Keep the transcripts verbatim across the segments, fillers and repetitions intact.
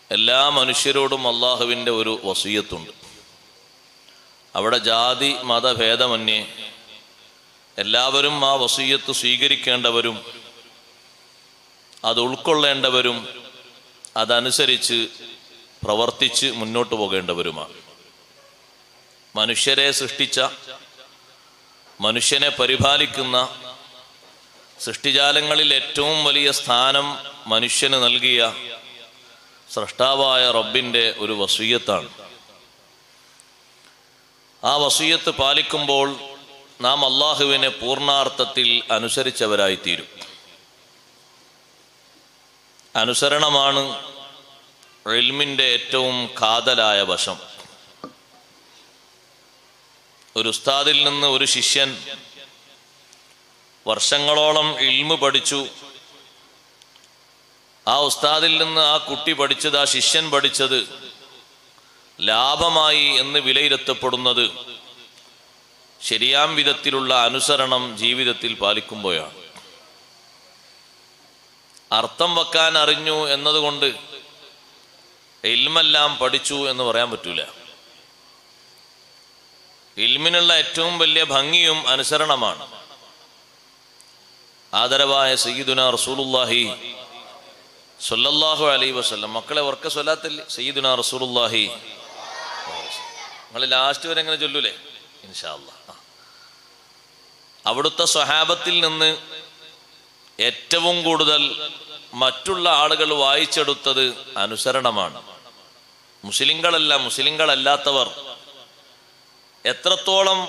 എല്ലാ മനുഷ്യരോടും അള്ളാഹുവിൻ്റെ ഒരു വസിയ്യത്തുണ്ട്. അവിടെ ജാതി മതഭേദമന്യേ എല്ലാവരും ആ വസിയ്യത്ത് സ്വീകരിക്കേണ്ടവരും അത് ഉൾക്കൊള്ളേണ്ടവരും അതനുസരിച്ച് പ്രവർത്തിച്ച് മുന്നോട്ട് പോകേണ്ടവരുമാണ്. മനുഷ്യരെ സൃഷ്ടിച്ച, മനുഷ്യനെ പരിപാലിക്കുന്ന സൃഷ്ടിജാലങ്ങളിൽ ഏറ്റവും വലിയ സ്ഥാനം മനുഷ്യന് നൽകിയ സ്രഷ്ടാവായ റബ്ബിൻ്റെ ഒരു വസിയ്യത്താണ്. ആ വസിയ്യത്ത് പാലിക്കുമ്പോൾ നാം അള്ളാഹുവിനെ പൂർണ്ണാർത്ഥത്തിൽ അനുസരിച്ചവരായിത്തീരും. അനുസരണമാണ് ഇൽമിൻ്റെ ഏറ്റവും കാതലായ വശം. ഒരു ഉസ്താദിൽ നിന്ന് ഒരു ശിഷ്യൻ വർഷങ്ങളോളം ഇൽമു പഠിച്ചു. ആ ഉസ്താദിൽ നിന്ന് ആ കുട്ടി പഠിച്ചത്, ആ ശിഷ്യൻ പഠിച്ചത് ലാഭമായി എന്ന് വിലയിരുത്തപ്പെടുന്നത് ശരിയാം വിധത്തിലുള്ള അനുസരണം ജീവിതത്തിൽ പാലിക്കുമ്പോഴാണ്. അർത്ഥം വെക്കാൻ അറിഞ്ഞു എന്നതുകൊണ്ട് ഇൽമെല്ലാം പഠിച്ചു എന്ന് പറയാൻ പറ്റൂല. ഇൽമിനുള്ള ഏറ്റവും വലിയ ഭംഗിയും അനുസരണമാണ്. ആദരവായ സയ്യിദുനാ റസൂലുള്ളാഹി സ്വല്ലല്ലാഹു അലൈഹി വസല്ലം, മക്കളെ ഉറക്കെ സ്വലാത്തല്ലേ, സയ്യിദുനാ റസൂലുള്ളാഹി. നിങ്ങൾ ലാസ്റ്റ് വരെ എങ്ങനെ ചൊല്ലൂലേ ഇൻഷാ അല്ലാഹ്. അവിടുത്തെ സ്വഹാബത്തിൽ നിന്ന് ഏറ്റവും കൂടുതൽ മറ്റുള്ള ആളുകൾ വായിച്ചെടുത്തത് അനുസരണമാണ്. മുസ്ലിങ്ങളല്ല, മുസ്ലിങ്ങളല്ലാത്തവർ എത്രത്തോളം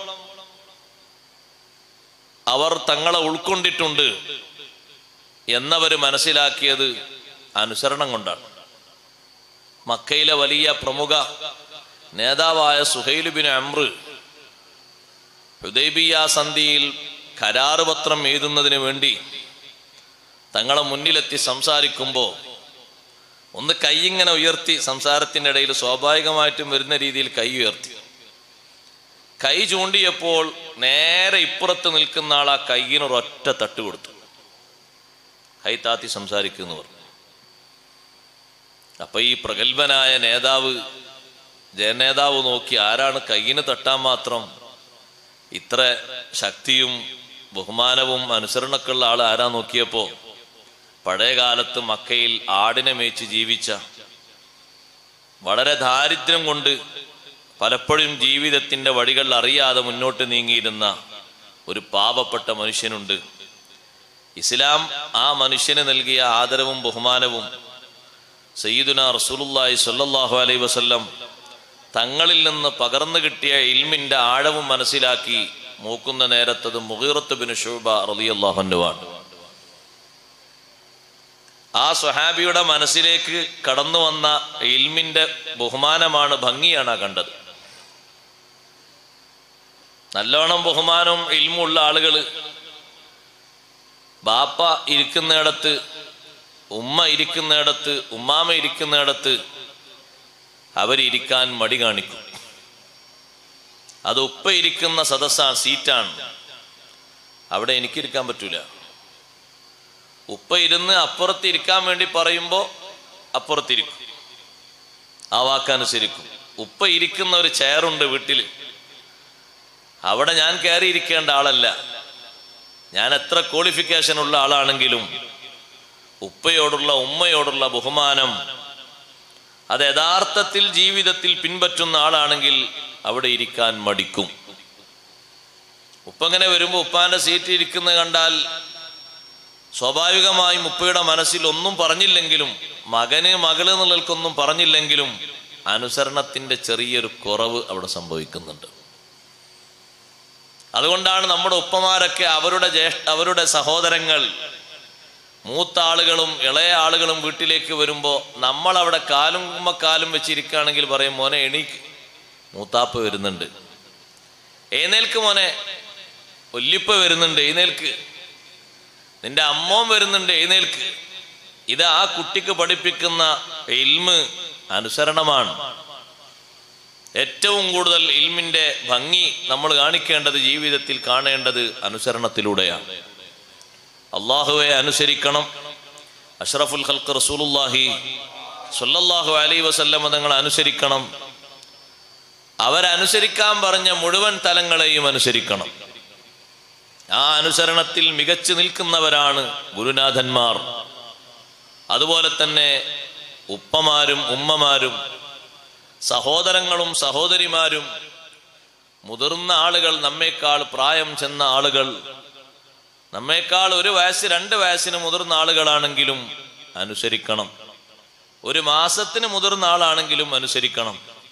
അവർ തങ്ങളെ ഉൾക്കൊണ്ടിട്ടുണ്ട് എന്നവർ മനസ്സിലാക്കിയത് അനുസരണം കൊണ്ടാണ്. മക്കയിലെ വലിയ പ്രമുഖ നേതാവായ സുഹൈൽ ബിൻ അംർ ഹുദൈബിയ സന്ധിയിൽ കരാറ് പത്രം എഴുതുന്നതിന് വേണ്ടി തങ്ങളെ മുന്നിലെത്തി സംസാരിക്കുമ്പോൾ ഒന്ന് കൈ ഇങ്ങനെ ഉയർത്തി, സംസാരത്തിൻ്റെ ഇടയിൽ സ്വാഭാവികമായിട്ടും വരുന്ന രീതിയിൽ കൈ ഉയർത്തി. കൈ ചൂണ്ടിയപ്പോൾ നേരെ ഇപ്പുറത്ത് നിൽക്കുന്ന ആൾ ആ കൈയിനൊരൊറ്റ തട്ട് കൊടുത്തു. കൈ താത്തി സംസാരിക്കുന്നവർ. അപ്പൊ ഈ പ്രഗത്ഭനായ നേതാവ്, ജനനേതാവ് നോക്കി ആരാണ് കൈയിന് തട്ടാൻ മാത്രം ഇത്ര ശക്തിയും ബഹുമാനവും അനുസരണമൊക്കെ ഉള്ള ആൾ ആരാ നോക്കിയപ്പോ പഴയ കാലത്ത് മക്കയിൽ ആടിനെ മേച്ച് ജീവിച്ച, വളരെ ദാരിദ്ര്യം കൊണ്ട് പലപ്പോഴും ജീവിതത്തിൻ്റെ വഴികൾ അറിയാതെ മുന്നോട്ട് നീങ്ങിയിരുന്ന ഒരു പാവപ്പെട്ട മനുഷ്യനുണ്ട്. ഇസ്ലാം ആ മനുഷ്യന് നൽകിയ ആദരവും ബഹുമാനവും സയ്യിദുനാ റസൂലുള്ളാഹി സ്വല്ലല്ലാഹു അലൈഹി വസല്ലം തങ്ങളിൽ നിന്ന് പകർന്നു കിട്ടിയ ഇൽമിൻ്റെ ആഴവും മനസ്സിലാക്കി നോക്കുന്ന നേരത്തത് മുഗീറത്ത് ബിൻ ശുഅബ റളിയല്ലാഹു അൻഹുവാണ്. ആ സ്വഹാബിയുടെ മനസ്സിലേക്ക് കടന്നു വന്ന ഇൽമിൻ്റെ ബഹുമാനമാണ്, ഭംഗിയാണ് കണ്ടത്. നല്ലോണം ബഹുമാനവും ഇൽമുള്ള ആളുകൾ ബാപ്പ ഇരിക്കുന്നിടത്ത്, ഉമ്മ ഇരിക്കുന്നിടത്ത്, ഉമ്മാമ ഇരിക്കുന്നിടത്ത് അവരിയ്ക്കാൻ മടി കാണിക്കും. അത് ഉപ്പ ഇരിക്കുന്ന സദസ്സാണ്, സീറ്റാണ്, അവിടെ എനിക്കിരിക്കാൻ പറ്റൂല. ഉപ്പ ഇരുന്ന് അപ്പുറത്തിരിക്കാൻ വേണ്ടി പറയുമ്പോൾ അപ്പുറത്തിരിക്കും, ആ വാക്കനുസരിക്കും. ഉപ്പ ഇരിക്കുന്ന ഒരു ചെയറുണ്ട് വീട്ടിൽ, അവിടെ ഞാൻ കയറിയിരിക്കേണ്ട ആളല്ല. ഞാൻ എത്ര ക്വാളിഫിക്കേഷൻ ഉള്ള ആളാണെങ്കിലും ഉപ്പയോടുള്ള ഉമ്മയോടുള്ള ബഹുമാനം അത് യഥാർത്ഥത്തിൽ ജീവിതത്തിൽ പിൻപറ്റുന്ന ആളാണെങ്കിൽ അവിടെ ഇരിക്കാൻ മടിക്കും. ഉപ്പ ഇങ്ങനെ വരുമ്പോൾ ഉപ്പാന്റെ സീറ്റ് ഇരിക്കുന്നത് കണ്ടാൽ സ്വാഭാവികമായും ഉപ്പയുടെ മനസ്സിൽ ഒന്നും പറഞ്ഞില്ലെങ്കിലും, മകന് മകള് എന്നുള്ളവർക്കൊന്നും പറഞ്ഞില്ലെങ്കിലും അനുസരണത്തിന്റെ ചെറിയൊരു കുറവ് അവിടെ സംഭവിക്കുന്നുണ്ട്. അതുകൊണ്ടാണ് നമ്മുടെ ഉപ്പമാരൊക്കെ അവരുടെ ജ്യേഷ്ഠ അവരുടെ സഹോദരങ്ങൾ, മൂത്ത ആളുകളും ഇളയ ആളുകളും വീട്ടിലേക്ക് വരുമ്പോൾ നമ്മളവിടെ കാലും കാലും വെച്ചിരിക്കുകയാണെങ്കിൽ പറയും, മോനെ എണീക്ക്, മൂത്താപ്പ വരുന്നുണ്ട്, എഴുന്നേൽക്ക് മോനെ, വല്യപ്പ വരുന്നുണ്ട്, എഴുന്നേൽക്ക്, നിന്റെ അമ്മോൻ വരുന്നുണ്ട്, എഴുന്നേൽക്ക്. ഇത് ആ കുട്ടിക്ക് പഠിപ്പിക്കുന്ന ഇൽമ് അനുസരണമാണ്. ഏറ്റവും കൂടുതൽ ഇൽമിന്റെ ഭംഗി നമ്മൾ കാണിക്കേണ്ടത്, ജീവിതത്തിൽ കാണേണ്ടത് അനുസരണത്തിലൂടെയാണ്. അള്ളാഹുവെ അനുസരിക്കണം. അഷ്റഫുൽ ഖൽഖ് റസൂലുള്ളാഹി സ്വല്ലല്ലാഹു അലൈഹി വസല്ലം തങ്ങളെ അനുസരിക്കണം. അവരനുസരിക്കാൻ പറഞ്ഞ മുഴുവൻ തലങ്ങളെയും അനുസരിക്കണം. ആ അനുസരണത്തിൽ മികച്ചു നിൽക്കുന്നവരാണ് ഗുരുനാഥന്മാർ. അതുപോലെ തന്നെ ഉപ്പമാരും ഉമ്മമാരും സഹോദരങ്ങളും സഹോദരിമാരും മുതിർന്ന ആളുകൾ, നമ്മേക്കാൾ പ്രായം ചെന്ന ആളുകൾ, നമ്മേക്കാൾ ഒരു വയസ്സ് രണ്ട് വയസ്സിന് മുതിർന്ന ആളുകളാണെങ്കിലും അനുസരിക്കണം. ഒരു മാസത്തിന് മുതിർന്ന ആളാണെങ്കിലും അനുസരിക്കണം.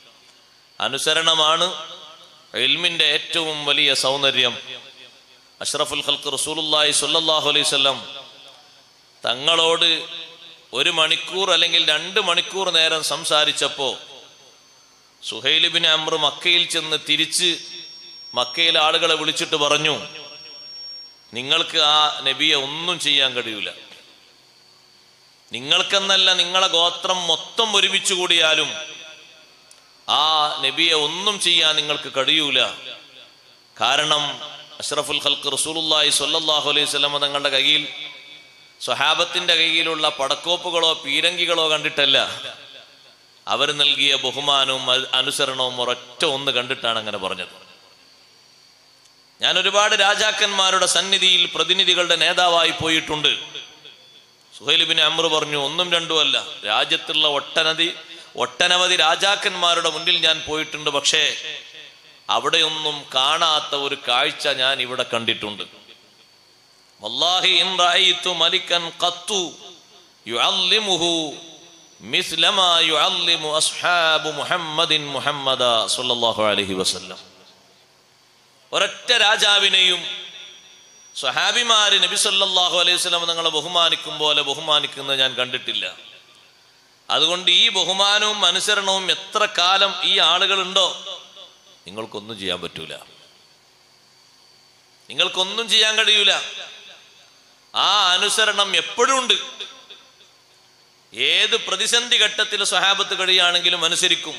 അനുസരണമാണ് ഇൽമിന്റെ ഏറ്റവും വലിയ സൗന്ദര്യം. അഷ്റഫുൽ ഖൽഖ് റസൂലുള്ളാഹി സ്വല്ലല്ലാഹു അലൈഹി വസല്ലം തങ്ങളോട് ഒരു മണിക്കൂർ അല്ലെങ്കിൽ രണ്ട് മണിക്കൂർ നേരം സംസാരിച്ചപ്പോൾ സുഹൈൽ ഇബ്നു അംർ മക്കയിൽ ചെന്ന് തിരിച്ച് മക്കയിലെ ആളുകളെ വിളിച്ചിട്ട് പറഞ്ഞു, നിങ്ങൾക്ക് ആ നബിയെ ഒന്നും ചെയ്യാൻ കഴിയൂല. നിങ്ങൾക്കെന്നല്ല, നിങ്ങളെ ഗോത്രം മൊത്തം ഒരുമിച്ച് കൂടിയാലും ആ നബിയെ ഒന്നും ചെയ്യാൻ നിങ്ങൾക്ക് കഴിയൂല. കാരണം അഷ്റഫുൽ ഖൽഖ് റസൂലുള്ളാഹി സ്വല്ലല്ലാഹു അലൈഹി വസല്ലം തങ്ങളുടെ കയ്യിൽ, സ്വഹാബത്തിന്റെ കയ്യിലുള്ള പടക്കോപ്പുകളോ പീരങ്കികളോ കണ്ടിട്ടല്ല, അവർ നൽകിയ ബഹുമാനവും അനുസരണവും ഒരൊറ്റ ഒന്ന് കണ്ടിട്ടാണ് അങ്ങനെ പറഞ്ഞത്. ഞാൻ ഒരുപാട് രാജാക്കന്മാരുടെ സന്നിധിയിൽ പ്രതിനിധികളുടെ നേതാവായി പോയിട്ടുണ്ട്. സുഹൈൽ ഇബ്നു അംർ പറഞ്ഞു, ഒന്നും രണ്ടും അല്ല, രാജ്യത്തുള്ള ഒട്ടനവധി ഒട്ടനവധി രാജാക്കന്മാരുടെ മുന്നിൽ ഞാൻ പോയിട്ടുണ്ട്. പക്ഷേ അവിടെയൊന്നും കാണാത്ത ഒരു കാഴ്ച ഞാൻ ഇവിടെ കണ്ടിട്ടുണ്ട്. വല്ലാഹി ഇൻ റഅയ്തു മലികൻ ഖത്തു യുഅല്ലിമുഹു മിസ്ല മാ യുഅല്ലിമു അസ്ഹാബു മുഹമ്മദിൻ മുഹമ്മദ സ്വല്ലല്ലാഹു അലൈഹി വസല്ലം. ഒരൊറ്റ രാജാവിനെയും സ്വഹാബിമാര് നബി സല്ലല്ലാഹു അലൈഹി വസല്ലം തങ്ങളെ ബഹുമാനിക്കും പോലെ ബഹുമാനിക്കുന്നത് ഞാൻ കണ്ടിട്ടില്ല. അതുകൊണ്ട് ഈ ബഹുമാനവും അനുസരണവും എത്ര കാലം ഈ ആളുകളുണ്ടോ നിങ്ങൾക്കൊന്നും ചെയ്യാൻ പറ്റൂല, നിങ്ങൾക്കൊന്നും ചെയ്യാൻ കഴിയൂല. ആ അനുസരണം എപ്പോഴും ഉണ്ട്. ഏത് പ്രതിസന്ധി ഘട്ടത്തിൽ സ്വഹാബത്ത് കഴിയുകയാണെങ്കിലും അനുസരിക്കും.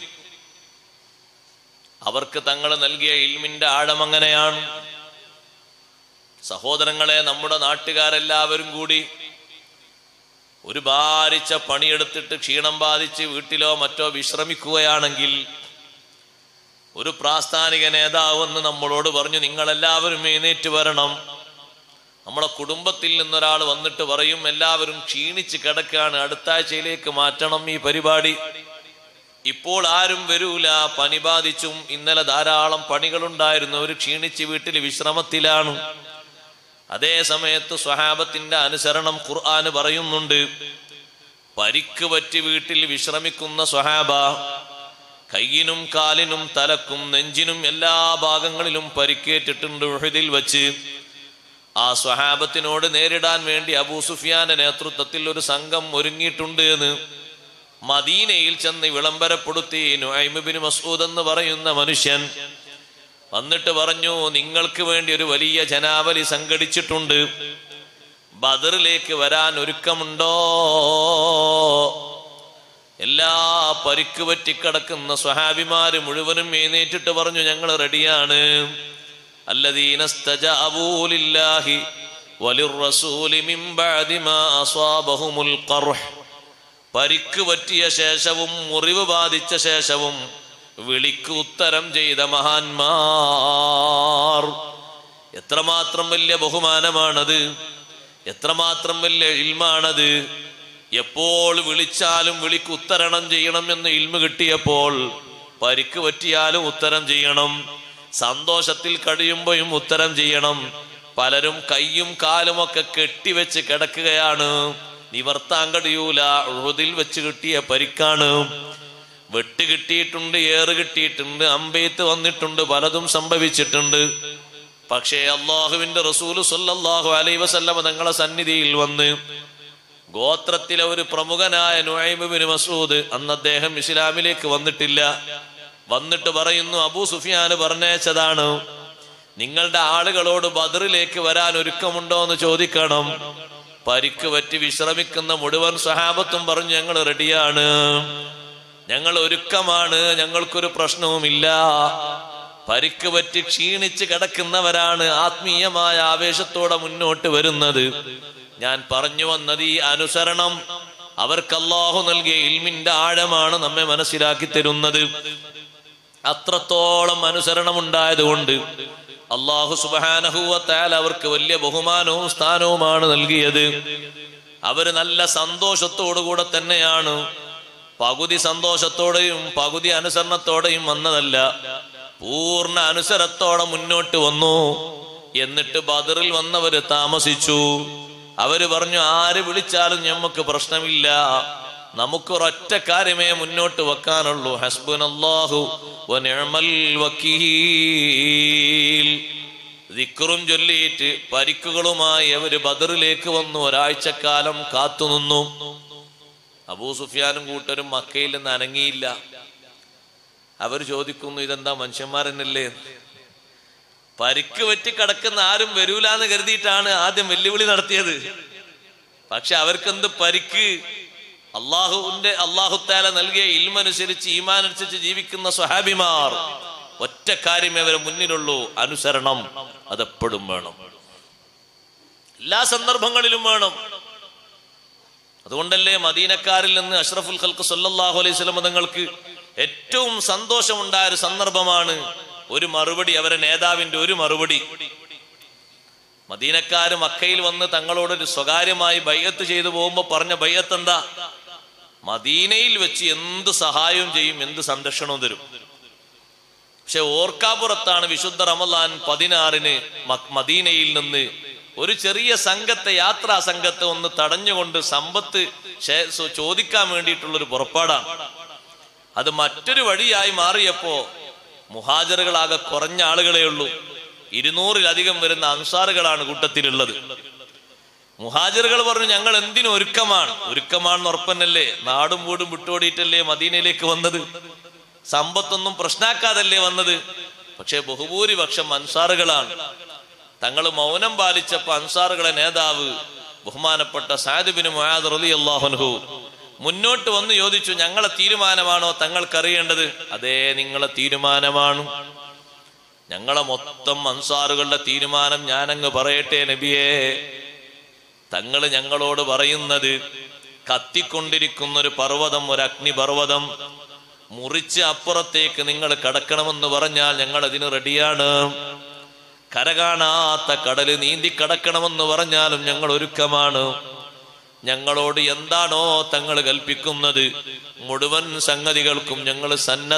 അവർക്ക് തങ്ങൾ നൽകിയ ഇൽമിന്റെ ആഴം അങ്ങനെയാണ്. സഹോദരങ്ങളെ, നമ്മുടെ നാട്ടുകാരെല്ലാവരും കൂടി ഒരു ഭാരിച്ച പണിയെടുത്തിട്ട് ക്ഷീണം ബാധിച്ച് വീട്ടിലോ മറ്റോ വിശ്രമിക്കുകയാണെങ്കിൽ ഒരു പ്രാസ്ഥാനിക നേതാവ് എന്ന് നമ്മളോട് പറഞ്ഞു, നിങ്ങളെല്ലാവരും എഴുന്നേറ്റ് വരണം. നമ്മളെ കുടുംബത്തിൽ നിന്നൊരാൾ വന്നിട്ട് പറയും, എല്ലാവരും ക്ഷീണിച്ച് കിടക്കുകയാണ്, അടുത്ത ആഴ്ചയിലേക്ക് മാറ്റണം ഈ പരിപാടി. ഇപ്പോൾ ആരും വരൂല, പനി ബാധിച്ചും ഇന്നലെ ധാരാളം പണികളുണ്ടായിരുന്നു, ഒരു ക്ഷീണിച്ച് വീട്ടിൽ വിശ്രമത്തിലാണ്. അതേ സമയത്ത് സ്വഹാബത്തിന്റെ അനുസരണം ഖുർആൻ പറയുന്നുണ്ട്. പരിക്ക് പറ്റി വീട്ടിൽ വിശ്രമിക്കുന്ന സ്വഹാബ, കയ്യിനും കാലിനും തലക്കും നെഞ്ചിനും എല്ലാ ഭാഗങ്ങളിലും പരിക്കേറ്റിട്ടുണ്ട് ഉഹദിൽ വച്ച്. ആ സ്വഹാബത്തിനോട് നേരിടാൻ വേണ്ടി അബൂ സുഫിയാന്റെ നേതൃത്വത്തിൽ ഒരു സംഘം ഒരുങ്ങിയിട്ടുണ്ട് എന്ന് മദീനയിൽ ചെന്ന് വിളംബരപ്പെടുത്തി. നുഐം ഇബ്നു മസ്ഊദ് എന്ന് പറയുന്ന മനുഷ്യൻ വന്നിട്ട് പറഞ്ഞു, നിങ്ങൾക്ക് വേണ്ടി ഒരു വലിയ ജനാവലി സംഘടിച്ചിട്ടുണ്ട്, ബദറിലേക്ക് വരാൻ ഒരുക്കമുണ്ടോ? എല്ലാ പരിക്ക് പറ്റിക്കിടക്കുന്ന സ്വഹാബിമാര് മുഴുവനും എഴുന്നേറ്റിട്ട് പറഞ്ഞു, ഞങ്ങൾ റെഡിയാണ്. الذين استجابوا لله وللرسول من بعد ما أصابهم القرح. പരിക്ക് പറ്റിയ ശേഷവും മുറിവ് ബാധിച്ച ശേഷവും വിളിക്ക് ഉത്തരം ചെയ്ത മഹാന്മാർ. എത്രമാത്രം വലിയ ബഹുമാനമാണത്, എത്രമാത്രം വലിയ ഇൽമാണത്. എപ്പോൾ വിളിച്ചാലും വിളിക്ക് ഉത്തരണം ചെയ്യണം എന്ന് ഇൽമ് കിട്ടിയപ്പോൾ പരിക്ക് പറ്റിയാലും ഉത്തരം ചെയ്യണം, സന്തോഷത്തിൽ കഴിയുമ്പോഴും ഉത്തരം ചെയ്യണം. പലരും കയ്യും കാലും ഒക്കെ കെട്ടിവെച്ച് കിടക്കുകയാണ്, നിവർത്താൻ കഴിയൂല. ഉഹദിൽ വെച്ച് കിട്ടിയ പരിക്കാണ്. വെട്ട് കിട്ടിയിട്ടുണ്ട്, ഏറ് കിട്ടിയിട്ടുണ്ട്, അമ്പെയ്ത്ത് വന്നിട്ടുണ്ട്, പലതും സംഭവിച്ചിട്ടുണ്ട്. പക്ഷേ അള്ളാഹുവിന്റെ റസൂല് സ്വല്ലല്ലാഹു അലൈഹി വസല്ലം തങ്ങളെ സന്നിധിയിൽ വന്ന് ഗോത്രത്തിലെ ഒരു പ്രമുഖനായ നുഐം ഇബ്നു മസ്ഊദ്, അന്ന് അദ്ദേഹം ഇസ്ലാമിലേക്ക് വന്നിട്ടില്ല, വന്നിട്ട് പറയുന്നു, അബൂ സുഫിയാന് പറഞ്ഞയച്ചതാണ്, നിങ്ങളുടെ ആളുകളോട് ബദറിലേക്ക് വരാൻ ഒരുക്കമുണ്ടോ എന്ന് ചോദിക്കണം. പരിക്ക് പറ്റി വിശ്രമിക്കുന്ന മുഴുവൻ സ്വഹാബത്തും പറഞ്ഞു, ഞങ്ങൾ റെഡിയാണ്, ഞങ്ങൾ ഒരുക്കമാണ്, ഞങ്ങൾക്കൊരു പ്രശ്നവുമില്ല. പരിക്ക് പറ്റി ക്ഷീണിച്ച് കിടക്കുന്നവരാണ് ആത്മീയമായ ആവേശത്തോടെ മുന്നോട്ട് വരുന്നത്. ഞാൻ പറഞ്ഞു വന്നത് ഈ അനുസരണം അവർക്ക് അല്ലാഹു നൽകിയ ഇൽമിന്റെ ആഴമാണ് നമ്മെ മനസ്സിലാക്കി തരുന്നത്. അത്രത്തോളം അനുസരണമുണ്ടായത് കൊണ്ട് അല്ലാഹു സുബ്ഹാനഹു വ തആല അവർക്ക് വലിയ ബഹുമാനവും സ്ഥാനവുമാണ് നൽകിയത്. അവര് നല്ല സന്തോഷത്തോടുകൂടെ തന്നെയാണ്, പകുതി സന്തോഷത്തോടെയും പകുതി അനുസരണത്തോടെയും വന്നതല്ല, പൂർണ്ണ അനുസരത്തോടെ മുന്നോട്ട് വന്നു. എന്നിട്ട് ബദറിൽ വന്നവര് താമസിച്ചു. അവര് പറഞ്ഞു, ആര് വിളിച്ചാലും ഞമ്മക്ക് പ്രശ്നമില്ല, നമുക്കൊരൊറ്റ കാര്യമേ മുന്നോട്ട് വെക്കാനുള്ളൂ, ഹസ്ബുനല്ലാഹു വ നിഅമൽ വക്കീൽ. ദിക്റും ചൊല്ലിയിട്ട് പരിക്കുകളുമായി അവര് ബദറിലേക്ക് വന്നു. ഒരാഴ്ചക്കാലം കാത്തുനിന്നു. അബൂ സുഫിയാനും കൂട്ടരും മക്കയിൽ നിന്ന് അനങ്ങിയില്ല. അവർ ചോദിക്കുന്നു, ഇതെന്താ മനുഷ്യന്മാരെന്നല്ലേ? പരിക്ക് പറ്റി കിടക്കുന്ന ആരും വരൂലെന്ന് കരുതിയിട്ടാണ് ആദ്യം വെല്ലുവിളി നടത്തിയത്. പക്ഷെ അവർക്കെന്ത് പരിക്ക്? അള്ളാഹുവിന്റെ അള്ളാഹു തആല നൽകിയ ഇൽമനുസരിച്ച് ഈമാൻ അനുസരിച്ച് ജീവിക്കുന്ന സ്വഹാബിമാർ, ഒറ്റ കാര്യമേ അവരെ മുന്നിലുള്ളൂ, അനുസരണം. അതെപ്പോഴും വേണം, എല്ലാ സന്ദർഭങ്ങളിലും വേണം. അതുകൊണ്ടല്ലേ മദീനക്കാരിൽ നിന്ന് അഷ്റഫുൽ ഖൽഖ് സല്ലല്ലാഹു അലൈഹി വസല്ലം തങ്ങൾക്ക് ഏറ്റവും സന്തോഷമുണ്ടായ ഒരു സന്ദർഭമാണ് ഒരു മറുപടി, അവരെ നേതാവിന്റെ ഒരു മറുപടി. മദീനക്കാര് മക്കയിൽ വന്ന് തങ്ങളോടൊരു സ്വകാര്യമായി ബൈഅത്ത് ചെയ്തു പോകുമ്പോ പറഞ്ഞ ബൈഅത്ത് എന്താ? മദീനയിൽ വെച്ച് എന്ത് സഹായവും ചെയ്യും, എന്ത് സംരക്ഷണവും തരും. പക്ഷെ ഓർക്കാപ്പുറത്താണ് വിശുദ്ധ റമളാൻ പതിനാറിന് മദീനയിൽ നിന്ന് ഒരു ചെറിയ സംഘത്തെ, യാത്രാ സംഘത്തെ ഒന്ന് തടഞ്ഞുകൊണ്ട് സമ്പത്ത് ചോദിക്കാൻ വേണ്ടിയിട്ടുള്ളൊരു പുറപ്പാടാണ്. അത് മറ്റൊരു വഴിയായി മാറിയപ്പോ മുഹാജിറുകളാകെ കുറഞ്ഞ ആളുകളെ ഉള്ളൂ. ഇരുന്നൂറിലധികം വരുന്ന അൻസാറുകളാണ് കൂട്ടത്തിലുള്ളത്. മുഹാജിറുകൾ പറഞ്ഞു, ഞങ്ങൾ എന്തിനും ഒരുക്കമാണ്. ഒരുക്കമാണെന്ന് ഉറപ്പന്നല്ലേ, നാടും വീടും വിട്ടോടിയിട്ടല്ലേ മദീനയിലേക്ക് വന്നത്, സമ്പത്തൊന്നും പ്രശ്നാക്കാതല്ലേ വന്നത്. പക്ഷെ ബഹുഭൂരിപക്ഷം അൻസാറുകളാണ്. തങ്ങൾ മൗനം പാലിച്ചപ്പോ അൻസാറുകളെ നേതാവ് ബഹുമാനപ്പെട്ട സഅദ് ബിൻ മുആദ് റളിയല്ലാഹു അൻഹു മുന്നോട്ട് വന്ന് ചോദിച്ചു, ഞങ്ങളെ തീരുമാനമാണോ തങ്ങൾക്കറിയേണ്ടത്? അതേ, നിങ്ങളെ തീരുമാനമാണ്. ഞങ്ങളെ മൊത്തം അൻസാറുകളുടെ തീരുമാനം ഞാനങ്ങ് പറയട്ടെ നബിയേ. തങ്ങൾ ഞങ്ങളോട് പറയുന്നത്, കത്തിക്കൊണ്ടിരിക്കുന്ന ഒരു പർവ്വതം, ഒരു അഗ്നിപർവ്വതം മുറിച്ച് അപ്പുറത്തേക്ക് നിങ്ങൾ കടക്കണമെന്ന് പറഞ്ഞാൽ ഞങ്ങൾ അതിന് റെഡിയാണ്. കരകാണാത്ത കടല് നീന്തി കടക്കണമെന്ന് പറഞ്ഞാലും ഞങ്ങൾ ഒരുക്കമാണ്. ഞങ്ങളോട് എന്താണോ തങ്ങൾ കൽപ്പിക്കുന്നത് മുഴുവൻ സംഗതികൾക്കും ഞങ്ങൾ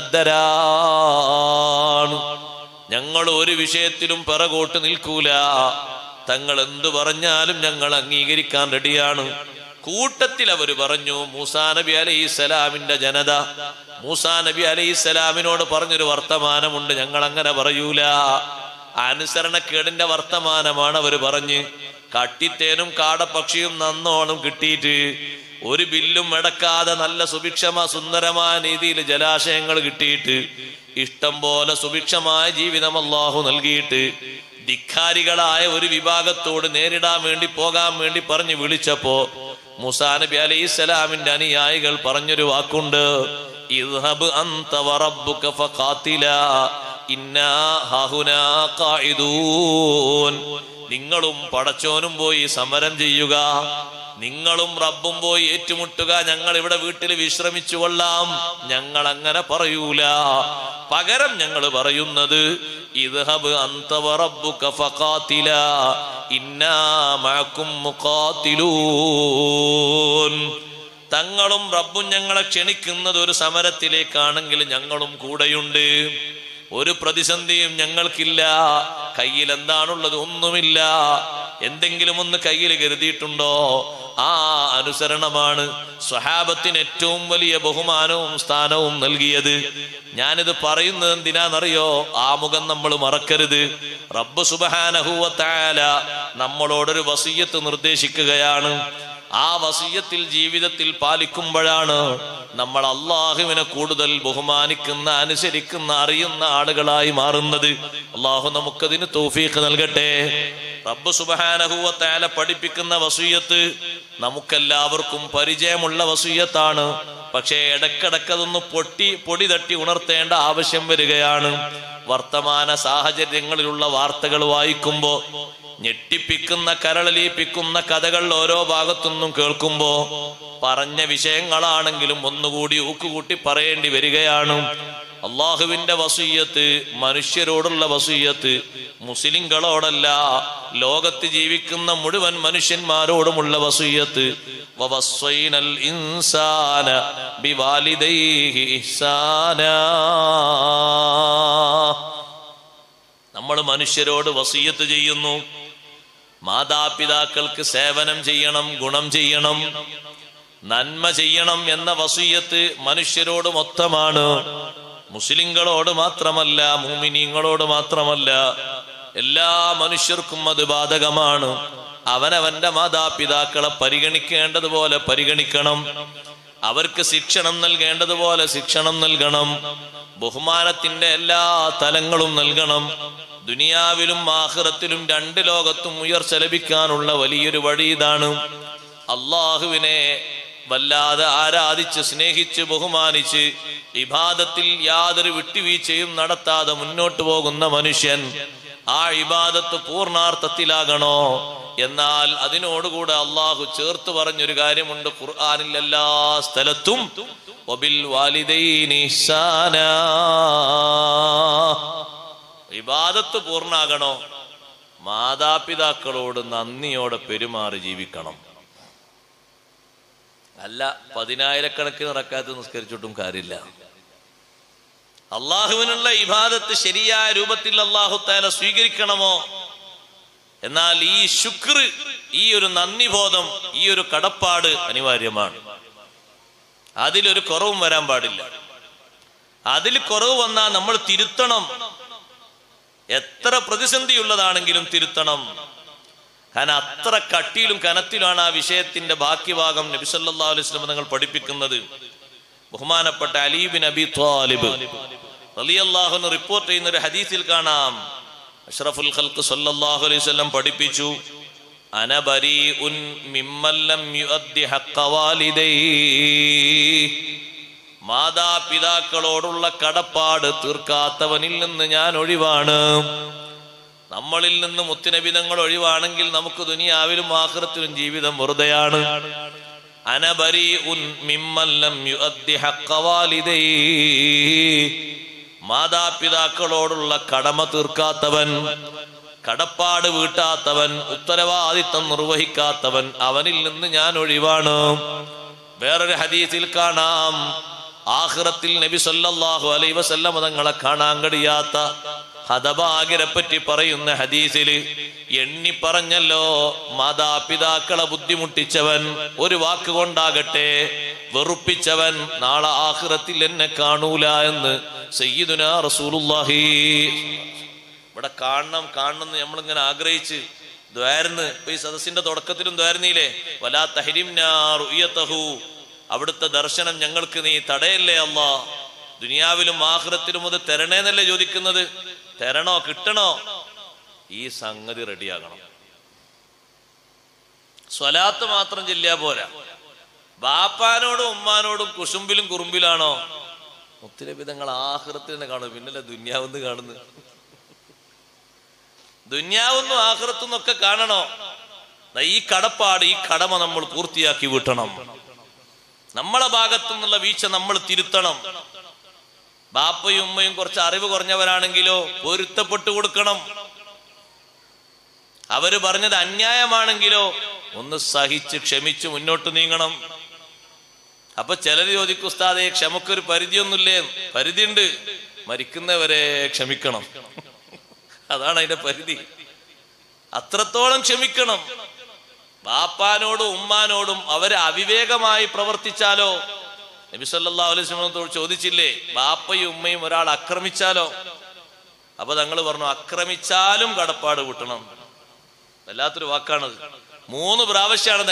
സന്നദ്ധരാണ്. ഞങ്ങൾ ഒരു വിഷയത്തിലും പിറകോട്ട് നിൽക്കൂല. തങ്ങൾ എന്തു പറഞ്ഞാലും ഞങ്ങൾ അംഗീകരിക്കാൻ റെഡിയാണ്. കൂട്ടത്തിൽ അവർ പറഞ്ഞു, മൂസാ നബി അലൈഹിസ്സലാമിന്റെ ജനത മൂസാ നബി അലൈഹിസ്സലാമിനോട് പറഞ്ഞൊരു വർത്തമാനമുണ്ട്, ഞങ്ങൾ അങ്ങനെ പറയൂല. അനുസരണക്കേടിന്റെ വർത്തമാനമാണ് അവർ പറഞ്ഞ്. കട്ടിത്തേനും കാടപ്പക്ഷിയും നന്നോണം കിട്ടിയിട്ട് ഒരു ബില്ലും അടക്കാതെ നല്ല സുഭിക്ഷമായ സുന്ദരമായ രീതിയിൽ ജലാശയങ്ങൾ കിട്ടിയിട്ട് ഇഷ്ടം പോലെ സുഭിക്ഷമായ ജീവിതം അല്ലാഹു നൽകിയിട്ട് ധിക്കാരികളായ ഒരു വിഭാഗത്തോട് നേരിടാൻ വേണ്ടി പോകാൻ വേണ്ടി പറഞ്ഞു വിളിച്ചപ്പോ മൂസാ നബി അലൈഹിസ്സലാമിന്റെ അനുയായികൾ പറഞ്ഞൊരു വാക്കുണ്ട്, ഇദ്ഹബ് അൻത വറബ്ബുക ഫഖാതിലാ ഇന്നാ ഹഹുനാ ഖാഇദൂൻ. നിങ്ങളും പടച്ചോനും പോയി സമരം ചെയ്യുക, നിങ്ങളും റബ്ബും പോയി ഏറ്റുമുട്ടുക, ഞങ്ങൾ ഇവിടെ വീട്ടിൽ വിശ്രമിച്ചു കൊള്ളാം. ഞങ്ങൾ അങ്ങനെ പറയൂല. പകരം ഞങ്ങൾ പറയുന്നത്, ഇദ്ഹബ് അൻത വറബ്ബുക ഫഖാതിലാ ഇന്നാ മഅകും മുഖാതിലൂൻ. തങ്ങളും റബ്ബും ഞങ്ങളെ ക്ഷണിക്കുന്നത് ഒരു സമരത്തിലേക്കാണെങ്കിൽ ഞങ്ങളും കൂടെയുണ്ട്. ഒരു പ്രതിസന്ധിയും ഞങ്ങൾക്കില്ല. കയ്യിൽ എന്താണുള്ളത്? ഒന്നുമില്ല. എന്തെങ്കിലും ഒന്ന് കയ്യിൽ കരുതിയിട്ടുണ്ടോ? ആ അനുസരണമാണ് സ്വഹാബത്തിന് ഏറ്റവും വലിയ ബഹുമാനവും സ്ഥാനവും നൽകിയത്. ഞാനിത് പറയുന്നത് എന്തിനാണെന്നറിയോ? ആമുഖം നമ്മൾ മറക്കരുത്. റബ്ബ് സുബ്ഹാനഹു വ തആല നമ്മളോടൊരു വസിയ്യത്ത് നിർദ്ദേശിക്കുകയാണ്. ആ വസിയ്യത്തിൽ ജീവിതത്തിൽ പാലിക്കുമ്പോഴാണ് നമ്മൾ അള്ളാഹുവിനെ കൂടുതൽ ബഹുമാനിക്കുന്ന, അനുസരിക്കുന്ന, അറിയുന്ന ആളുകളായി മാറുന്നത്. അള്ളാഹു നമുക്കതിന് തൗഫീഖ് നൽകട്ടെ. റബ്ബ് സുബ്ഹാനഹു വ തആല പഠിപ്പിക്കുന്ന വസിയ്യത്ത് നമുക്കെല്ലാവർക്കും പരിചയമുള്ള വസിയ്യത്താണ്. പക്ഷേ ഇടക്കിടക്കതൊന്ന് പൊട്ടി പൊടി തട്ടി ഉണർത്തേണ്ട ആവശ്യം വരികയാണ്. വർത്തമാന സാഹചര്യങ്ങളിലുള്ള വാർത്തകൾ വായിക്കുമ്പോ, ഞെട്ടിപ്പിക്കുന്ന കരളലിയിപ്പിക്കുന്ന കഥകൾ ഓരോ ഭാഗത്തുനിന്നും കേൾക്കുമ്പോ പറഞ്ഞ വിഷയങ്ങളാണെങ്കിലും ഒന്നുകൂടി ഊക്കുകൂട്ടി പറയേണ്ടി വരികയാണ്. അള്ളാഹുവിന്റെ വസിയ്യത്ത് മനുഷ്യരോടുള്ള വസിയ്യത്ത് മുസ്ലിങ്ങളോടല്ല, ലോകത്ത് ജീവിക്കുന്ന മുഴുവൻ മനുഷ്യന്മാരോടുമുള്ള വസിയ്യത്ത്. വവസ്സൈനൽ ഇൻസാന ബിവാലിദൈഹി ഇഹ്സാനാ. നമ്മൾ മനുഷ്യരോട് വസിയ്യത്ത് ചെയ്യുന്നു, മാതാപിതാക്കൾക്ക് സേവനം ചെയ്യണം, ഗുണം ചെയ്യണം, നന്മ ചെയ്യണം എന്ന വസിയ്യത്ത് മനുഷ്യരോട് മൊത്തമാണ്. മുസ്ലിങ്ങളോട് മാത്രമല്ല, മുഅ്മിനീങ്ങളോട് മാത്രമല്ല, എല്ലാ മനുഷ്യർക്കും അത് ബാധകമാണ്. അവനവന്റെ മാതാപിതാക്കളെ പരിഗണിക്കേണ്ടതുപോലെ പരിഗണിക്കണം, അവർക്ക് ശിക്ഷണം നൽകേണ്ടതുപോലെ ശിക്ഷണം നൽകണം, ബഹുമാനത്തിന്റെ എല്ലാ തലങ്ങളും നൽകണം. ദുനിയാവിലും ആഖിറത്തിലും രണ്ട് ലോകത്തും ഉയർച്ച ലഭിക്കാനുള്ള വലിയൊരു വഴി ഇതാണ്. അള്ളാഹുവിനെ വല്ലാതെ ആരാധിച്ച് സ്നേഹിച്ച് ബഹുമാനിച്ച് ഇബാദത്തിൽ യാതൊരു വിട്ടുവീഴ്ചയും നടത്താതെ മുന്നോട്ട് പോകുന്ന മനുഷ്യൻ ആ ഇബാദത്ത് പൂർണ്ണാർത്ഥത്തിലാകണോ? എന്നാൽ അതിനോടുകൂടെ അള്ളാഹു ചേർത്ത് പറഞ്ഞൊരു കാര്യമുണ്ട് ഖുർആനിൽ എല്ലാ സ്ഥലത്തും, വബിൽ വാലിദൈനി ഇഹ്സാനാ. ഇബാദത്ത് പൂർണ്ണാകണോ? മാതാപിതാക്കളോട് നന്ദിയോടെ പെരുമാറി ജീവിക്കണം. അല്ല പതിനായിരക്കണക്കിന് റക്അത്ത് നിസ്കരിച്ചിട്ടും കാര്യമില്ല. അള്ളാഹുവിനുള്ള ഇബാദത്ത് ശരിയായ രൂപത്തിൽ അള്ളാഹു തആല സ്വീകരിക്കണമോ? എന്നാൽ ഈ ശുക്ർ, ഈ ഒരു നന്ദിബോധം, ഈ ഒരു കടപ്പാട് അനിവാര്യമാണ്. അതിലൊരു കുറവും വരാൻ പാടില്ല. അതിൽ കുറവ് വന്നാൽ നമ്മൾ തിരുത്തണം. എത്ര പ്രതിസന്ധിയുള്ളതാണെങ്കിലും തിരുത്തണം. കാരണം അത്ര കട്ടിയിലും കനത്തിലാണ് ആ വിഷയത്തിന്റെ ബാക്കി ഭാഗം നബി സല്ലല്ലാഹു അലൈഹി വസല്ലം തങ്ങൾ പഠിപ്പിക്കുന്നത്. ബഹുമാനപ്പെട്ട അലി ബിൻ അബി ത്വാലിബ് റളിയല്ലാഹു അൻഹു റിപ്പോർട്ട് ചെയ്യുന്ന ഒരു ഹദീസിൽ കാണാം, അഷ്റഫുൽ ഖൽഖ് സല്ലല്ലാഹു അലൈഹി വസല്ലം പഠിപ്പിച്ചു, അന ബരീഉൻ മിമ്മൻ ലം യുഅദ്ദി ഹഖ്ഖ വാലിദൈഹി. മാതാപിതാക്കളോടുള്ള കടപ്പാട് തീർക്കാത്തവനിൽ നിന്ന് ഞാൻ ഒഴിവാണ്. നമ്മളിൽ നിന്ന് മുത്തുനബി തങ്ങൾ ഒഴിവാണെങ്കിൽ നമുക്ക് ദുനിയാവിലും ആഖിറത്തിലും ജീവിതം വെറുതെയാണ്. അന ബരീഉൻ മിമ്മൻ ലം യുഅദ്ദി ഹഖ്ഖ വാലിദൈഹി. മാതാപിതാക്കളോടുള്ള കടമ തീർക്കാത്തവൻ, കടപ്പാട് വീട്ടാത്തവൻ, ഉത്തരവാദിത്തം നിർവഹിക്കാത്തവൻ, അവനിൽ നിന്ന് ഞാൻ ഒഴിവാണ്. വേറൊരു ഹദീസിൽ കാണാം, ആഖിറത്തിൽ നബി സല്ലല്ലാഹു അലൈഹി വസല്ലം തങ്ങളെ കാണാൻ കഴിയാത്ത ഹതഭാഗ്യരെ പറ്റി പറയുന്ന ഹദീസിൽ എണ്ണി പറഞ്ഞല്ലോ, മാതാപിതാക്കളെ ബുദ്ധിമുട്ടിച്ചവൻ, ഒരു വാക്ക് കൊണ്ടാകട്ടെ വെറുപ്പിച്ചവൻ, നാളെ ആഖിറത്തിൽ എന്നെ കാണൂല എന്ന് സയ്യിദുനാ റസൂലുള്ളാഹി. ഇവിടെ കാണണം കാണണം എന്ന് നമ്മളിങ്ങനെ ആഗ്രഹിച്ച് ദ്വാരന്ന്, ഇപ്പൊ ഈ സദസ്സിന്റെ തുടക്കത്തിലും ദ്വാരന്നില്ലേ, വലാ തഹരിംനാ റുയതഹു, അവിടുത്തെ ദർശനം ഞങ്ങൾക്ക് നീ തടയല്ലേ അല്ലാ. ദുനിയാവിലും ആഖിറത്തിലും അത് തരണേന്നല്ലേ ചോദിക്കുന്നത്. തരണോ കിട്ടണോ? ഈ സംഗതി റെഡിയാകണം. സ്വലാത്ത് മാത്രം ചെല്ലിയാ പോരാ. ബാപ്പാനോടും ഉമ്മാനോടും കുശുമ്പിലും കുറുമ്പിലാണോ? മുത്തുനബി തങ്ങൾ ആഖിറത്തിൽ തന്നെ കാണും, പിന്നല്ലേ ദുന്യാവെന്ന് കാണുന്നത്. ദുന്യാവെന്നും ആഖിറത്തും ഒക്കെ കാണണോ? ഈ കടപ്പാട്, ഈ കടമ നമ്മൾ പൂർത്തിയാക്കി വീട്ടണം. നമ്മളെ ഭാഗത്തു നിന്നുള്ള വീഴ്ച നമ്മൾ തിരുത്തണം. ബാപ്പയും ഉമ്മയും കുറച്ച് അറിവ് കുറഞ്ഞവരാണെങ്കിലോ പൊരുത്തപ്പെട്ടു കൊടുക്കണം. അവര് പറഞ്ഞത് അന്യായമാണെങ്കിലോ ഒന്ന് സഹിച്ച് ക്ഷമിച്ച് മുന്നോട്ട് നീങ്ങണം. അപ്പൊ ചിലര് ചോദിക്കും, ഉസ്താദേ ക്ഷമക്കൊരു പരിധിയൊന്നുമില്ലേ? പരിധിയുണ്ട്, മരിക്കുന്നവരെ ക്ഷമിക്കണം. അതാണ് അതിന്റെ പരിധി. അത്രത്തോളം ക്ഷമിക്കണം. ബാപ്പാനോടും ഉമ്മാനോടും അവര് അവിവേകമായി പ്രവർത്തിച്ചാലോ? നബി സല്ലല്ലാഹു അലൈഹി വസല്ലം ചോദിച്ചില്ലേ, ബാപ്പയും ഉമ്മയും ഒരാൾ ആക്രമിച്ചാലോ? അപ്പൊ തങ്ങൾ പറഞ്ഞു, ആക്രമിച്ചാലും കടപ്പാട് വിട്ടണം. വല്ലാത്തൊരു വാക്കാണത്. മൂന്ന് പ്രാവശ്യമാണ്.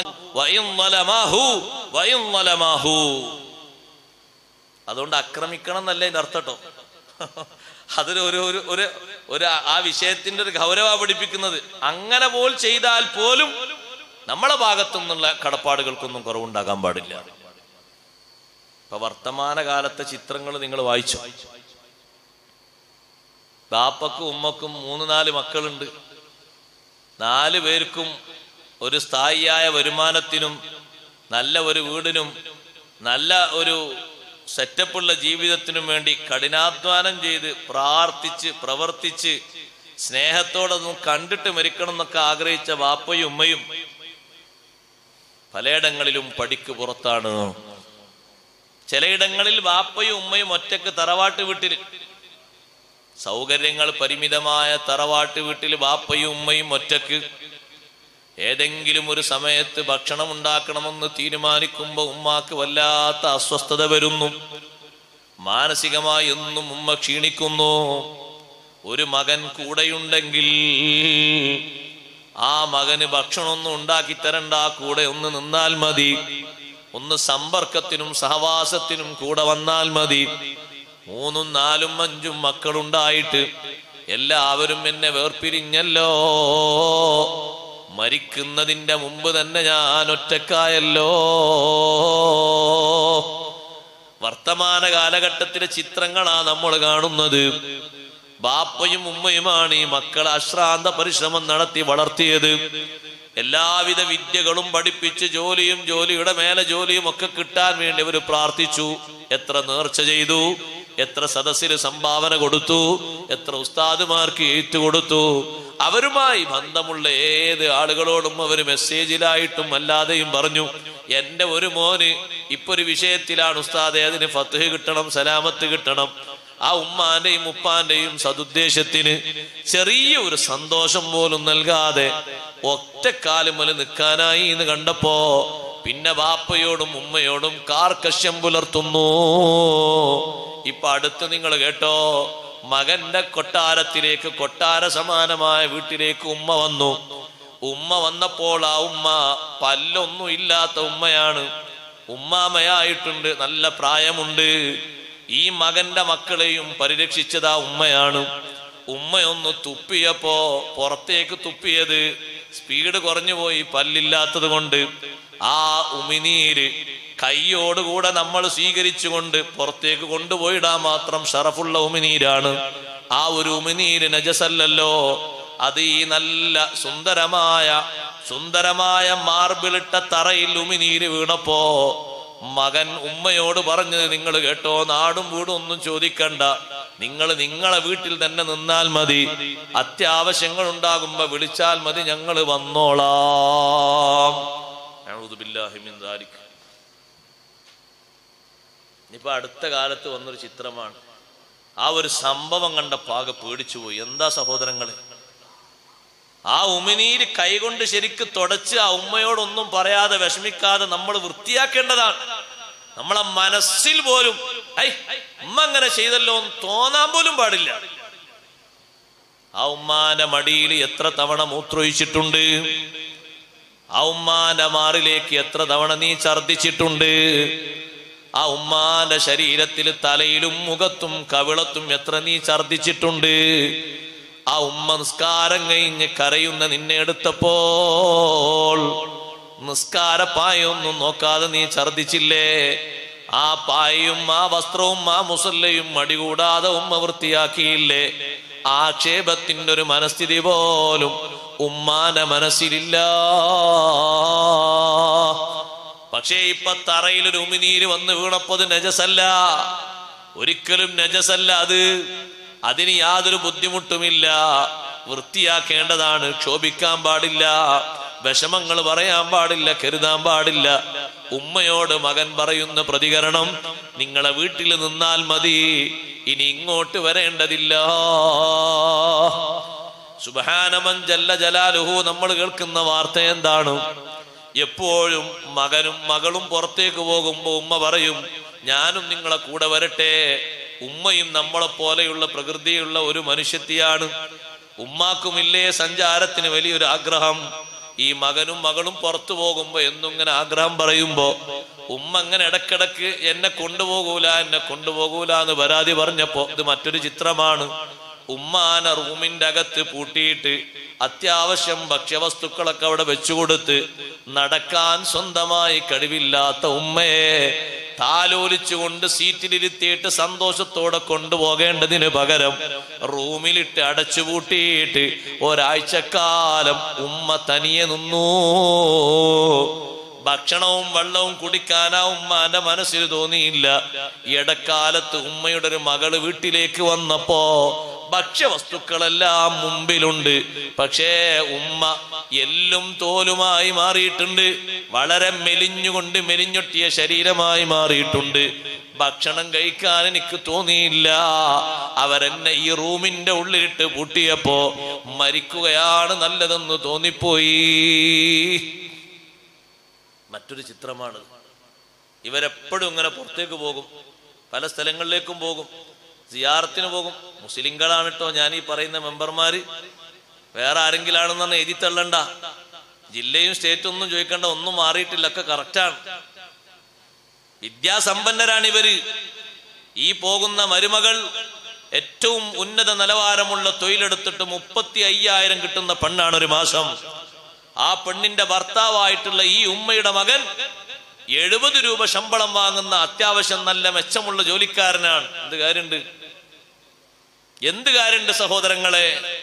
അതുകൊണ്ട് ആക്രമിക്കണം എന്നല്ല ഇതിന്റെ അർത്ഥട്ടോ. അതിന് ഒരു ഒരു ഒരു ആ വിഷയത്തിന്റെ ഒരു ഗൗരവ പഠിപ്പിക്കുന്നത്. അങ്ങനെ പോൽ ചെയ്താൽ പോലും നമ്മളെ ഭാഗത്തു നിന്നുള്ള കടപ്പാടുകൾക്കൊന്നും കുറവുണ്ടാകാൻ പാടില്ല. ഇപ്പൊ വർത്തമാനകാലത്തെ ചിത്രങ്ങൾ നിങ്ങൾ വായിച്ചു. ബാപ്പക്കും ഉമ്മക്കും മൂന്ന് നാല് മക്കളുണ്ട്. നാല് പേർക്കും ഒരു സ്ഥായിയായ വരുമാനത്തിനും നല്ല ഒരു വീടിനും നല്ല ഒരു സെറ്റപ്പുള്ള ജീവിതത്തിനും വേണ്ടി കഠിനാധ്വാനം ചെയ്ത് പ്രാർത്ഥിച്ച് പ്രവർത്തിച്ച് സ്നേഹത്തോടൊന്നും കണ്ടിട്ട് മരിക്കണം എന്നൊക്കെ ആഗ്രഹിച്ച വാപ്പയും ഉമ്മയും പലയിടങ്ങളിലും പടിക്ക് പുറത്താണ്. ചിലയിടങ്ങളിൽ വാപ്പയും ഉമ്മയും ഒറ്റക്ക് തറവാട്ട് വീട്ടിൽ, സൗകര്യങ്ങൾ പരിമിതമായ തറവാട്ട് വീട്ടിൽ വാപ്പയും ഉമ്മയും ഒറ്റക്ക്. ഏതെങ്കിലും ഒരു സമയത്ത് ഭക്ഷണം ഉണ്ടാക്കണമെന്ന് തീരുമാനിക്കുമ്പോ ഉമ്മാക്ക് വല്ലാത്ത അസ്വസ്ഥത വരുന്നു. മാനസികമായി എന്നും ഉമ്മ ക്ഷീണിക്കുന്നു. ഒരു മകൻ കൂടെയുണ്ടെങ്കിൽ ആ മകന് ഭക്ഷണമൊന്നും ഉണ്ടാക്കി തരണ്ട, കൂടെ ഒന്ന് നിന്നാൽ മതി, ഒന്ന് സമ്പർക്കത്തിനും സഹവാസത്തിനും കൂടെ വന്നാൽ മതി. മൂന്നും നാലും അഞ്ചും മക്കളുണ്ടായിട്ട് എല്ലാവരും എന്നെ വേർപിരിഞ്ഞല്ലോ, മരിക്കുന്നതിന്റെ മുമ്പ് തന്നെ ഞാൻ ഒറ്റക്കായല്ലോ. വർത്തമാന കാലഘട്ടത്തിലെ ചിത്രങ്ങളാ നമ്മൾ കാണുന്നത്. ബാപ്പയും ഉമ്മയുമാണ് ഈ മക്കളെ അശ്രാന്ത പരിശ്രമം നടത്തി വളർത്തിയത്. എല്ലാവിധ വിദ്യകളും പഠിപ്പിച്ച് ജോലിയും ജോലിയുടെ മേലെ ജോലിയും ഒക്കെ കിട്ടാൻ വേണ്ടി അവർ പ്രാർത്ഥിച്ചു. എത്ര നേർച്ച ചെയ്തു, എത്ര സദസ്സിന് സംഭാവന കൊടുത്തു, എത്ര ഉസ്താദുമാർക്ക് ഏറ്റുകൊടുത്തു. അവരുമായി ബന്ധമുള്ള ഏത് ആളുകളോടും അവർ മെസ്സേജിലായിട്ടും അല്ലാതെയും പറഞ്ഞു, എന്റെ ഒരു മോന് ഇപ്പൊ ഒരു വിഷയത്തിലാണ് ഉസ്താദെ, അതിന് ഫത്ഹ് കിട്ടണം, സലാമത്ത് കിട്ടണം. ആ ഉമ്മാന്റെയും ഉപ്പാന്റെയും സതുദ്ദേശത്തിന് ചെറിയ ഒരു സന്തോഷം പോലും നൽകാതെ ഒറ്റക്കാലുമല് നിൽക്കാനായി എന്ന് കണ്ടപ്പോ പിന്നെ ബാപ്പയോടും ഉമ്മയോടും കാർക്കശ്യം പുലർത്തുന്നു. ഇപ്പൊ അടുത്ത് നിങ്ങൾ കേട്ടോ, മകന്റെ കൊട്ടാരത്തിലേക്ക്, കൊട്ടാര സമാനമായ വീട്ടിലേക്ക് ഉമ്മ വന്നു. ഉമ്മ വന്നപ്പോൾ ആ ഉമ്മ പല്ലൊന്നും ഇല്ലാത്ത ഉമ്മയാണ്, ഉമ്മാമയായിട്ടുണ്ട്, നല്ല പ്രായമുണ്ട്. ഈ മകന്റെ മക്കളെയും പരിരക്ഷിച്ചത് ആ ഉമ്മയാണ്. ഉമ്മയൊന്ന് തുപ്പിയപ്പോ പുറത്തേക്ക് തുപ്പിയത് സ്പീഡ് കുറഞ്ഞു പോയി, പല്ലില്ലാത്തത് കൊണ്ട്. ആ ഉമിനീര് കൈയോടുകൂടെ നമ്മൾ സ്വീകരിച്ചുകൊണ്ട് പുറത്തേക്ക് കൊണ്ടുപോയിടാൻ മാത്രം ഷറഫുള്ള ഉമിനീരാണ്. ആ ഒരു ഉമിനീര് നജസല്ലല്ലോ. അത് ഈ നല്ല സുന്ദരമായ സുന്ദരമായ മാർബിളിട്ട തറയിൽ ഉമിനീര് വീണപ്പോ മകൻ ഉമ്മയോട് പറഞ്ഞത് നിങ്ങൾ കേട്ടോ, നാടും വീടും ഒന്നും ചോദിക്കണ്ട, നിങ്ങൾ നിങ്ങളെ വീട്ടിൽ തന്നെ നിന്നാൽ മതി, അത്യാവശ്യങ്ങൾ ഉണ്ടാകുമ്പോ വിളിച്ചാൽ മതി, ഞങ്ങൾ വന്നോളാം. ഇപ്പൊ അടുത്ത കാലത്ത് വന്നൊരു ചിത്രമാണ്. ആ ഒരു സംഭവം കണ്ട പാക പേടിച്ചു പോയി. എന്താ സഹോദരങ്ങളെ, ആ ഉമിനീര് കൈകൊണ്ട് ശരിക്ക് തുടച്ച് ആ ഉമ്മയോടൊന്നും പറയാതെ വിഷമിക്കാതെ നമ്മൾ വൃത്തിയാക്കേണ്ടതാണ്. നമ്മളെ മനസ്സിൽ പോലും ഐ ഉമ്മ അങ്ങനെ ചെയ്തല്ലോ എന്ന് തോന്നാൻ പോലും പാടില്ല. ആ ഉമ്മാന്റെ മടിയിൽ എത്ര തവണ മൂത്രൊഴിച്ചിട്ടുണ്ട്, ആ ഉമ്മാന്റെ മാറിലേക്ക് എത്ര തവണ നീ ഛർദിച്ചിട്ടുണ്ട്, ആ ഉമ്മാന്റെ ശരീരത്തിൽ തലയിലും മുഖത്തും കവിളത്തും എത്ര നീ ഛർദിച്ചിട്ടുണ്ട്. ആ ഉമ്മ നിസ്കാരം കഴിഞ്ഞ് കരയുന്ന നിന്നെ എടുത്തപ്പോൾ നിസ്കാര പായൊന്നും നോക്കാതെ നീ ഛർദിച്ചില്ലേ? ആ പായയും ആ വസ്ത്രവും ആ മുസല്ലയും മടികൂടാതെ ഉമ്മ വൃത്തിയാക്കിയില്ലേ? ആക്ഷേപത്തിന്റെ ഒരു മനസ്ഥിതി പോലും ഉമ്മാന്റെ മനസ്സിലില്ല. പക്ഷേ ഇപ്പൊ തറയിലൊരു ഉമിനീര് വന്ന് വീണപ്പോ അത് നജസല്ല, ഒരിക്കലും നജസല്ല. അത് അതിന് യാതൊരു ബുദ്ധിമുട്ടുമില്ല, വൃത്തിയാക്കേണ്ടതാണ്. ക്ഷോഭിക്കാൻ പാടില്ല, വിഷമങ്ങൾ പറയാൻ പാടില്ല, കരുതാൻ പാടില്ല. ഉമ്മയോട് മകൻ പറയുന്ന പ്രതികരണം, നിങ്ങളെ വീട്ടിൽ നിന്നാൽ മതി, ഇനി ഇങ്ങോട്ട് വരേണ്ടതില്ല. സുബ്ഹാനമൻ ജല്ല ജലാലുഹു. നമ്മൾ കേൾക്കുന്ന വാർത്ത എന്താണ്? എപ്പോഴും മകനും മകളും പുറത്തേക്ക് പോകുമ്പോ ഉമ്മ പറയും, ഞാനും നിങ്ങളെ കൂടെ വരട്ടെ. ഉമ്മയും നമ്മളെ പോലെയുള്ള പ്രകൃതിയുള്ള ഒരു മനുഷ്യത്തിയാണ്. ഉമ്മാക്കുമില്ലേ സഞ്ചാരത്തിന് വലിയൊരു ആഗ്രഹം. ഈ മകനും മകളും പുറത്തു പോകുമ്പോ എന്നും ഇങ്ങനെ ആഗ്രഹം പറയുമ്പോ ഉമ്മ ഇങ്ങനെ ഇടക്കിടക്ക് എന്നെ കൊണ്ടുപോകൂല എന്നെ കൊണ്ടുപോകൂല എന്ന് പരാതി പറഞ്ഞപ്പോ ഇത് മറ്റൊരു ചിത്രമാണ്. ഉമ്മാന റൂമിന്റെ അകത്ത് പൂട്ടിയിട്ട് അത്യാവശ്യം ഭക്ഷ്യവസ്തുക്കളൊക്കെ അവിടെ വെച്ചുകൊടുത്ത് നടക്കാൻ സ്വന്തമായി കഴിവില്ലാത്ത ഉമ്മയെ താലോലിച്ചുകൊണ്ട് സീറ്റിലിരുത്തിയിട്ട് സന്തോഷത്തോടെ കൊണ്ടുപോകേണ്ടതിന് പകരം റൂമിലിട്ട് അടച്ചുപൂട്ടിയിട്ട് ഒരാഴ്ചക്കാലം ഉമ്മ തനിയെ നിന്നു. ഭക്ഷണവും വെള്ളവും കുടിക്കാനാ ഉമ്മാന്റെ മനസ്സിൽ തോന്നിയില്ല. ഇടക്കാലത്ത് ഉമ്മയുടെ ഒരു മകള് വീട്ടിലേക്ക് വന്നപ്പോ ഭക്ഷ്യവസ്തുക്കളെല്ലാം മുമ്പിലുണ്ട്. പക്ഷേ ഉമ്മ എല്ലും തോലുമായി മാറിയിട്ടുണ്ട്. വളരെ മെലിഞ്ഞുകൊണ്ട് മെലിഞ്ഞൊട്ടിയ ശരീരമായി മാറിയിട്ടുണ്ട്. ഭക്ഷണം കഴിക്കാൻ എനിക്ക് തോന്നിയില്ല. അവരെന്നെ ഈ റൂമിന്റെ ഉള്ളിലിട്ട് പൂട്ടിയപ്പോ മരിക്കുകയാണ് നല്ലതെന്ന് തോന്നിപ്പോയി. മറ്റൊരു ചിത്രമാണ്. ഇവരെപ്പോഴും ഇങ്ങനെ പുറത്തേക്ക് പോകും, പല സ്ഥലങ്ങളിലേക്കും പോകും, സിയാറത്തിന് പോകും. മുസ്ലിങ്ങളാണ് കേട്ടോ ഞാൻ ഈ പറയുന്ന മെമ്പർമാര്, വേറെ ആരെങ്കിലാണെന്ന് പറഞ്ഞാൽ എഴുതി തള്ളണ്ട. ജില്ലയും സ്റ്റേറ്റും ഒന്നും ചോദിക്കണ്ട, ഒന്നും മാറിയിട്ടില്ല, ഒക്കെ കറക്റ്റാണ്. വിദ്യാസമ്പന്നരാണ് ഇവര്. ഈ പോകുന്ന മരുമകൾ ഏറ്റവും ഉന്നത നിലവാരമുള്ള തൊഴിലെടുത്തിട്ട് മുപ്പത്തി അയ്യായിരം കിട്ടുന്ന പെണ്ണാണ് ഒരു മാസം. ആ പെണ്ണിന്റെ ഭർത്താവായിട്ടുള്ള ഈ ഉമ്മയുടെ മകൻ എഴുപത് രൂപ ശമ്പളം വാങ്ങുന്ന അത്യാവശ്യം നല്ല മെച്ചമുള്ള ജോലിക്കാരനാണ്. എന്ത് കാര്യമുണ്ട്, എന്ത് കാര്യമുണ്ട് സഹോദരങ്ങളെ?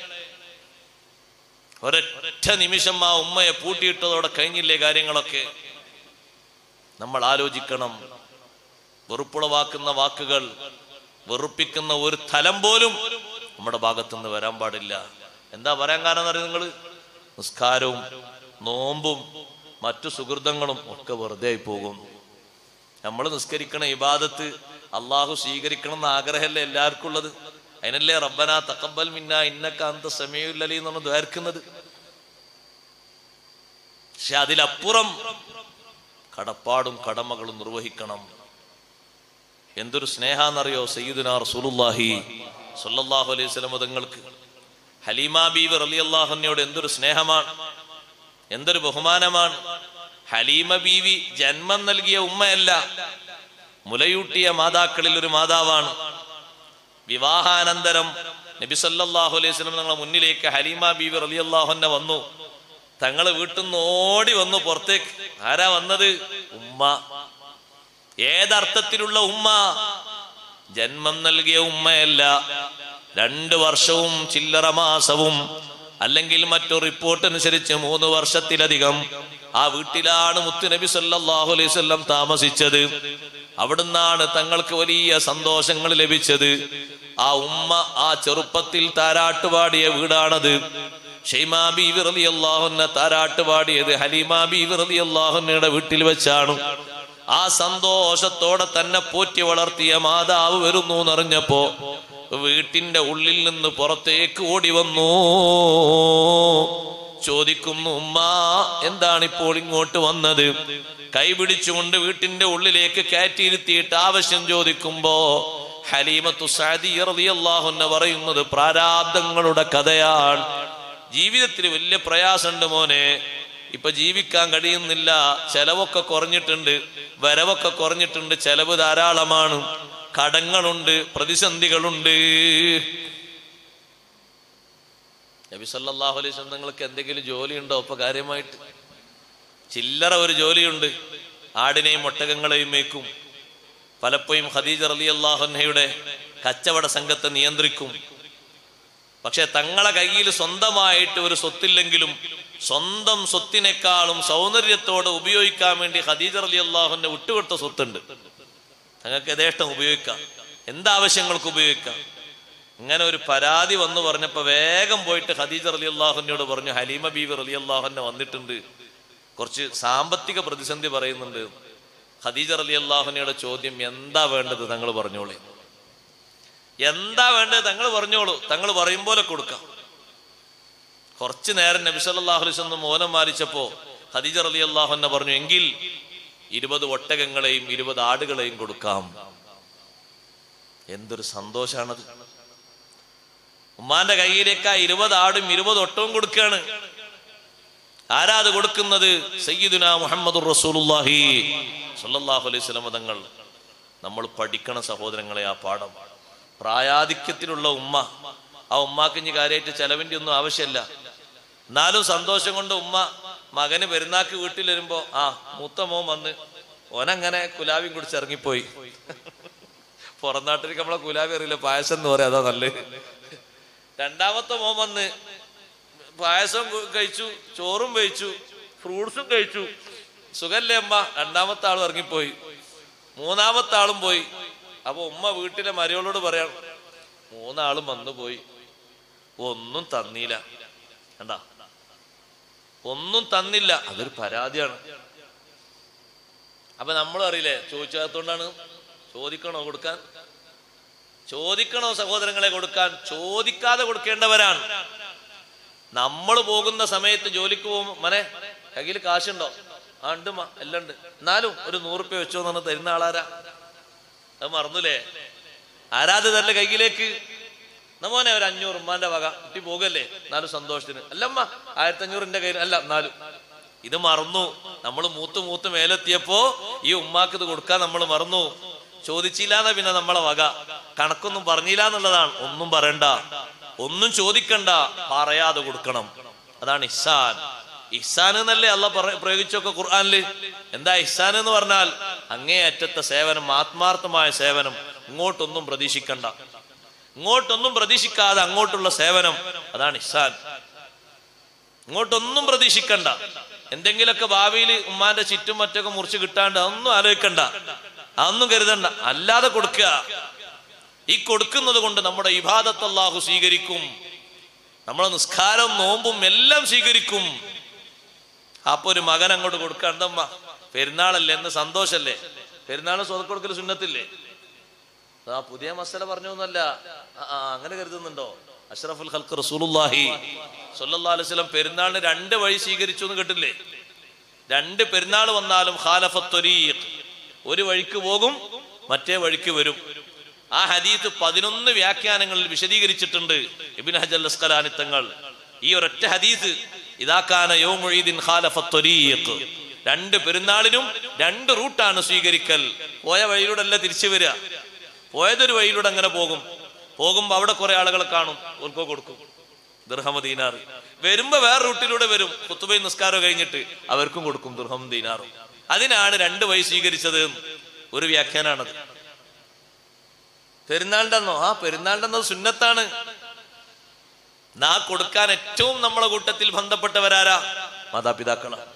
ഒരൊറ്റ നിമിഷം ആ ഉമ്മയെ പൂട്ടിയിട്ടതോടെ കഴിഞ്ഞില്ലേ കാര്യങ്ങളൊക്കെ? നമ്മൾ ആലോചിക്കണം. വെറുപ്പുളവാക്കുന്ന വാക്കുകൾ, വെറുപ്പിക്കുന്ന ഒരു തലം പോലും നമ്മുടെ ഭാഗത്തുനിന്ന് വരാൻ പാടില്ല. എന്താ പറയാൻ കാരണം അറിയാം നിങ്ങൾ? നിസ്കാരവും നോമ്പും മറ്റു സുഹൃതങ്ങളും ഒക്കെ വെറുതെ ആയി പോകും. നമ്മൾ നിസ്കരിക്കണ ഇബാദത്ത് അള്ളാഹു സ്വീകരിക്കണം എന്ന ആഗ്രഹമല്ലേ എല്ലാവർക്കും ഉള്ളത്? അതിനല്ലേ റബ്ബനാ തഖബ്ബൽ മിന്നാ ഇന്നക അന്ത സമീഉൽ അലീം എന്ന് പറഞ്ഞ് ദ്വാരക്കുന്നത്. പക്ഷെ അതിലപ്പുറം കടപ്പാടും കടമകളും നിർവഹിക്കണം. എന്തൊരു സ്നേഹാന്നറിയോ സയ്യിദുനാ റസൂലുള്ളാഹി സ്വല്ലല്ലാഹു അലൈഹി വസല്ലം തങ്ങൾക്ക് ഹലീമ ബീവി റളിയല്ലാഹു അൻഹയോട് എന്തൊരു സ്നേഹമാണ്, എന്തൊരു ബഹുമാനമാണ്. ഹലീമ ബീവി ജന്മം നൽകിയ ഉമ്മയല്ല, മുലയൂട്ടിയ മാതാക്കളിൽ ഒരു മാതാവാണ്. വിവാഹാനന്തരം നബി സല്ലല്ലാഹു അലൈഹി വസല്ലം തങ്ങളുടെ മുന്നിലേക്ക് ഹലീമ ബീവി റളിയല്ലാഹു അൻഹ വന്നു. തങ്ങള് വീട്ടിൽ നിന്ന് ഓടി വന്നു പുറത്തേക്ക്. ആരാ വന്നത്? ഉമ്മ. ഏതർത്ഥത്തിലുള്ള ഉമ്മ? ജന്മം നൽകിയ ഉമ്മയല്ല. രണ്ടു വർഷവും ചില്ലറ മാസവും അല്ലെങ്കിൽ മറ്റു റിപ്പോർട്ട് അനുസരിച്ച് മൂന്ന് വർഷത്തിലധികം ആ വീട്ടിലാണ് മുത്തുനബി സല്ലല്ലാഹു അലൈഹി വസല്ലം താമസിച്ചത്. അവിടുന്നാണ് തങ്ങൾക്ക് വലിയ സന്തോഷങ്ങൾ ലഭിച്ചത്. ആ ഉമ്മ ആ ചെറുപ്പത്തിൽ താരാട്ടുപാടിയ വീടാണത്. ഷൈമാ ബീവി റളിയല്ലാഹു അൻഹ താരാട്ടുപാടിയത് ഹലീമ ബീവി റളിയല്ലാഹു അൻഹയുടെ വീട്ടിൽ വെച്ചാണ്. ആ സന്തോഷത്തോടെ തന്നെ പോറ്റി വളർത്തിയ മാതാവ് വരുന്നു എന്നറിഞ്ഞപ്പോ വീട്ടിന്റെ ഉള്ളിൽ നിന്ന് പുറത്തേക്ക് ഓടി വന്നു. ചോദിക്കുന്നു, ഉമ്മ എന്താണിപ്പോൾ ഇങ്ങോട്ട് വന്നത്? കൈപിടിച്ചുകൊണ്ട് വീട്ടിന്റെ ഉള്ളിലേക്ക് കയറ്റിയിരുത്തിയിട്ട് ആവശ്യം ചോദിക്കുമ്പോ ഹലീമത്തു സഅദിയ്യ റളിയല്ലാഹു അൻഹ പറയുന്നത് പ്രാരാബ്ദങ്ങളുടെ കഥയാണ്. ജീവിതത്തിൽ വലിയ പ്രയാസമുണ്ട് മോനെ, ഇപ്പൊ ജീവിക്കാൻ കഴിയുന്നില്ല, ചെലവൊക്കെ കുറഞ്ഞിട്ടുണ്ട്, വരവൊക്കെ കുറഞ്ഞിട്ടുണ്ട്, ചെലവ് ധാരാളമാണ്, കടങ്ങളുണ്ട്, പ്രതിസന്ധികളുണ്ട്. നബി സല്ലല്ലാഹു അലൈഹി വസല്ലം നിങ്ങൾക്ക് എന്തെങ്കിലും ജോലി ഉണ്ടോ? ഇപ്പൊ കാര്യമായിട്ട് ചില്ലറ ഒരു ജോലിയുണ്ട്, ആടിനെയും ഒട്ടകങ്ങളെയും മേക്കും. പലപ്പോഴും ഖദീജ റളിയല്ലാഹു അൻഹയുടെ കച്ചവട സംഘത്തെ നിയന്ത്രിക്കും. പക്ഷെ തങ്ങളെ കയ്യിൽ സ്വന്തമായിട്ട് ഒരു സ്വത്തില്ലെങ്കിലും സ്വന്തം സ്വത്തിനേക്കാളും സൗന്ദര്യത്തോടെ ഉപയോഗിക്കാൻ വേണ്ടി ഖദീജ റളിയല്ലാഹു അൻഹ വിട്ടുകൊടുത്ത സ്വത്തുണ്ട്. തങ്ങൾക്ക് യഥേഷ്ടം ഉപയോഗിക്കാം, എന്താവശ്യങ്ങൾക്ക് ഉപയോഗിക്കാം. ഇങ്ങനെ ഒരു പരാതി വന്നു പറഞ്ഞപ്പോ വേഗം പോയിട്ട് ഖദീജ റളിയല്ലാഹു അൻഹയോട് പറഞ്ഞു, ഹലീമ ബീവി റളിയല്ലാഹു അൻഹ വന്നിട്ടുണ്ട്, കുറച്ച് സാമ്പത്തിക പ്രതിസന്ധി പറയുന്നുണ്ട്. ഖദീജ റളിയല്ലാഹു അൻഹയുടെ ചോദ്യം, എന്താ വേണ്ടത് തങ്ങൾ പറഞ്ഞോളൂ, എന്താ വേണ്ടത് തങ്ങൾ പറഞ്ഞോളൂ, തങ്ങൾ പറയും പോലെ കൊടുക്കാം. കുറച്ചു നേരം നബി സല്ലല്ലാഹു അലൈഹി വസല്ലം മൗനം പാലിച്ചപ്പോ ഖദീജ റളിയല്ലാഹു അൻഹ പറഞ്ഞു, എങ്കിൽ ഇരുപത് ഒട്ടകങ്ങളെയും ഇരുപത് ആടുകളെയും കൊടുക്കാം. എന്തൊരു സന്തോഷാണത്! ഉമ്മാന്റെ കയ്യിലേക്ക് ആ ഇരുപത് ആടും ഇരുപത് ഒട്ടവും കൊടുക്കുകയാണ്. ആരാ അത് കൊടുക്കുന്നത്? സയ്യിദുനാ മുഹമ്മദുർ റസൂലുള്ളാഹി സ്വല്ലല്ലാഹു അലൈഹി വസല്ലം തങ്ങൾ. നമ്മൾ പഠിക്കണ സഹോദരങ്ങളെ ആ പാഠം. പ്രായാധിക്യത്തിലുള്ള ഉമ്മ, ആ ഉമ്മാക്ക് ഇനി കാര്യമായിട്ട് ചെലവിന്റെ ഒന്നും ആവശ്യമില്ല. എന്നാലും സന്തോഷം കൊണ്ട് ഉമ്മ മകന് പെരുന്നാക്ക് വീട്ടിൽ വരുമ്പോ ആ മൂത്ത മോൻ വന്ന് ഓനങ്ങനെ കുലാവിയും കുടിച്ച് ഇറങ്ങിപ്പോയി. പുറം നാട്ടിലേക്ക് നമ്മളെ കുലാവി അറിയില്ല, പായസം എന്ന് പറയാം, അതാ നല്ലത്. രണ്ടാമത്തെ മോൻ വന്ന് പായസം കഴിച്ചു, ചോറും കഴിച്ചു, ഫ്രൂട്ട്സും കഴിച്ചു. സുഖല്ലേ അമ്മ? രണ്ടാമത്തെ ആളും ഇറങ്ങിപ്പോയി. മൂന്നാമത്തെ ആളും പോയി. അപ്പൊ ഉമ്മ വീട്ടിലെ മരിയോളോട് പറയാം, മൂന്നാളും വന്നു പോയി, ഒന്നും തന്നില്ല. കണ്ടാ, ഒന്നും തന്നില്ല. അതൊരു പരാതിയാണ്. അപ്പൊ നമ്മൾ അറിയില്ലേ, ചോദിച്ചാത്തോണ്ടാണ്. ചോദിക്കണോ കൊടുക്കാൻ? ചോദിക്കണോ സഹോദരങ്ങളെ കൊടുക്കാൻ? ചോദിക്കാതെ കൊടുക്കേണ്ടവരാണ്. നമ്മൾ പോകുന്ന സമയത്ത് ജോലിക്ക് പോകുമ്പോ മനെ കയ്യിൽ കാശുണ്ടോ? ആ ഉണ്ട് മാ, എല്ലാം ഉണ്ട്. എന്നാലും ഒരു നൂറുപ്യ വെച്ചോ എന്ന് പറഞ്ഞ് തരുന്ന ആളാരാ? അത് മറന്നുല്ലേ? ആരാത് തരല്ലേ കയ്യിലേക്ക്? നമ്മോനെ ഒരു അഞ്ഞൂറ് ഉമ്മാന്റെ വക കുട്ടി പോകല്ലേ, എന്നാലും സന്തോഷത്തിന്. അല്ലമ്മ ആയിരത്തി അഞ്ഞൂറിന്റെ കയ്യിൽ അല്ല, എന്നാലും. ഇത് മറന്നു. നമ്മൾ മൂത്ത് മൂത്ത് മേലെത്തിയപ്പോ ഈ ഉമ്മാക്ക് ഇത് കൊടുക്കാൻ നമ്മൾ മറന്നു. ചോദിച്ചില്ലാന്ന പിന്നെ നമ്മളെ വക. കണക്കൊന്നും പറഞ്ഞില്ല എന്നുള്ളതാണ്. ഒന്നും പറയണ്ട, ഒന്നും ചോദിക്കണ്ട, പറയാതെ കൊടുക്കണം. അതാണ് ഇഹ്സാൻ. ഇഹ്സാൻ എന്നല്ലേ അള്ളാഹ് പ്രയോഗിച്ചൊക്കെ ഖുർആനില്. എന്താ ഇഹ്സാൻ എന്ന് പറഞ്ഞാൽ? അങ്ങേയറ്റത്തെ സേവനം, ആത്മാർത്ഥമായ സേവനം. ഇങ്ങോട്ടൊന്നും പ്രതീക്ഷിക്കണ്ട, ഇങ്ങോട്ടൊന്നും പ്രതീക്ഷിക്കാതെ അങ്ങോട്ടുള്ള സേവനം, അതാണ് ഇഹ്സാൻ. ഇങ്ങോട്ടൊന്നും പ്രതീക്ഷിക്കണ്ട. എന്തെങ്കിലുമൊക്കെ ഭാവിയിൽ ഉമ്മാന്റെ ചുറ്റും മറ്റൊക്കെ മുറിച്ച് കിട്ടാണ്ട് അതൊന്നും ആലോചിക്കണ്ട, അതൊന്നും കരുതണ്ട. അല്ലാതെ കൊടുക്കുക. ഈ കൊടുക്കുന്നത് കൊണ്ട് നമ്മുടെ ഇബാദത്ത് അല്ലാഹു സ്വീകരിക്കും. നമ്മളെ നിസ്കാരം, നോമ്പും എല്ലാം സ്വീകരിക്കും. അപ്പൊ ഒരു മകൻ അങ്ങോട്ട് കൊടുക്കുക. എന്തമ്മ പെരുന്നാളല്ലേ, എന്ന് സന്തോഷല്ലേ? പെരുന്നാളിന് സ്വതക്ക കൊടുക്കൽ സുന്നത്തില്ലേ? ആ പുതിയ മസല പറഞ്ഞൊന്നല്ല. ആ അങ്ങനെ കരുതുന്നുണ്ടോ? അഷ്റഫുൽ ഖൽഖ് റസൂലുള്ളാഹി സ്വല്ലല്ലാഹു അലൈഹി വസല്ലം പെരുന്നാളിന് രണ്ട് വഴി സ്വീകരിച്ചു എന്ന് കേട്ടില്ലേ? രണ്ട് പെരുന്നാൾ വന്നാലും ഖാലഫത്ത് ത്വരീഖ്, ഒരു വഴിക്ക് പോകും, മറ്റേ വഴിക്ക് വരും. ആ ഹദീസ് പതിനൊന്ന് വ്യാഖ്യാനങ്ങളിൽ വിശദീകരിച്ചിട്ടുണ്ട് ഇബ്നു ഹജർ അൽ അസ്ഖലാനി തങ്ങൾ. ഈ ഒരൊറ്റ ഹദീസ്, ഇദാ കാന യൗമുഈദിൻ ഖാലഫത്ത് ത്വരീഖ്, രണ്ട് പെരുന്നാളിനും രണ്ട് റൂട്ടാണ് സ്വീകരിക്കൽ. പോയ വഴിയിലൂടെ അല്ല തിരിച്ചു വരിക. പോയതൊരു വഴിയിലൂടെ അങ്ങനെ പോകും. പോകുമ്പോ അവിടെ കുറെ ആളുകളെ കാണും, ഓർക്കോ കൊടുക്കും ദിർഹം ദീനാർ. വരുമ്പോ വേറെ റൂട്ടിലൂടെ വരും, ഖുതുബയും നിസ്കാരം കഴിഞ്ഞിട്ട് അവർക്കും കൊടുക്കും ദിർഹം ദീനാറും. അതിനാണ് രണ്ട് വഴി സ്വീകരിച്ചത്. ഒരു വ്യാഖ്യാനാണത്. പെരുന്നാളിന്റെ അന്നോ? ആ പെരുന്നാളിന്റെ അന്നോ സുന്നത്താണ്. നാ കൊടുക്കാൻ ഏറ്റവും നമ്മളെ കൂട്ടത്തിൽ ബന്ധപ്പെട്ടവരാരാ? മാതാപിതാക്കളാണ്.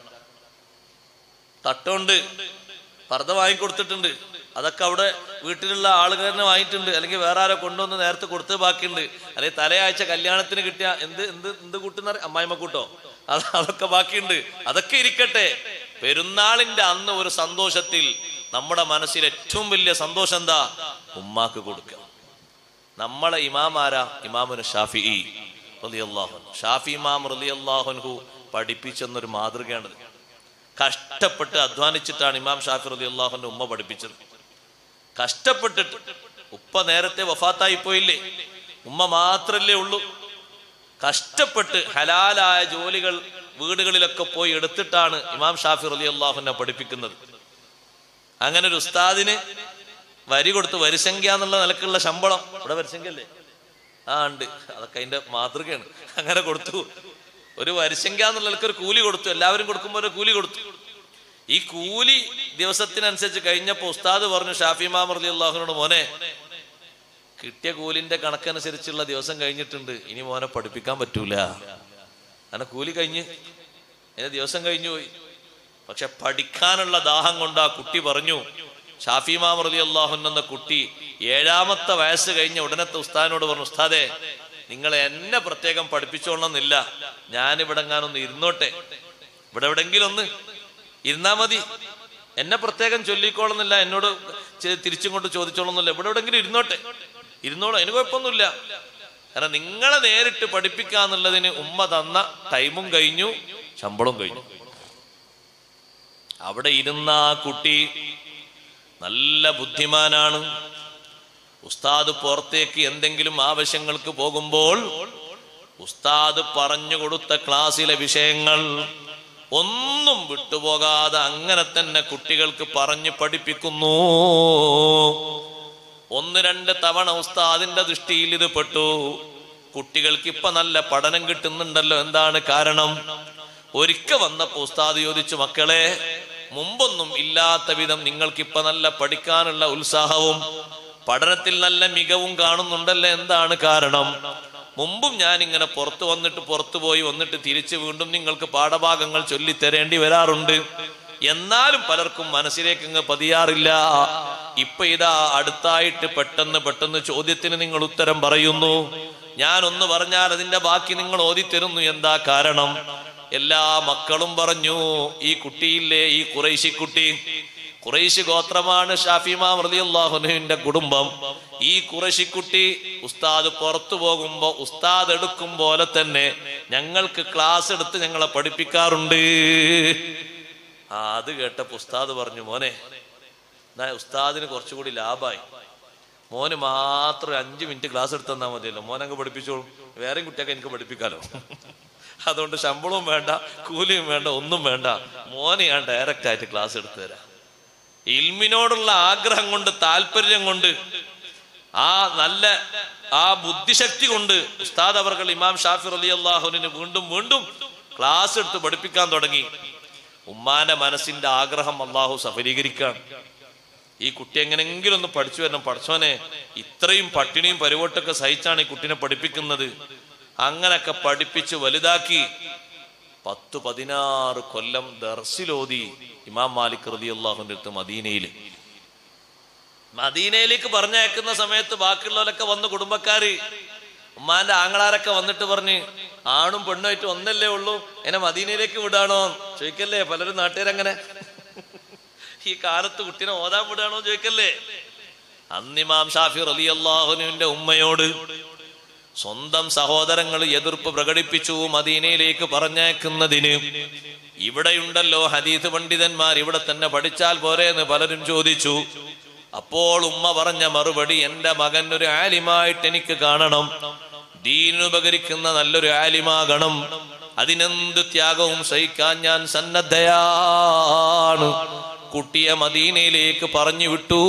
തട്ടോണ്ട് പർദ്ദ വാങ്ങിക്കൊടുത്തിട്ടുണ്ട്, അതൊക്കെ അവിടെ വീട്ടിലുള്ള ആളുകാരനെ വാങ്ങിയിട്ടുണ്ട്, അല്ലെങ്കിൽ വേറെ ആരോ കൊണ്ടുവന്ന് നേരത്തെ കൊടുത്ത് ബാക്കിയുണ്ട്. അല്ലെങ്കിൽ തലയാഴ്ച കല്യാണത്തിന് കിട്ടിയ എന്ത് എന്ത് എന്ത് കൂട്ടുന്ന അമ്മായിമ്മ കൂട്ടോ, അത് അതൊക്കെ ബാക്കിയുണ്ട്. അതൊക്കെ ഇരിക്കട്ടെ. പെരുന്നാളിന്റെ അന്ന് ഒരു സന്തോഷത്തിൽ നമ്മുടെ മനസ്സിൽ ഏറ്റവും വലിയ സന്തോഷം എന്താ? ഉമ്മാക്ക് കൊടുക്കുക. നമ്മളെ ഇമാമാരാ? ഇമാമുന ഷാഫിഈ റളിയല്ലാഹു അൻഹു. ഷാഫി ഇമാം റളിയല്ലാഹു അൻഹു പഠിപ്പിച്ചെന്നൊരു മാതൃകയാണത്. കഷ്ടപ്പെട്ട് അധ്വാനിച്ചിട്ടാണ് ഇമാം ഷാഫി റളിയല്ലാഹു അൻഹു ഉമ്മ പഠിപ്പിച്ചത്. കഷ്ടപ്പെട്ടിട്ട്. ഉപ്പ നേരത്തെ വഫാത്തായി പോയില്ലേ, ഉമ്മ മാത്രല്ലേ ഉള്ളൂ. കഷ്ടപ്പെട്ട് ഹലാലായ ജോലികൾ വീടുകളിലൊക്കെ പോയി എടുത്തിട്ടാണ് ഇമാം ഷാഫി റളിയല്ലാഹു അൻഹു പഠിപ്പിക്കുന്നത്. അങ്ങനെ ഒരു ഉസ്താദിന് വരി കൊടുത്ത്, വരിസംഖ്യ എന്നുള്ള നിലക്കുള്ള ശമ്പളം, ഇവിടെ വരിസംഖ്യ അല്ലേ? ആ ഉണ്ട്, അതൊക്കെ അതിന്റെ മാതൃകയാണ്. അങ്ങനെ കൊടുത്തു. ഒരു വരിസംഖ്യ എന്നുള്ള നിലക്ക് ഒരു കൂലി കൊടുത്തു. എല്ലാവരും കൊടുക്കുമ്പോൾ ഒരു കൂലി കൊടുത്തു. ഈ കൂലി ദിവസത്തിനനുസരിച്ച് കഴിഞ്ഞപ്പോ ഉസ്താദ് പറഞ്ഞു ഷാഫി ഇമാം റളിയല്ലാഹുവിനോട്, മോനെ കിട്ടിയ കൂലിന്റെ കണക്കനുസരിച്ചുള്ള ദിവസം കഴിഞ്ഞിട്ടുണ്ട്, ഇനി മോനെ പഠിപ്പിക്കാൻ പറ്റൂല. അങ്ങനെ കൂലി കഴിഞ്ഞ് അതിന്റെ ദിവസം കഴിഞ്ഞു പോയി. പക്ഷെ പഠിക്കാനുള്ള ദാഹം കൊണ്ട് ആ കുട്ടി പറഞ്ഞു, ഷാഫി ഇമാം റളിയല്ലാഹു അൻഹു എന്ന കുട്ടി ഏഴാമത്തെ വയസ്സ് കഴിഞ്ഞ ഉടനത്തെ ഉസ്താദിനോട് പറഞ്ഞു, ഉസ്താദെ നിങ്ങൾ എന്നെ പ്രത്യേകം പഠിപ്പിച്ചോളണമെന്നില്ല, ഞാനിവിടെ എങ്ങാനൊന്ന് ഇരുന്നോട്ടെ, ഇവിടെ എവിടെങ്കിലും ഒന്ന് ഇരുന്നാ മതി, എന്നെ പ്രത്യേകം ചൊല്ലിക്കോളുന്നില്ല, എന്നോട് തിരിച്ചും കൊണ്ട് ചോദിച്ചോളന്നില്ല, ഇവിടെ എവിടെങ്കിലും ഇരുന്നോട്ടെ, ഇരുന്നോളൂ, അതിന് കുഴപ്പമൊന്നുമില്ല. കാരണം നിങ്ങളെ നേരിട്ട് പഠിപ്പിക്കാന്നുള്ളതിന് ഉമ്മ തന്ന ടൈമും കഴിഞ്ഞു, ശമ്പളം കഴിഞ്ഞു. അവിടെ ഇരുന്ന ആ കുട്ടി നല്ല ബുദ്ധിമാനാണ്. ഉസ്താദ് പുറത്തേക്ക് എന്തെങ്കിലും ആവശ്യങ്ങൾക്ക് പോകുമ്പോൾ ഉസ്താദ് പറഞ്ഞു കൊടുത്ത ക്ലാസ്സിലെ വിഷയങ്ങൾ ഒന്നും വിട്ടുപോകാതെ അങ്ങനെ തന്നെ കുട്ടികൾക്ക് പറഞ്ഞു പഠിപ്പിക്കുന്നു. ഒന്ന് രണ്ട് തവണ ഉസ്താദിന്റെ ദൃഷ്ടിയിൽ ഇത് പെട്ടു. കുട്ടികൾക്ക് ഇപ്പൊ നല്ല പഠനം കിട്ടുന്നുണ്ടല്ലോ, എന്താണ് കാരണം? ഒരിക്കൽ വന്നപ്പോ ഉസ്താദ് ചോദിച്ചു, മക്കളെ മുമ്പൊന്നും ഇല്ലാത്ത വിധം നിങ്ങൾക്കിപ്പൊ നല്ല പഠിക്കാനുള്ള ഉത്സാഹവും പഠനത്തിൽ നല്ല മികവും കാണുന്നുണ്ടല്ലോ, എന്താണ് കാരണം? മുമ്പും ഞാൻ ഇങ്ങനെ പുറത്തു വന്നിട്ട് പുറത്തു പോയി വന്നിട്ട് തിരിച്ച് വീണ്ടും നിങ്ങൾക്ക് പാഠഭാഗങ്ങൾ ചൊല്ലിത്തരേണ്ടി വരാറുണ്ട്. എന്നാലും പലർക്കും മനസ്സിലേക്ക് അങ്ങ് പതിയാറില്ല. ഇപ്പൊ ഇതാ അടുത്തായിട്ട് പെട്ടെന്ന് പെട്ടെന്ന് ചോദ്യത്തിന് നിങ്ങൾ ഉത്തരം പറയുന്നു. ഞാൻ ഒന്ന് പറഞ്ഞാൽ അതിന്റെ ബാക്കി നിങ്ങൾ ഓതിത്തരുന്നു. എന്താ കാരണം? എല്ലാ മക്കളും പറഞ്ഞു, ഈ കുട്ടിയില്ലേ, ഈ ഖുറൈശി കുട്ടി, ഖുറൈശി ഗോത്രമാണ് ഷാഫി ഇമാം റളിയല്ലാഹു അൻഹുവിന്റെ കുടുംബം. ഈ ഖുറൈശി കുട്ടി ഉസ്താദ് പുറത്തു പോകുമ്പോ ഉസ്താദ് എടുക്കും പോലെ തന്നെ ഞങ്ങൾക്ക് ക്ലാസ് എടുത്ത് ഞങ്ങളെ പഠിപ്പിക്കാറുണ്ട്. ആ അത് കേട്ടപ്പോ ഉസ്താദ് പറഞ്ഞു, മോനെ ഉസ്താദിന് കുറച്ചുകൂടി ലാഭായി, മോന് മാത്രം അഞ്ചു മിനിറ്റ് ക്ലാസ് എടുത്ത് തന്നാൽ മതിയല്ലോ, മോനങ്ങ് പഠിപ്പിച്ചോളും, വേറെയും കുട്ടിയൊക്കെ എനിക്ക് പഠിപ്പിക്കാലോ. അതുകൊണ്ട് ശമ്പളവും വേണ്ട, കൂലിയും വേണ്ട, ഒന്നും വേണ്ട, മോനെ ഞാൻ ഡയറക്റ്റ് ആയിട്ട് ക്ലാസ് എടുത്തു തരാം. ഇൽമിനോടുള്ള ആഗ്രഹം കൊണ്ട്, താല്പര്യം കൊണ്ട്, ആ നല്ല ആ ബുദ്ധിശക്തി കൊണ്ട് ഉസ്താദ് അവർകൾ ഇമാം ഷാഫി റളിയല്ലാഹു അൻഹുവിന് വീണ്ടും വീണ്ടും ക്ലാസ് എടുത്ത് പഠിപ്പിക്കാൻ തുടങ്ങി. ഉമ്മാന്റെ മനസ്സിന്റെ ആഗ്രഹം അള്ളാഹു സഫലീകരിക്കാണ്. ഈ കുട്ടി എങ്ങനെങ്കിലും ഒന്ന് പഠിച്ചു വരണം. പഠിച്ചോനെ, ഇത്രയും പട്ടിണിയും പരിവട്ടൊക്കെ സഹിച്ചാണ് ഈ കുട്ടിനെ പഠിപ്പിക്കുന്നത്. അങ്ങനൊക്കെ പഠിപ്പിച്ച് വലുതാക്കി പത്ത് പതിനാറ് കൊല്ലം ദർസിലോതി ഇമാം മാലിക് റളിയല്ലാഹുവിന്റെ അടുത്ത് മദീനയില് മദീനയിലേക്ക് പറഞ്ഞയക്കുന്ന സമയത്ത് ബാക്കിയുള്ളവരൊക്കെ വന്ന്, കുടുംബക്കാര് ഉമ്മാന്റെ ആങ്ങളാരൊക്കെ വന്നിട്ട് പറഞ്ഞ്, ആണും പെണ്ണുമായിട്ട് ഒന്നല്ലേ ഉള്ളൂ, എന്നെ മദീനയിലേക്ക് വിടാണോ ചോദിക്കല്ലേ പലരും നാട്ടുകാരങ്ങനെ. ഈ കാലത്ത് കുട്ടീനെ ഓതാൻ വിടാണോ ചോദിക്കല്ലേ. അന്ന് ഇമാം ഷാഫി റളിയല്ലാഹു അൻഹുവിന്റെ ഉമ്മയോട് സ്വന്തം സഹോദരങ്ങൾ എതിർപ്പ് പ്രകടിപ്പിച്ചു മദീനയിലേക്ക് പറഞ്ഞയക്കുന്നതിന്. ഇവിടെയുണ്ടല്ലോ ഹദീസ് പണ്ഡിതന്മാർ, ഇവിടെ തന്നെ പഠിച്ചാൽ പോരെന്ന് പലരും ചോദിച്ചു. അപ്പോൾ ഉമ്മ പറഞ്ഞ മറുപടി, എന്റെ മകൻ ഒരു ആലിമായിട്ട് എനിക്ക് കാണണം, ദീനുപകരിക്കുന്ന നല്ലൊരു ആലിമാകണം, അതിനെന്ത് ത്യാഗവും സഹിക്കാൻ ഞാൻ സന്നദ്ധയാണ്. കുട്ടിയെ മദീനയിലേക്ക് പറഞ്ഞു വിട്ടു.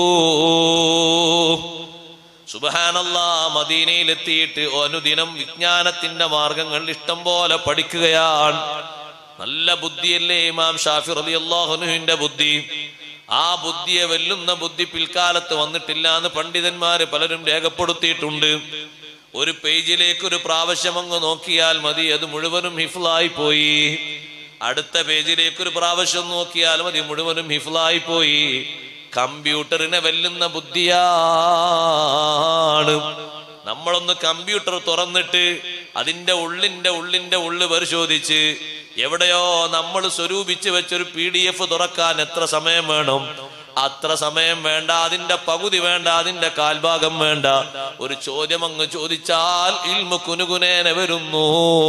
സുബ്ഹാനല്ലാഹ്, മദീനയിലെത്തിയിട്ട് അനുദിനം വിജ്ഞാനത്തിന്റെ മാർഗങ്ങൾ ഇഷ്ടം പോലെ പഠിക്കുകയാണ്. നല്ല ബുദ്ധിയല്ലേ ഇമാം ഷാഫി റളിയല്ലാഹു അൻഹുവിന്റെ ബുദ്ധി. ആ ബുദ്ധിയെ വെല്ലുന്ന ബുദ്ധി പിൽക്കാലത്ത് വന്നിട്ടില്ല എന്ന് പണ്ഡിതന്മാര് പലരും രേഖപ്പെടുത്തിയിട്ടുണ്ട്. ഒരു പേജിലേക്ക് ഒരു പ്രാവശ്യം അങ്ങ് നോക്കിയാൽ മതി, അത് മുഴുവനും ഹിഫ്ലായി പോയി. അടുത്ത പേജിലേക്ക് ഒരു പ്രാവശ്യം നോക്കിയാൽ മതി, മുഴുവനും ഹിഫ്ലായി പോയി. കമ്പ്യൂട്ടറിനെ വെല്ലുന്ന ബുദ്ധിയാണ്. നമ്മളൊന്ന് കമ്പ്യൂട്ടർ തുറന്നിട്ട് അതിന്റെ ഉള്ളിന്റെ ഉള്ളിന്റെ ഉള്ളു പരിശോധിച്ച് എവിടെയോ നമ്മൾ സ്വരൂപിച്ച് വെച്ചൊരു പി ഡി എഫ് തുറക്കാൻ എത്ര സമയം വേണം? അത്ര സമയം വേണ്ട, അതിന്റെ പകുതി വേണ്ട, അതിന്റെ കാൽഭാഗം വേണ്ട. ഒരു ചോദ്യം അങ്ങ് ചോദിച്ചാൽ ഇൽമു കുനുകുനേന വരുന്നു.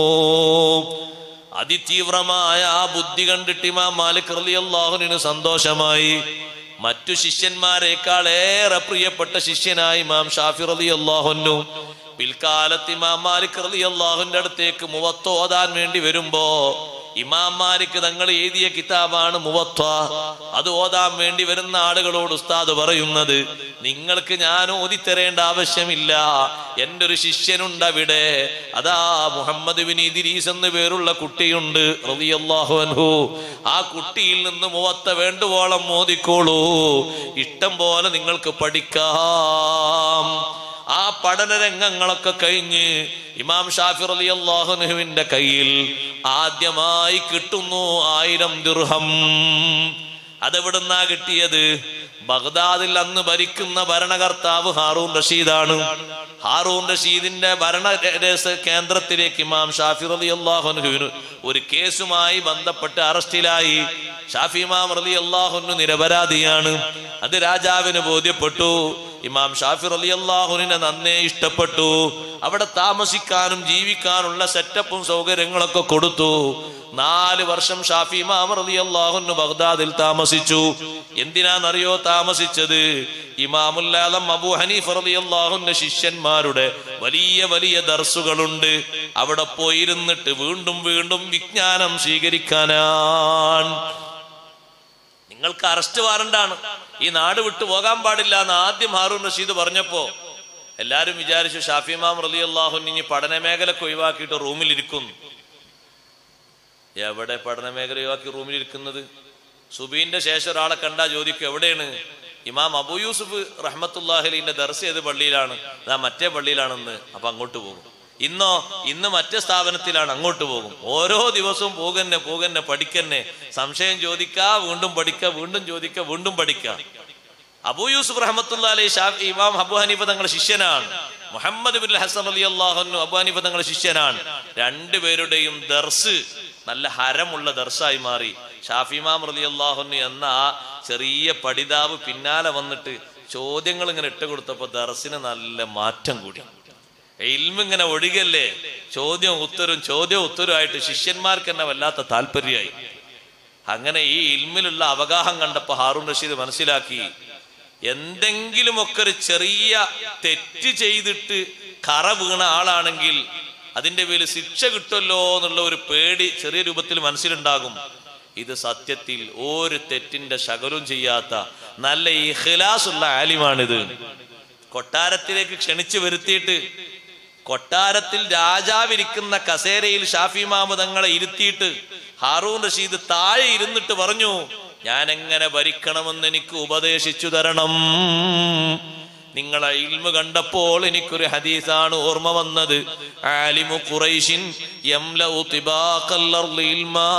അതിതീവ്രമായ ആ ബുദ്ധി കണ്ടിട്ട് ഇമാം മാലിക് റളിയല്ലാഹു അൻഹു സന്തോഷമായി. മറ്റു ശിഷ്യന്മാരെക്കാൾ ഏറെ പ്രിയപ്പെട്ട ശിഷ്യനായി ഇമാം ഷാഫി റളിയല്ലാഹു അൻഹു. പിൽക്കാലത്ത് ഇമാം മാലിക് റളിയല്ലാഹുവിന്റെ അടുത്തേക്ക് മുവത്ത ഓതാൻ വേണ്ടി വരുമ്പോ ഇമാം മാലിക് തങ്ങൾ എഴുതിയ കിതാബാണ് മുവത്ത. അത് ഓതാൻ വേണ്ടി വരുന്ന ആളുകളോട് ഉസ്താദ് പറയുന്നത്, നിങ്ങൾക്ക് ഞാൻ ഓതിത്തരേണ്ട ആവശ്യമില്ല, എൻ്റെ ഒരു ശിഷ്യനുണ്ട് അവിടെ, അതാ മുഹമ്മദ് ബിൻ ഇദ്രീസ് എന്ന് പേരുള്ള കുട്ടിയുണ്ട് റളിയല്ലാഹു അൻഹു. ആ കുട്ടിയിൽ നിന്ന് മുവത്ത വേണ്ടുവോളം ഓതിക്കോളൂ, ഇഷ്ടം പോലെ നിങ്ങൾക്ക് പഠിക്കാം. ആ പഠന രംഗങ്ങളൊക്കെ കഴിഞ്ഞ് ഇമാം ഷാഫി റളിയല്ലാഹു അൻഹുവിന്റെ കയ്യിൽ ആദ്യമായി കിട്ടുന്നു ആയിരം ദിർഹം. അതെവിടുന്നാ കിട്ടിയത്? ബഗ്ദാദിൽ അന്ന് ഭരിക്കുന്ന ഭരണകർത്താവ് ഹാറൂൺ റഷീദാണ്. ഹാറൂൺ റഷീദിന്റെ ഭരണ കേന്ദ്രത്തിലേക്ക് ഇമാം ഷാഫി റളിയല്ലാഹു അൻഹു ഒരു കേസുമായി ബന്ധപ്പെട്ട് അറസ്റ്റിലായി. ഷാഫി ഇമാം റളിയല്ലാഹു അൻഹു നിരപരാധിയാണ്. അത് രാജാവിന് ബോധ്യപ്പെട്ടു. ഇമാം ഷാഫി റളിയല്ലാഹു അൻഹുവിനെ നന്നേ ഇഷ്ടപ്പെട്ടു. അവിടെ താമസിക്കാനും ജീവിക്കാനുള്ള സെറ്റപ്പും സൗകര്യങ്ങളൊക്കെ കൊടുത്തു. നാല് വർഷം ഷാഫി ഇമാം റളിയല്ലാഹു അൻഹു ബഗ്ദാദിൽ താമസിച്ചു. എന്തിനാണെന്നറിയോ താമസിച്ചത്? ഇമാമുൽ ആലം അബൂ ഹനീഫ റളിയല്ലാഹു അൻഹു ശിഷ്യന്മാരുടെ വലിയ വലിയ ദർസുകളുണ്ട്. അവിടെ പോയിരുന്നിട്ട് വീണ്ടും വീണ്ടും വിജ്ഞാനം സ്വീകരിക്കാനാണ്. നിങ്ങൾക്ക് അറസ്റ്റ് വാറണ്ടാണ്, ഈ നാട് വിട്ടു പോകാൻ പാടില്ല എന്ന് ആദ്യം ഹാറൂൺ റഷീദ് പറഞ്ഞപ്പോ എല്ലാരും വിചാരിച്ചു ഷാഫി ഇമാം റളിയല്ലാഹു അൻഹു ഇനി പഠന മേഖലക്ക് ഒഴിവാക്കിയിട്ട് റൂമിലിരിക്കുന്നു. എവിടെ പഠന മേഖല ഒഴിവാക്കി റൂമിലിരിക്കുന്നത്? സുബീന്റെ ശേഷം ഒരാളെ കണ്ടാ ചോദിക്കും എവിടെയാണ്? ഇമാം അബൂ യൂസുഫ് റഹ്മത്തുള്ളാഹി അലൈഹിന്റെ ദർസ് ഏത് പള്ളിയിലാണ്? അതാ മറ്റേ പള്ളിയിലാണെന്ന്. അപ്പൊ അങ്ങോട്ട് പോകും. ഇന്നോ ഇന്ന് മറ്റേ സ്ഥാപനത്തിലാണ്, അങ്ങോട്ട് പോകും. ഓരോ ദിവസവും പോകന്നെ പോകന്നെ പഠിക്കന്നെ, സംശയം ചോദിക്കാ, വീണ്ടും പഠിക്കുക, വീണ്ടും ചോദിക്കുക, വീണ്ടും പഠിക്കുക. അബൂ യൂസുഫ് റഹ്മത്തുള്ളാഹി അലൈഹി ഷാഫി ഇമാം അബൂ ഹനീഫ തങ്ങളുടെ ശിഷ്യനാണ്. മുഹമ്മദ് ബിൻ ഹസൻ റളിയല്ലാഹു അൻഹു അബൂ ഹനീഫ തങ്ങളുടെ ശിഷ്യനാണ്. രണ്ടുപേരുടെയും ദർസ് നല്ല ഹരമുള്ള ദർസായി മാറി. ഷാഫി ഇമാം റളിയല്ലാഹു അൻഹു എന്ന ആ ചെറിയ പഠിതാവ് പിന്നാലെ വന്നിട്ട് ചോദ്യങ്ങൾ ഇങ്ങനെ ഇട്ട് കൊടുത്തപ്പോ ദർസിന് നല്ല മാറ്റം കൂടി. ഇൽമ് ഇങ്ങനെ ഒഴുകല്ലേ, ചോദ്യം ഉത്തരവും ചോദ്യം ഉത്തരവുമായിട്ട് ശിഷ്യന്മാർക്ക് തന്നെ വല്ലാത്ത താല്പര്യമായി. അങ്ങനെ ഈ ഇൽമിലുള്ള അവഗാഹം കണ്ടപ്പോ ഹാറൂൺ റഷീദ് മനസ്സിലാക്കി, എന്തെങ്കിലുമൊക്കെ ഒരു ചെറിയ തെറ്റ് ചെയ്തിട്ട് കറ വീണ ആളാണെങ്കിൽ അതിന്റെ പേരിൽ ശിക്ഷ കിട്ടുമല്ലോ എന്നുള്ള ഒരു പേടി ചെറിയ രൂപത്തിൽ മനസ്സിലുണ്ടാകും. ഇത് സത്യത്തിൽ ഒരു തെറ്റിന്റെ ശകലവും ചെയ്യാത്ത നല്ല ഇഖ്ലാസുള്ള ആലിമാണിത്. കൊട്ടാരത്തിലേക്ക് ക്ഷണിച്ചു വരുത്തിയിട്ട് കൊട്ടാരത്തിൽ രാജാവിരിക്കുന്ന കസേരയിൽ ഷാഫി ഇമാം തങ്ങളെ ഇരുത്തിയിട്ട് ഹാറൂൺ റഷീദ് താഴെ ഇരുന്നിട്ട് പറഞ്ഞു, ഞാൻ എങ്ങനെ ഭരിക്കണമെന്ന് എനിക്ക് ഉപദേശിച്ചു തരണം. നിങ്ങളെ ഇൽമു കണ്ടപ്പോൾ എനിക്കൊരു ഹദീസാണ് ഓർമ്മ വന്നത്. ആലിമു ഖുറൈശിൻ യംലഉ തിബാഖൽ അർളി ഇൽമാ.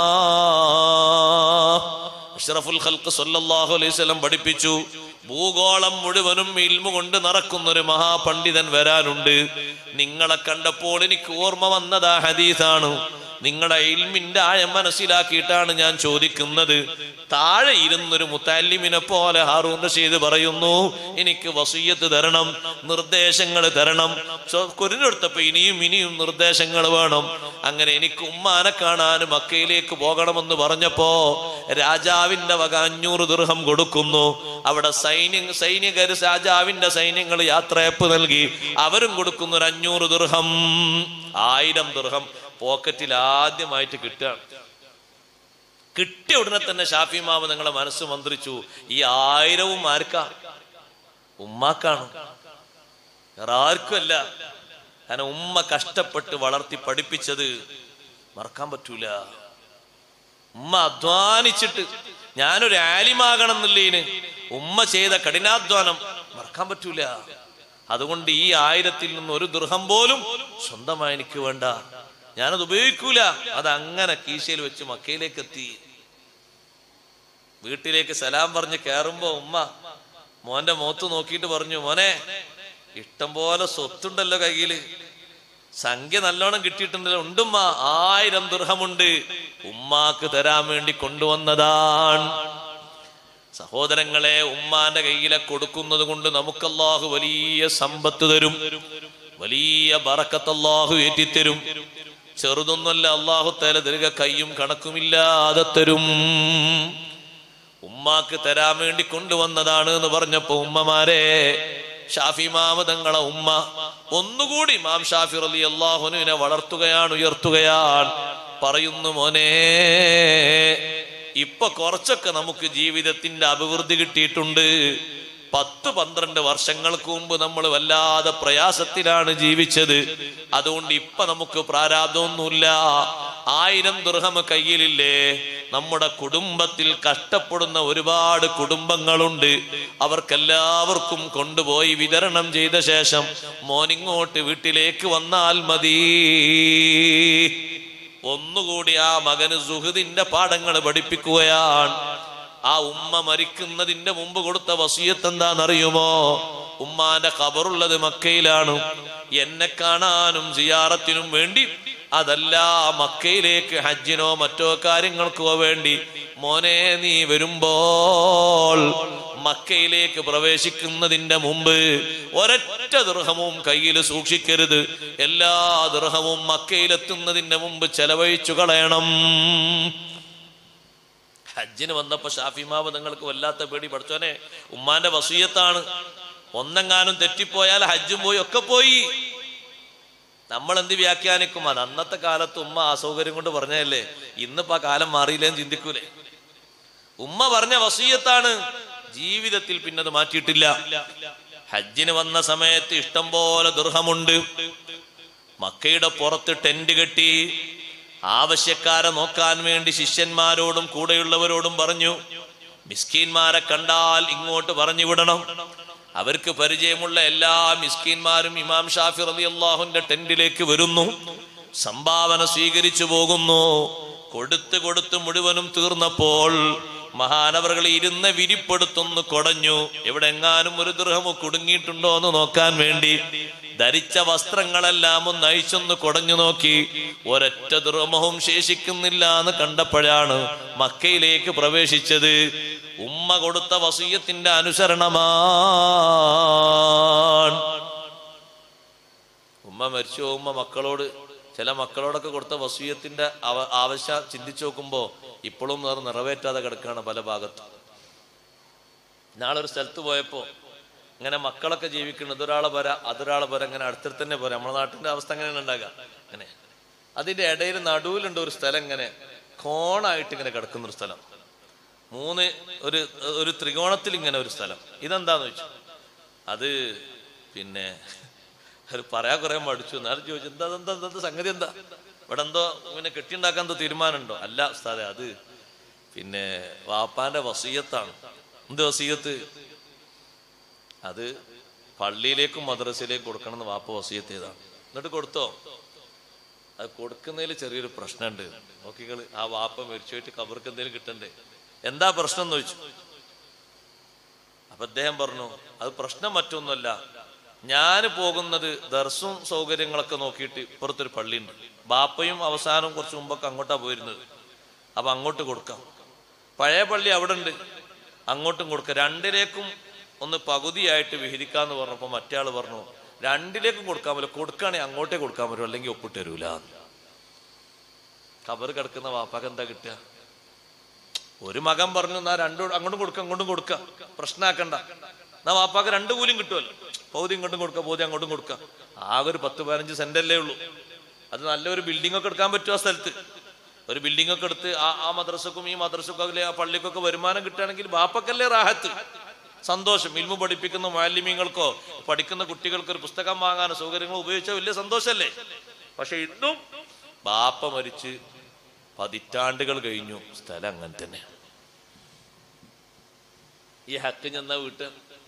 അഷ്റഫുൽ ഖൽഖ് സല്ലല്ലാഹു അലൈഹി വസല്ലം പഠിപ്പിച്ചു, ഭൂഗോളം മുഴുവനും ഇൽമു കൊണ്ട് നടക്കുന്ന ഒരു മഹാപണ്ഡിതൻ വരാനുണ്ട്. നിങ്ങളെ കണ്ടപ്പോൾ എനിക്ക് ഓർമ്മ വന്നതാ ഹദീസാണ്. നിങ്ങളുടെ ഇൽമിന്റെ ആഴം മനസ്സിലാക്കിയിട്ടാണ് ഞാൻ ചോദിക്കുന്നത്. താഴെ ഇരുന്നൊരു മുത്തല്ലിമിനെ പോലെ ഹാറൂൺ റഷീദ് പറയുന്നു, എനിക്ക് വസിയ്യത്ത് തരണം, നിർദ്ദേശങ്ങൾ തരണം. കുരിഞ്ഞെടുത്തപ്പോ ഇനിയും ഇനിയും നിർദ്ദേശങ്ങൾ വേണം. അങ്ങനെ എനിക്ക് ഉമ്മാനെ കാണാൻ മക്കയിലേക്ക് പോകണമെന്ന് പറഞ്ഞപ്പോ രാജാവിന്റെ വക അഞ്ഞൂറ് ദിർഹം കൊടുക്കുന്നു. അവിടെ സൈന്യ സൈനികർ രാജാവിന്റെ സൈന്യങ്ങൾ യാത്രയപ്പ് നൽകി, അവരും കൊടുക്കുന്നു ഒരു അഞ്ഞൂറ് ദിർഹം. ആയിരം ദിർഹം പോക്കറ്റിൽ ആദ്യമായിട്ട് കിട്ടുകയാണ്. കിട്ടിയ ഉടനെ തന്നെ ഷാഫി ഇമാം നിങ്ങളെ മനസ്സ് മന്ത്രിച്ചു, ഈ ആയിരവും ആർക്കാ? ഉമ്മാക്കാണ്, വേറെ ആർക്കുമല്ല. കാരണം ഉമ്മ കഷ്ടപ്പെട്ട് വളർത്തി പഠിപ്പിച്ചത് മറക്കാൻ പറ്റൂല. ഉമ്മ അധ്വാനിച്ചിട്ട് ഞാനൊരു ആലിമാകണം എന്നുള്ളതിന് ഉമ്മ ചെയ്ത കഠിനാധ്വാനം മറക്കാൻ പറ്റൂല. അതുകൊണ്ട് ഈ ആയിരത്തിൽ നിന്ന് ഒരു ദിർഹം പോലും സ്വന്തമായി എനിക്ക് വേണ്ട, ഞാനത് ഉപയോഗിക്കൂല. അതങ്ങനെ കീശയിൽ വെച്ച് മക്കയിലേക്ക് എത്തി. വീട്ടിലേക്ക് സലാം പറഞ്ഞ് കയറുമ്പോ ഉമ്മ മോന്റെ മുഖത്ത് നോക്കിയിട്ട് പറഞ്ഞു, മോനെ ഇഷ്ടം പോലെ സ്വത്തുണ്ടല്ലോ കയ്യില്, സംഖ്യ നല്ലോണം കിട്ടിയിട്ടുണ്ടല്ലോ. ഉണ്ടുമ്മ, ആയിരം ദിർഹമുണ്ട്, ഉമ്മാക്ക് തരാൻ വേണ്ടി കൊണ്ടുവന്നതാണ്. സഹോദരങ്ങളെ, ഉമ്മാന്റെ കയ്യിലെ കൊടുക്കുന്നത് കൊണ്ട് നമുക്ക് അല്ലാഹു വലിയ സമ്പത്ത് തരും, വലിയ ബറക്കത്ത് അല്ലാഹു ഏറ്റിത്തരും. ചെറുതൊന്നുമല്ല, അല്ലാഹു തആല തരുക കയ്യും കണക്കുമില്ലാതെ തരും. ഉമ്മാക്ക് തരാൻ വേണ്ടി കൊണ്ടുവന്നതാണ് എന്ന് പറഞ്ഞപ്പോ ഉമ്മമാരെ, ഷാഫി ഇമാം തങ്ങളെ ഉമ്മ ഒന്നുകൂടി ഇമാം ഷാഫി റളിയല്ലാഹു അൻഹുവിനെ വളർത്തുകയാണ്, ഉയർത്തുകയാണ്. പറയുന്നു, മോനെ ഇപ്പൊ കുറച്ചൊക്കെ നമുക്ക് ജീവിതത്തിന്റെ അഭിവൃദ്ധി കിട്ടിയിട്ടുണ്ട്. പത്ത് പന്ത്രണ്ട് വർഷങ്ങൾക്ക് മുമ്പ് നമ്മൾ വല്ലാതെ പ്രയാസത്തിലാണ് ജീവിച്ചത്. അതുകൊണ്ട് ഇപ്പൊ നമുക്ക് പ്രാരാബ്ദമൊന്നുമില്ല. ആയിരം ദിർഹം കയ്യിലില്ലേ? നമ്മുടെ കുടുംബത്തിൽ കഷ്ടപ്പെടുന്ന ഒരുപാട് കുടുംബങ്ങളുണ്ട്. അവർക്കെല്ലാവർക്കും കൊണ്ടുപോയി വിതരണം ചെയ്ത ശേഷം മോനിങ്ങോട്ട് വീട്ടിലേക്ക് വന്നാൽ മതി. ഒന്നുകൂടി ആ മകന് സുഹൃദിന്റെ പാഠങ്ങൾ പഠിപ്പിക്കുകയാണ്. ആ ഉമ്മ മരിക്കുന്നതിന്റെ മുമ്പ് കൊടുത്ത വസിയത്ത് എന്താണെന്നറിയുമോ? ഉമ്മാന്റെ ഖബറുള്ളത് മക്കയിലാണ്. എന്നെ കാണാനും സിയാറത്തിനും വേണ്ടി, അതല്ല മക്കയിലേക്ക് ഹജ്ജിനോ മറ്റോ കാര്യങ്ങൾക്കോ വേണ്ടി, മോനെ നീ വരുമ്പോൾ മക്കയിലേക്ക് പ്രവേശിക്കുന്നതിന്റെ മുമ്പ് ഒരൊറ്റ ദിർഹവും കയ്യിൽ സൂക്ഷിക്കരുത്. എല്ലാ ദിർഹവും മക്കയിലെത്തുന്നതിന്റെ മുമ്പ് ചെലവഴിച്ചു കളയണം. ഹജ്ജിന് വന്നപ്പോ ഷാഫി ഇമാം നിങ്ങൾക്ക് വല്ലാത്ത പേടി, പഠിച്ചോനെ ഉമ്മാന്റെ വസിയത്താണ്, ഒന്നെങ്ങാനും തെറ്റിപ്പോയാൽ ഹജ്ജും പോയി ഒക്കെ പോയി. നമ്മൾ എന്ത് വ്യാഖ്യാനിക്കും? അത് അന്നത്തെ കാലത്ത് ഉമ്മ അസൗകര്യം കൊണ്ട് പറഞ്ഞതല്ലേ, ഇന്നിപ്പോ ആ കാലം മാറിയില്ലേന്ന് ചിന്തിക്കൂലേ? ഉമ്മ പറഞ്ഞ വസിയത്താണ്, ജീവിതത്തിൽ പിന്നത് മാറ്റിയിട്ടില്ല. ഹജ്ജിന് വന്ന സമയത്ത് ഇഷ്ടം പോലെ ദിർഹമുണ്ട്. മക്കയുടെ പുറത്ത് ടെന്റ് കെട്ടി ആവശ്യക്കാരെ നോക്കാൻ വേണ്ടി ശിഷ്യന്മാരോടും കൂടെയുള്ളവരോടും പറഞ്ഞു, മിസ്കീന്മാരെ കണ്ടാൽ ഇങ്ങോട്ട് പറഞ്ഞു വിടണം. അവർക്ക് പരിചയമുള്ള എല്ലാ മിസ്കീന്മാരും ഇമാം ഷാഫി റളിയല്ലാഹുവിന്റെ ടെന്റിലേക്ക് വരുന്നു, സംഭാവന സ്വീകരിച്ചു പോകുന്നു. കൊടുത്ത് കൊടുത്ത് മുഴുവനും തീർന്നപ്പോൾ മഹാനവറുകൾ ഇരുന്ന വിരിപ്പെടുത്തൊന്ന് കൊടഞ്ഞു. എവിടെ എങ്ങാനും ഒരു ദിർഹമോ കുടുങ്ങിയിട്ടുണ്ടോ എന്ന് നോക്കാൻ വേണ്ടി ധരിച്ച വസ്ത്രങ്ങളെല്ലാം ഒന്ന് അഴിച്ചൊന്ന് കൊടഞ്ഞു നോക്കി. ഒരൊറ്റ ദിർഹവും ശേഷിക്കുന്നില്ല എന്ന് കണ്ടപ്പോഴാണ് മക്കയിലേക്ക് പ്രവേശിച്ചത്. ഉമ്മ കൊടുത്ത വസിയ്യത്തിന്റെ അനുസരണമാണ്. ഉമ്മ മരിച്ചു ഉമ്മ മക്കളോട്, ചില മക്കളോടൊക്കെ കൊടുത്ത വസിയ്യത്തിന്റെ ആവശ്യം ചിന്തിച്ചു നോക്കുമ്പോ ഇപ്പോഴും നിറവേറ്റാതെ കിടക്കുകയാണ് പല ഭാഗത്തും. നാളെ ഒരു സ്ഥലത്ത് പോയപ്പോ ഇങ്ങനെ മക്കളൊക്കെ ജീവിക്കുന്നത്, ഇതൊരാളെ പോര അതൊരാളെ പോര, അങ്ങനെ അടുത്തിട്ട് തന്നെ പോരാ. നമ്മുടെ നാട്ടിന്റെ അവസ്ഥ അങ്ങനെയാണ് ഉണ്ടാകുക. അങ്ങനെ അതിന്റെ ഇടയിൽ നടുവിലുണ്ട് ഒരു സ്ഥലം, ഇങ്ങനെ കോണായിട്ട് ഇങ്ങനെ കിടക്കുന്നൊരു സ്ഥലം, മൂന്ന് ഒരു ഒരു ത്രികോണത്തിൽ ഇങ്ങനെ ഒരു സ്ഥലം. ഇതെന്താന്ന് ചോദിച്ചു. അത് പിന്നെ അത് പറയാൻ കുറെ മടിച്ചു. എന്നാലും ചോദിച്ചു, എന്താ എന്താ എന്താ സംഗതി, എന്താ ഇവിടെ എന്തോ പിന്നെ കെട്ടിയുണ്ടാക്കാൻ എന്തോ തീരുമാനമുണ്ടോ? അല്ല ഉസ്താദേ, അത് പിന്നെ വാപ്പാന്റെ വസിയ്യത്താണ്. എന്ത് വസിയ്യത്ത്? അത് പള്ളിയിലേക്കും മദ്രസയിലേക്കും കൊടുക്കണം എന്ന് വാപ്പ വസിയ്യത്ത് ചെയ്താണ്. എന്നിട്ട് കൊടുത്തോ? അത് കൊടുക്കുന്നതിൽ ചെറിയൊരു പ്രശ്നമുണ്ട്. നോക്കിക്കള്, ആ വാപ്പ മരിച്ചുപോയിട്ട് കബർക്ക് എന്തെങ്കിലും കിട്ടണ്ടേ? എന്താ പ്രശ്നം എന്ന് ചോദിച്ചു. അപ്പൊ അദ്ദേഹം പറഞ്ഞു, അത് പ്രശ്നം മറ്റൊന്നുമല്ല, ഞാൻ പോകുന്നത് ദർസും സൗകര്യങ്ങളൊക്കെ നോക്കിയിട്ട് ഇപ്പുറത്തൊരു പള്ളിയുണ്ട്, ബാപ്പയും അവസാനവും കുറച്ച് മുമ്പൊക്കെ അങ്ങോട്ടാ പോയിരുന്നത്, അപ്പൊ അങ്ങോട്ട് കൊടുക്കാം. പഴയ പള്ളി അവിടെ ഉണ്ട്, അങ്ങോട്ടും കൊടുക്കാം. രണ്ടിലേക്കും ഒന്ന് പകുതിയായിട്ട് വിഹിരിക്കാന്ന് പറഞ്ഞപ്പോ മറ്റേ ആള് പറഞ്ഞു, രണ്ടിലേക്കും കൊടുക്കാൻ പറ്റില്ല, കൊടുക്കുകയാണെങ്കിൽ അങ്ങോട്ടേ കൊടുക്കാൻ പറ്റും, അല്ലെങ്കിൽ ഒപ്പിട്ട് തരൂല. കബർ കിടക്കുന്ന വാപ്പാക്ക് എന്താ കിട്ടുക? ഒരു മകൻ പറഞ്ഞു, എന്നാ രണ്ടും അങ്ങോട്ടും കൊടുക്കാം അങ്ങോട്ടും കൊടുക്കാം, പ്രശ്നമാക്കണ്ട, എന്നാ വാപ്പാക്ക് രണ്ടു കൂലിയും കിട്ടുമല്ലോ. പൗതി ഇങ്ങോട്ടും കൊടുക്കാം, പൗതി അങ്ങോട്ടും കൊടുക്കാം. ആകെ ഒരു പത്ത് പതിനഞ്ച് സെന്റല്ലേ ഉള്ളൂ. അത് നല്ലൊരു ബിൽഡിംഗ് ഒക്കെ എടുക്കാൻ പറ്റും ആ സ്ഥലത്ത്. ഒരു ബിൽഡിംഗ് ഒക്കെ എടുത്ത് ആ ആ മദ്രസക്കും ഈ മദ്രസക്കും അല്ലെ ആ പള്ളിക്കൊക്കെ വരുമാനം കിട്ടുകയാണെങ്കിൽ ബാപ്പക്കല്ലേ റാഹത്ത്, സന്തോഷം. ഇൽമു പഠിപ്പിക്കുന്ന മുഅല്ലിമീങ്ങൾക്കോ പഠിക്കുന്ന കുട്ടികൾക്ക് ഒരു പുസ്തകം വാങ്ങാനോ സൗകര്യങ്ങൾ ഉപയോഗിച്ചാൽ വലിയ സന്തോഷമല്ലേ. പക്ഷെ ഇന്നും ബാപ്പ മരിച്ച് പതിറ്റാണ്ടുകൾ കഴിഞ്ഞു, സ്ഥലം അങ്ങനെ തന്നെ. ഈ ഹക്ക് ചെന്ന വീട്ട്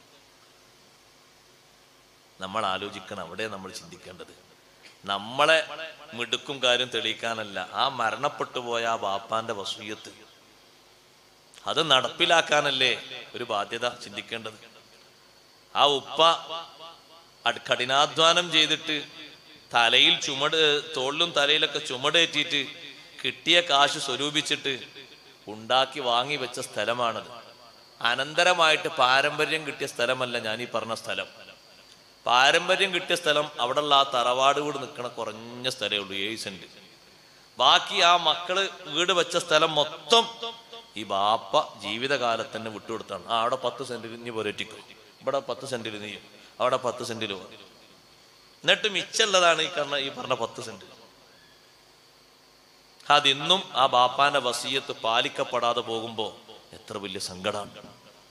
നമ്മൾ ആലോചിക്കണം, അവിടെ നമ്മൾ ചിന്തിക്കേണ്ടത്. നമ്മളെ മിടുക്കും കാര്യം തെളിയിക്കാനല്ല, ആ മരണപ്പെട്ടു പോയ ആ ബാപ്പാന്റെ വസൂയത്ത് അത് നടപ്പിലാക്കാനല്ലേ ഒരു ബാധ്യത ചിന്തിക്കേണ്ടത്. ആ ഉപ്പ കഠിനാധ്വാനം ചെയ്തിട്ട് തലയിൽ ചുമട്, തോളിലും തലയിലൊക്കെ ചുമടേറ്റിട്ട് കിട്ടിയ കാശ് സ്വരൂപിച്ചിട്ട് ഉണ്ടാക്കി വാങ്ങി വെച്ച സ്ഥലമാണത്. അനന്തരമായിട്ട് പാരമ്പര്യം കിട്ടിയ സ്ഥലമല്ല ഞാൻ ഈ പറഞ്ഞ സ്ഥലം. പാരമ്പര്യം കിട്ടിയ സ്ഥലം അവിടെയുള്ള ആ തറവാട് വീട് നിൽക്കണ കുറഞ്ഞ സ്ഥലമേ ഉള്ളൂ, ഏഴ് സെന്റ്. ബാക്കി ആ മക്കള് വീട് വെച്ച സ്ഥലം മൊത്തം ഈ ബാപ്പ ജീവിതകാലത്തന്നെ വിട്ടുകൊടുത്താണ്. ആ അവിടെ പത്ത് സെന്റിൽ നീ പോരറ്റിക്കും, ഇവിടെ പത്ത് സെന്റിൽ നീ, അവിടെ പത്ത് സെന്റിൽ പോ, എന്നിട്ട് മിച്ചുള്ളതാണ് ഈ പറഞ്ഞ ഈ പറഞ്ഞ പത്ത് സെന്റ്. അതിന്നും ആ ബാപ്പാന്റെ വസിയത്ത് പാലിക്കപ്പെടാതെ പോകുമ്പോ എത്ര വലിയ സങ്കടമാണ്.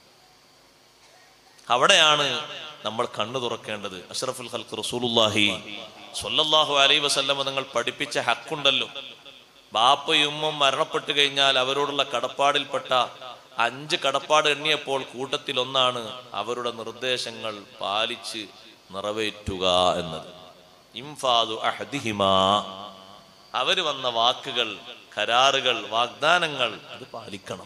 അവിടെയാണ് നമ്മൾ കണ്ണു തുറക്കേണ്ടത്. അഷ്റഫുൽ ഖൽഖ് റസൂലുള്ളാഹി സ്വല്ലല്ലാഹു അലൈഹി വസല്ലം നിങ്ങൾ പഠിപ്പിച്ച ഹക്കുണ്ടല്ലോ. ബാപ്പയും ഉമ്മും മരണപ്പെട്ടു കഴിഞ്ഞാൽ അവരോടുള്ള കടപ്പാടിൽപ്പെട്ട അഞ്ച് കടപ്പാട് എണ്ണിയപ്പോൾ കൂട്ടത്തിൽ ഒന്നാണ് അവരുടെ നിർദ്ദേശങ്ങൾ പാലിച്ച് നിറവേറ്റുക എന്നത്. ഇംഫാദു അഹദിഹിമാ, അവര് വന്ന വാക്കുകൾ, കരാറുകൾ, വാഗ്ദാനങ്ങൾ അത് പാലിക്കണം.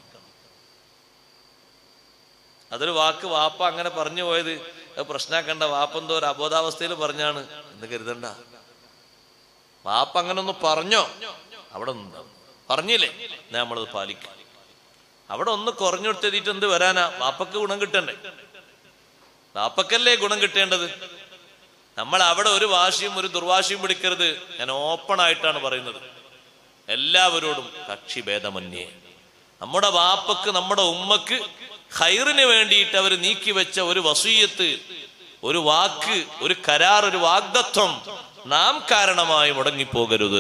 അതൊരു വാക്ക് വാപ്പ അങ്ങനെ പറഞ്ഞു പോയത് പ്രശ്നമാക്കണ്ട, വാപ്പ എന്തോ ഒരു അബോധാവസ്ഥയിൽ പറഞ്ഞാണ് എന്ന് കരുതണ്ട. വാപ്പ അങ്ങനെ ഒന്ന് പറഞ്ഞോ, അവിടെ പറഞ്ഞില്ലേ, നമ്മളത് പാലിക്കും. അവിടെ ഒന്ന് കുറഞ്ഞു കൊടുത്തെത്തിയിട്ട് എന്ത് വരാനാ? വാപ്പക്ക് ഗുണം കിട്ടണ്ടേ? വാപ്പക്കല്ലേ ഗുണം കിട്ടേണ്ടത്. നമ്മൾ അവിടെ ഒരു വാശിയും ഒരു ദുർവാശിയും പിടിക്കരുത്. ഞാൻ ഓപ്പൺ ആയിട്ടാണ് പറയുന്നത് എല്ലാവരോടും, കക്ഷി ഭേദമന്യേ. നമ്മുടെ വാപ്പക്ക് നമ്മുടെ ഉമ്മക്ക് ഖൈറിന് വേണ്ടിയിട്ട് അവർ നീക്കി വെച്ച ഒരു വസീയത്ത്, ഒരു വാക്ക്, ഒരു കരാർ, ഒരു വാഗ്ദത്വം നാം കാരണമായി മുടങ്ങിപ്പോകരുത്.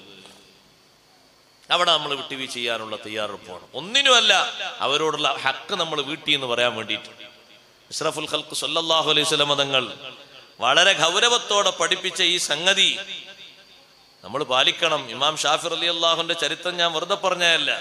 അവിടെ നമ്മൾ വിട്ടുവീഴ്ച ചെയ്യാനുള്ള തയ്യാറെടുപ്പാണ്. ഒന്നിനുമല്ല അവരോടുള്ള ഹക്ക് നമ്മൾ വീട്ടി എന്ന് പറയാൻ വേണ്ടിയിട്ട്. അഷ്റഫുൽ ഖൽഖ് സ്വല്ലല്ലാഹു അലൈഹി വസല്ലം തങ്ങൾ വളരെ ഗൗരവത്തോടെ പഠിപ്പിച്ച ഈ സംഗതി നമ്മൾ പാലിക്കണം. ഇമാം ഷാഫി റളിയല്ലാഹുവിന്റെ ചരിത്രം ഞാൻ വെറുതെ പറഞ്ഞതല്ല.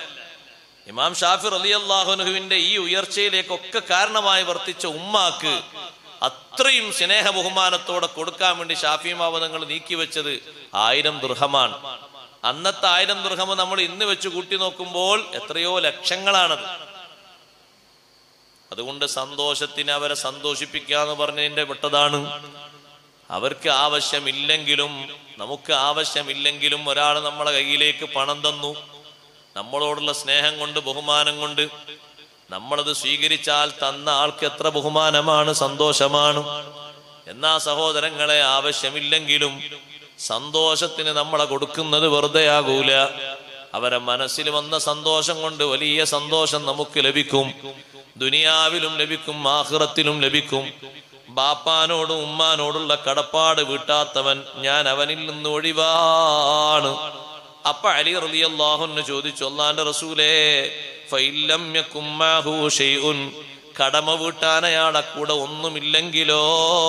ഇമാം ഷാഫി റളിയല്ലാഹു അൻഹുവിന്റെ ഈ ഉയർച്ചയിലേക്കൊക്കെ കാരണമായി വർത്തിച്ച ഉമ്മാക്ക് അത്രയും സ്നേഹ ബഹുമാനത്തോടെ കൊടുക്കാൻ വേണ്ടി ഷാഫി ഇമാം തങ്ങൾ നീക്കി വെച്ചത് ആയിരം ദിർഹമാണ്. അന്നത്തെ ആയിരം ദിർഹം നമ്മൾ ഇന്ന് വെച്ച് കൂട്ടി നോക്കുമ്പോൾ എത്രയോ ലക്ഷങ്ങളാണത്. അതുകൊണ്ട് സന്തോഷത്തിന് അവരെ സന്തോഷിപ്പിക്കുക എന്ന് പറഞ്ഞതിന്റെ പെട്ടതാണ്. അവർക്ക് ആവശ്യമില്ലെങ്കിലും നമുക്ക് ആവശ്യമില്ലെങ്കിലും ഒരാൾ നമ്മളെ കയ്യിലേക്ക് പണം തന്നു, നമ്മളോടുള്ള സ്നേഹം കൊണ്ട് ബഹുമാനം കൊണ്ട് നമ്മളത് സ്വീകരിച്ചാൽ തന്ന ആൾക്ക് എത്ര ബഹുമാനമാണ്, സന്തോഷമാണ്. എന്നാ സഹോദരങ്ങളെ, ആവശ്യമില്ലെങ്കിലും സന്തോഷത്തിന് നമ്മളെ കൊടുക്കുന്നത് വെറുതെ ആകൂല. അവരെ മനസ്സിൽ വന്ന സന്തോഷം കൊണ്ട് വലിയ സന്തോഷം നമുക്ക് ലഭിക്കും. ദുനിയാവിലും ലഭിക്കും, ആഖിറത്തിലും ലഭിക്കും. ബാപ്പാനോടും ഉമ്മാനോടുള്ള കടപ്പാട് വീട്ടാത്തവൻ ഞാൻ അവനിൽ നിന്ന് ഒഴിവാണ്. അപ്പൊ അലി റളിയല്ലാഹു അൻഹു ചോദിച്ചു, അല്ലാഹുവിന്റെ റസൂലേ, ഫഇല്ലം യകും മാഹു ഷൈഉൻ, കടമ വീട്ടാൻ അയാളുടെ കൂടെ ഒന്നുമില്ലെങ്കിലോ?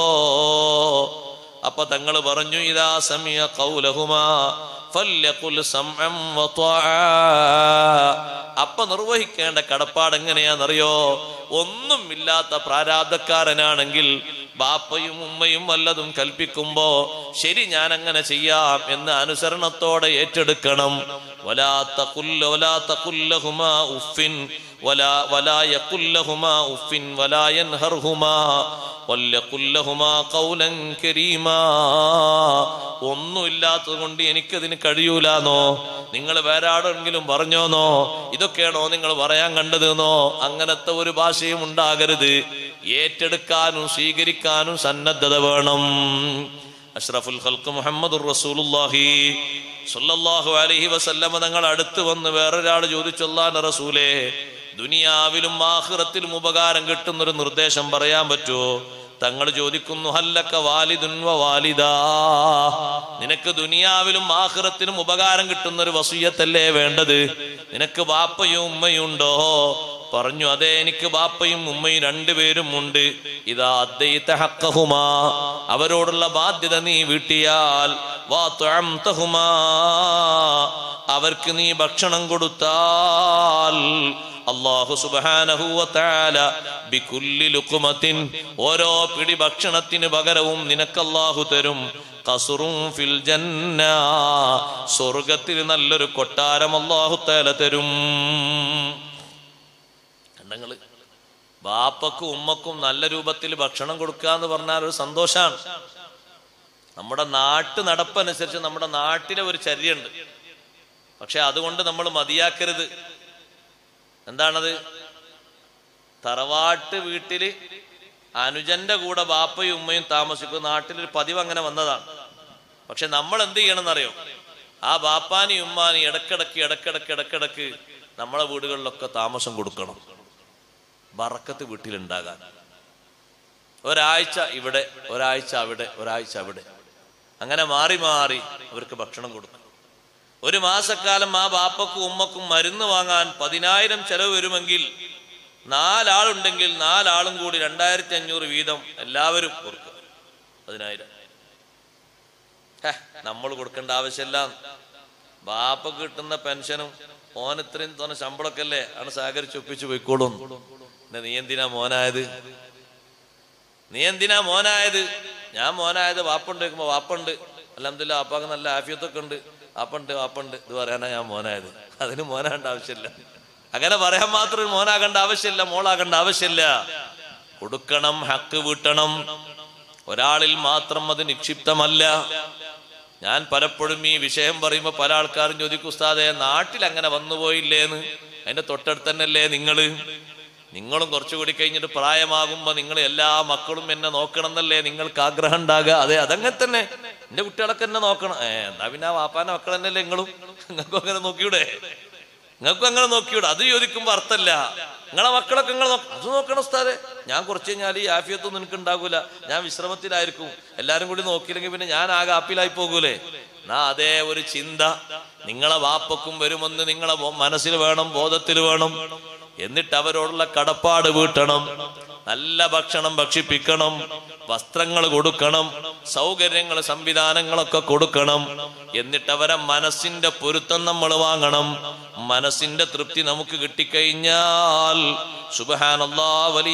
അപ്പൊ തങ്ങൾ പറഞ്ഞു, ഇദാ സമിയ ഖൗലഹുമാ ഫല്യഖുൽ സംഅൻ വതആ. അപ്പൊ നിർവഹിക്കേണ്ട കടപ്പാട് എങ്ങനെയാണെന്നറിയോ? ഒന്നുമില്ലാത്ത പ്രാരാബ്ധക്കാരനാണെങ്കിൽ ബാപ്പയും ഉമ്മയും വല്ലതും കൽപ്പിക്കുമ്പോ ശരി ഞാൻ അങ്ങനെ ചെയ്യാം എന്ന് അനുസരണത്തോടെ ഏറ്റെടുക്കണം. വലാ തഖുല്ല വലാ തഖുല്ലഹുമാ ഉഫിൻ വലാ വലാ യഖുല്ലഹുമാ ഉഫിൻ വലാ യൻഹർഹുമാ വല്ലഖുല്ലഹുമാ ഖൗലൻ കരീമാ. ഒന്നുമില്ലാത്തത് കൊണ്ട് എനിക്കതിന് കഴിയൂലാന്നോ, നിങ്ങൾ വേറെ ആരെങ്കിലും പറഞ്ഞോന്നോ, ഇതൊക്കെയാണോ നിങ്ങൾ പറയാൻ കണ്ടതെന്നോ, അങ്ങനത്തെ ഒരു ഭാഷയും ഉണ്ടാകരുത്. ഏറ്റെടുക്കാനും സ്വീകരിക്കാനും സന്നദ്ധത വേണം. അഷ്റഫുൽ ഖൽഖ് മുഹമ്മദുർ റസൂലുള്ളാഹി സ്വല്ലല്ലാഹു അലൈഹി വസല്ലമ തങ്ങൾ അടുത്ത് വന്ന് വേറൊരാൾ ചോദിച്ചു, അല്ലാഹുവിന്റെ റസൂലേ, ദുനിയാവിലും ആഖിറത്തിലും ഉപകാരം കിട്ടുന്നൊരു നിർദ്ദേശം പറയാൻ പറ്റുമോ? തങ്ങൾ ചോദിക്കുന്നു, ഹല്ലക വാലിദുൻ വ വാലിദാ, നിനക്ക് ദുനിയാവിലും ആഖിറത്തിലും ഉപകാരം കിട്ടുന്ന ഒരു വസിയ്യത്തല്ലേ വേണ്ടത്? നിനക്ക് ബാപ്പയും ഉമ്മയും ഉണ്ടോ? പറഞ്ഞു, അതെ, എനിക്ക് ബാപ്പയും ഉമ്മയും രണ്ടുപേരും ഉണ്ട്. ഇദാ അദ്ദൈത ഹഖ്ഖഹുമാ, അവരോടുള്ള ബാധ്യത നീ വീട്ടിയാൽ, വാ തുഅംതഹുമാ, അവർക്ക് നീ ഭക്ഷണം കൊടുത്താൽ, അല്ലാഹു സുബ്ഹാനഹു വ തആല ബികുല്ലി ലുഖ്മത്തിൻ, ഓരോ പിടി ഭക്ഷണത്തിന് പകരവും നിനക്ക് അല്ലാഹു തരും ഖസ്റുൻ ഫിൽ ജന്ന, സ്വർഗ്ഗത്തിൽ നല്ലൊരു കൊട്ടാരം അല്ലാഹു തആല തരും. കണ്ടങ്ങള്, ബാപ്പക്കും ഉമ്മക്കും നല്ല രൂപത്തിൽ ഭക്ഷണം കൊടുക്കുക എന്ന് പറഞ്ഞാൽ ഒരു സന്തോഷാണ്. നമ്മുടെ നാട്ടു നടപ്പനുസരിച്ച് നമ്മുടെ നാട്ടിലെ ഒരു ചര്യയുണ്ട്. പക്ഷെ അതുകൊണ്ട് നമ്മൾ മതിയാക്കരുത്. എന്താണത്? തറവാട്ട് വീട്ടില് അനുജന്റെ കൂടെ ബാപ്പയും ഉമ്മയും താമസിക്കും. നാട്ടിലൊരു പതിവ് അങ്ങനെ വന്നതാണ്. പക്ഷെ നമ്മൾ എന്ത് ചെയ്യണമെന്നറിയോ? ആ ബാപ്പാനി ഉമ്മാനി ഇടക്കിടക്ക് ഇടക്കിടക്ക് ഇടക്കിടക്ക് നമ്മളെ വീടുകളിലൊക്കെ താമസം കൊടുക്കണം, ബറക്കത്ത് വീട്ടിലുണ്ടാകാൻ. ഒരാഴ്ച ഇവിടെ, ഒരാഴ്ച അവിടെ, ഒരാഴ്ച അവിടെ, അങ്ങനെ മാറി മാറി അവർക്ക് ഭക്ഷണം കൊടുക്കും. ഒരു മാസക്കാലം ആ ബാപ്പക്കും ഉമ്മക്കും മരുന്ന് വാങ്ങാൻ പതിനായിരം ചെലവ് വരുമെങ്കിൽ നാലാളുണ്ടെങ്കിൽ നാലാളും കൂടി രണ്ടായിരത്തി അഞ്ഞൂറ് വീതം എല്ലാവരും കൊടുക്കുക. പതിനായിരം നമ്മൾ കൊടുക്കേണ്ട ആവശ്യമില്ല. ബാപ്പ കിട്ടുന്ന പെൻഷനും ഓൻ ഇത്രയും തോന്നെ ശമ്പളമൊക്കെ അല്ലേ ആണ് സഹകരിച്ച് ഒപ്പിച്ച് പോയിക്കോളും. നീ എന്തിനാ മോനായത്? നീ എന്തിനാ മോനായത്? ഞാൻ മോനായത് വാപ്പുണ്ട് വെക്കുമ്പോ വാപ്പുണ്ട്, അൽഹംദുലില്ലാ വാപ്പാക്ക് നല്ല ആഫിയത്തൊക്കെ ഉണ്ട്, വാപ്പുണ്ട് വാപ്പുണ്ട് ഇത് പറയാനാ ഞാൻ മോനായത്. അതിന് മോനാകേണ്ട ആവശ്യമില്ല. അങ്ങനെ പറയാൻ മാത്രം മോനാകേണ്ട ആവശ്യമില്ല, മോളാകേണ്ട ആവശ്യമില്ല. കൊടുക്കണം, ഹക്ക് വീട്ടണം. ഒരാളിൽ മാത്രം അത് നിക്ഷിപ്തമല്ല. ഞാൻ പലപ്പോഴും ഈ വിഷയം പറയുമ്പോ പല ആൾക്കാരും ചോദിക്കും, ഉസ്താദേ നാട്ടിൽ അങ്ങനെ വന്നുപോയില്ലേന്ന്. അതിന്റെ തൊട്ടടുത്ത് തന്നെയല്ലേ നിങ്ങള്? നിങ്ങളും കുറച്ചുകൂടി കഴിഞ്ഞിട്ട് പ്രായമാകുമ്പോ നിങ്ങൾ എല്ലാ മക്കളും എന്നെ നോക്കണം എന്നല്ലേ നിങ്ങൾക്ക് ആഗ്രഹം ഉണ്ടാകുക? അതെ, അതങ്ങനെ തന്നെ. എന്റെ കുട്ടികളൊക്കെ എന്നെ നോക്കണം. ഏ എന്താ പിന്നെ ആ വാപ്പാന്റെ മക്കൾ തന്നെയല്ലേ നിങ്ങളും? നിങ്ങൾക്കും അങ്ങനെ നോക്കിയൂടെ? നിങ്ങൾക്കും അങ്ങനെ നോക്കിയൂടെ? അത് ചോദിക്കുമ്പോ അർത്ഥമല്ല. നിങ്ങളെ മക്കളൊക്കെ നിങ്ങൾ നോക്കണം. അത് നോക്കണം ഉസ്താദേ. ഞാൻ കുറച്ച് കഴിഞ്ഞാൽ ഈ ആഫിയത്തൊന്നും നിനക്ക് ഉണ്ടാകൂല, ഞാൻ വിശ്രമത്തിലായിരിക്കും. എല്ലാരും കൂടി നോക്കിയില്ലെങ്കിൽ പിന്നെ ഞാൻ ആകെ ആപ്പിലായി പോകൂലേ? എന്നാ അതേ ഒരു ചിന്ത നിങ്ങളെ വാപ്പക്കും വരുമെന്ന് നിങ്ങളെ മനസ്സിൽ വേണം, ബോധത്തിൽ വേണം. എന്നിട്ട് അവരോടുള്ള കടപ്പാട് വീട്ടണം. നല്ല ഭക്ഷണം ഭക്ഷിപ്പിക്കണം, വസ്ത്രങ്ങൾ കൊടുക്കണം, സൗകര്യങ്ങൾ സംവിധാനങ്ങളൊക്കെ കൊടുക്കണം. എന്നിട്ട് അവരെ മനസ്സിന്റെ പൊരുത്തം നമ്മൾ വാങ്ങണം. മനസ്സിന്റെ തൃപ്തി നമുക്ക് കിട്ടിക്കഴിഞ്ഞാൽ സുബ്ഹാനല്ലാഹ് വലിയ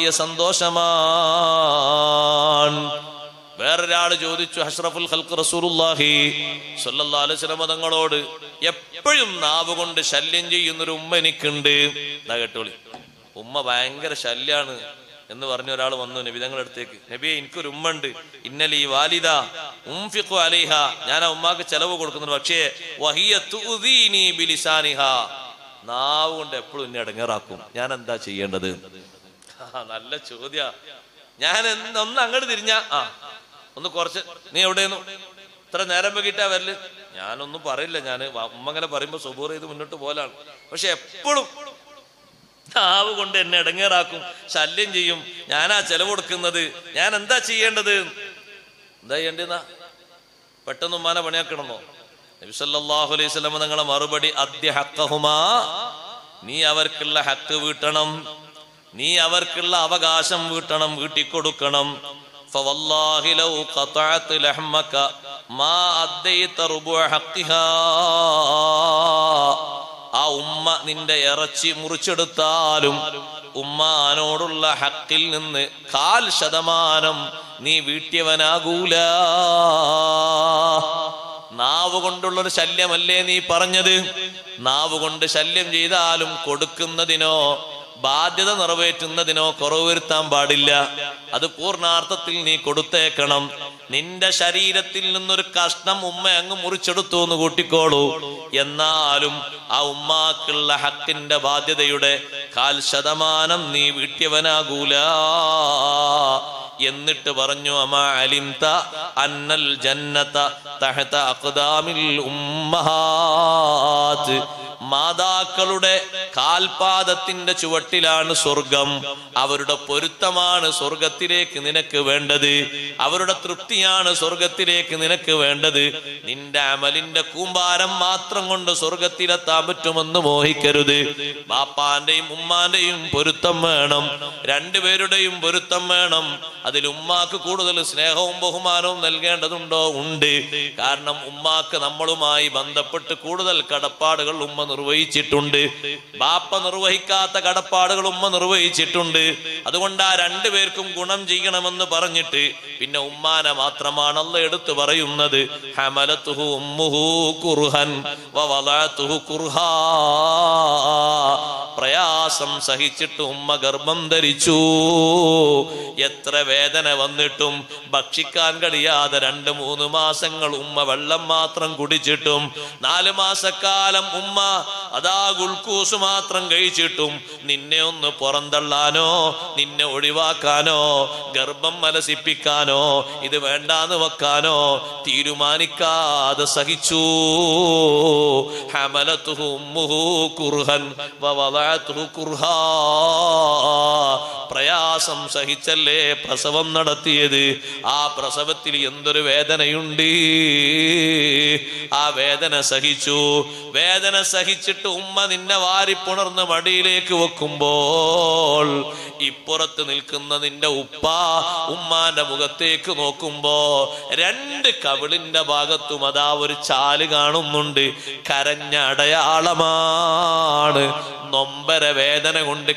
സന്തോഷമാണ്. വേറൊരാൾ ചോദിച്ചു അഷ്റഫുൽ ഖൽഖ് റസൂലുള്ളാഹി സ്വല്ലല്ലാഹു അലൈഹി വസല്ലം തങ്ങളോട്, എപ്പോഴും നാവ് കൊണ്ട് ശല്യം ചെയ്യുന്നൊരു ഉമ്മ എനിക്കുണ്ട്. എന്നാ കേട്ടോളി, ഉമ്മ ഭയങ്കര ശല്യാണ് എന്ന് പറഞ്ഞ ഒരാൾ വന്നു നബി തങ്ങളുടെ അടുത്തേക്ക്. നബിയെ, എനിക്കൊരു ഉമ്മ ഉണ്ട്, ഇന്നലി വാലിദ ഉംഫിഖു അലൈഹ, ഞാൻ ആ ഉമ്മാക്ക് ചെലവ് കൊടുക്കുന്നുണ്ട്, പക്ഷേ വഹിയ തുദീനി ബിലിസാനിഹ, നാവ് കൊണ്ട് എപ്പോഴും എന്നെ ഇടങ്ങേറാക്കും, ഞാൻ എന്താ ചെയ്യേണ്ടത്? നല്ല ചോദ്യ. ഞാൻ ഒന്ന് അങ്ങോട്ട് തിരിഞ്ഞ ആ ഒന്ന് കുറച്ച്, നീ എവിടെയെന്നു ഇത്ര നേരം വൈകിട്ടാ വരല്? ഞാനൊന്നും പറയില്ല, ഞാൻ ഉമ്മ അങ്ങനെ പറയുമ്പോ സുബൂർ ചെയ്ത് മുന്നോട്ട് പോലാണ്. പക്ഷെ എപ്പോഴും നാവ് കൊണ്ട് എന്നെ ഇടങ്ങേറാക്കും, ശല്യം ചെയ്യും, ഞാനാ ചെലവ് കൊടുക്കുന്നത്, ഞാൻ എന്താ ചെയ്യേണ്ടത്? എന്താ ചെയ്യേണ്ടെന്നാ? പെട്ടെന്ന് ഉമ്മാനെ പണിയാക്കണമെന്നോ? നബി സല്ലല്ലാഹു അലൈഹി വസല്ലം തങ്ങളെ മറുപടി, അദ്യ ഹഖഹുമാ, നീ അവർക്കുള്ള ഹക്ക് വീട്ടണം, നീ അവർക്കുള്ള അവകാശം വീട്ടണം, വീട്ടിക്കൊടുക്കണം. ഫവല്ലാഹി ലൗ ഖതഅത ലഹ്മക മാ അദ്ദൈത റുബുഅ ഹഖിഹാ, ആ ഉമ്മ നിന്റെ ഇറച്ചി മുറിച്ചെടുത്താലും ഉമ്മാനോടുള്ള ഹക്കിൽ നിന്ന് കാൽ ശതമാനം നീ വീട്ടിയവനാകൂല. നാവ് കൊണ്ടുള്ളൊരു ശല്യമല്ലേ നീ പറഞ്ഞത്? നാവ് കൊണ്ട് ശല്യം ചെയ്താലും കൊടുക്കുന്നതിനോ ബാധ്യത നിറവേറ്റുന്നതിനോ കുറവ് വരുത്താൻ പാടില്ല. അത് പൂർണ്ണാർത്ഥത്തിൽ നീ കൊടുത്തേക്കണം. നിന്റെ ശരീരത്തിൽ നിന്നൊരു കഷ്ണം ഉമ്മ അങ്ങ് മുറിച്ചെടുത്തു എന്ന് കൂട്ടിക്കോളൂ, എന്നാലും ആ ഉമ്മാക്കുള്ള ഹക്കിന്റെ ബാധ്യതയുടെ കാൽ ശതമാനം നീ വീട്ടിയവനാകൂല. എന്നിട്ട് പറഞ്ഞു, അമാ അലിംത അന്നൽ ജന്നത തഹത അഖ്ദാമിൽ ഉമ്മഹാത്ത്, മാതാക്കളുടെ കാൽപാദത്തിന്റെ ചുവട്ടിലാണ് സ്വർഗം. അവരുടെ പൊരുത്തമാണ് സ്വർഗത്തിലേക്ക് നിനക്ക് വേണ്ടത്, അവരുടെ തൃപ്തിയാണ് സ്വർഗത്തിലേക്ക് നിനക്ക് വേണ്ടത്. നിന്റെ അമലിന്റെ കൂമ്പാരം മാത്രം കൊണ്ട് സ്വർഗത്തിലെത്താൻ പറ്റുമെന്ന് മോഹിക്കരുത്. ബാപ്പാന്റെയും ഉമ്മാന്റെയും പൊരുത്തം വേണം, രണ്ടുപേരുടെയും പൊരുത്തം വേണം. അതിൽ ഉമ്മാക്ക് കൂടുതൽ സ്നേഹവും ബഹുമാനവും നൽകേണ്ടതുണ്ടോ? ഉണ്ട്. കാരണം ഉമ്മാക്ക് നമ്മളുമായി ബന്ധപ്പെട്ട് കൂടുതൽ കടപ്പാടുകൾ ഉമ്മ നിർവഹിച്ചിട്ടുണ്ട്, ബാപ്പ നിർവഹിക്കാത്ത കടപ്പാടുകൾ ഉമ്മ നിർവഹിച്ചിട്ടുണ്ട്. അതുകൊണ്ട് ആ രണ്ടുപേർക്കും ഗുണം ചെയ്യണമെന്ന് പറഞ്ഞിട്ട് പിന്നെ ഉമ്മാനെ മാത്രമാണ് അല്ലാഹ് എടുത്തു പറയുന്നത്. ഹമലതുഹു ഉമ്മുഹു കുർഹൻ വവളഅതുഹു കുർഹാ, പ്രയാസം സഹിച്ചിട്ട് ഉമ്മ ഗർഭം ധരിച്ചു. എത്ര വേദന വന്നിട്ടും ഭക്ഷിക്കാൻ കഴിയാതെ രണ്ട് മൂന്ന് മാസങ്ങൾ ഉമ്മ വെള്ളം മാത്രം കുടിച്ചിട്ടും, നാല് മാസക്കാലം ഉമ്മ അതാ ഗുൾക്കൂസ് മാത്രം കഴിച്ചിട്ടും നിന്നെ ഒന്ന് പുറന്തള്ളാനോ നിന്നെ ഒഴിവാക്കാനോ ഗർഭം മലസിപ്പിക്കാനോ ഇത് വേണ്ടാന്ന് വെക്കാനോ തീരുമാനിക്കാതെ സഹിച്ചു. ഹമലതുഹു ഉമ്മുഹു കുർഹൻ വവളഅതുഹു കുർഹാ, പ്രയാസം സഹിച്ചല്ലേ പ്രസവം നടത്തിയത്. ആ പ്രസവത്തിൽ എന്തൊരു വേദനയുണ്ട്, ആ വേദന സഹിച്ചു. വേദന സഹിച്ചിട്ട് ഉമ്മ നിന്നെ വാരിപ്പുണർന്ന് മടിയിലേക്ക് വെക്കുമ്പോൾ ഇപ്പുറത്ത് നിൽക്കുന്ന നിന്റെ ഉപ്പ ഉമ്മാന്റെ മുഖത്തേക്ക് നോക്കുമ്പോ രണ്ട് കവിളിന്റെ ഭാഗത്തും അതാ ഒരു ചാല് കാണുന്നുണ്ട്. കരഞ്ഞ അടയാളമാണ്, നൊമ്പര വേദന കൊണ്ട്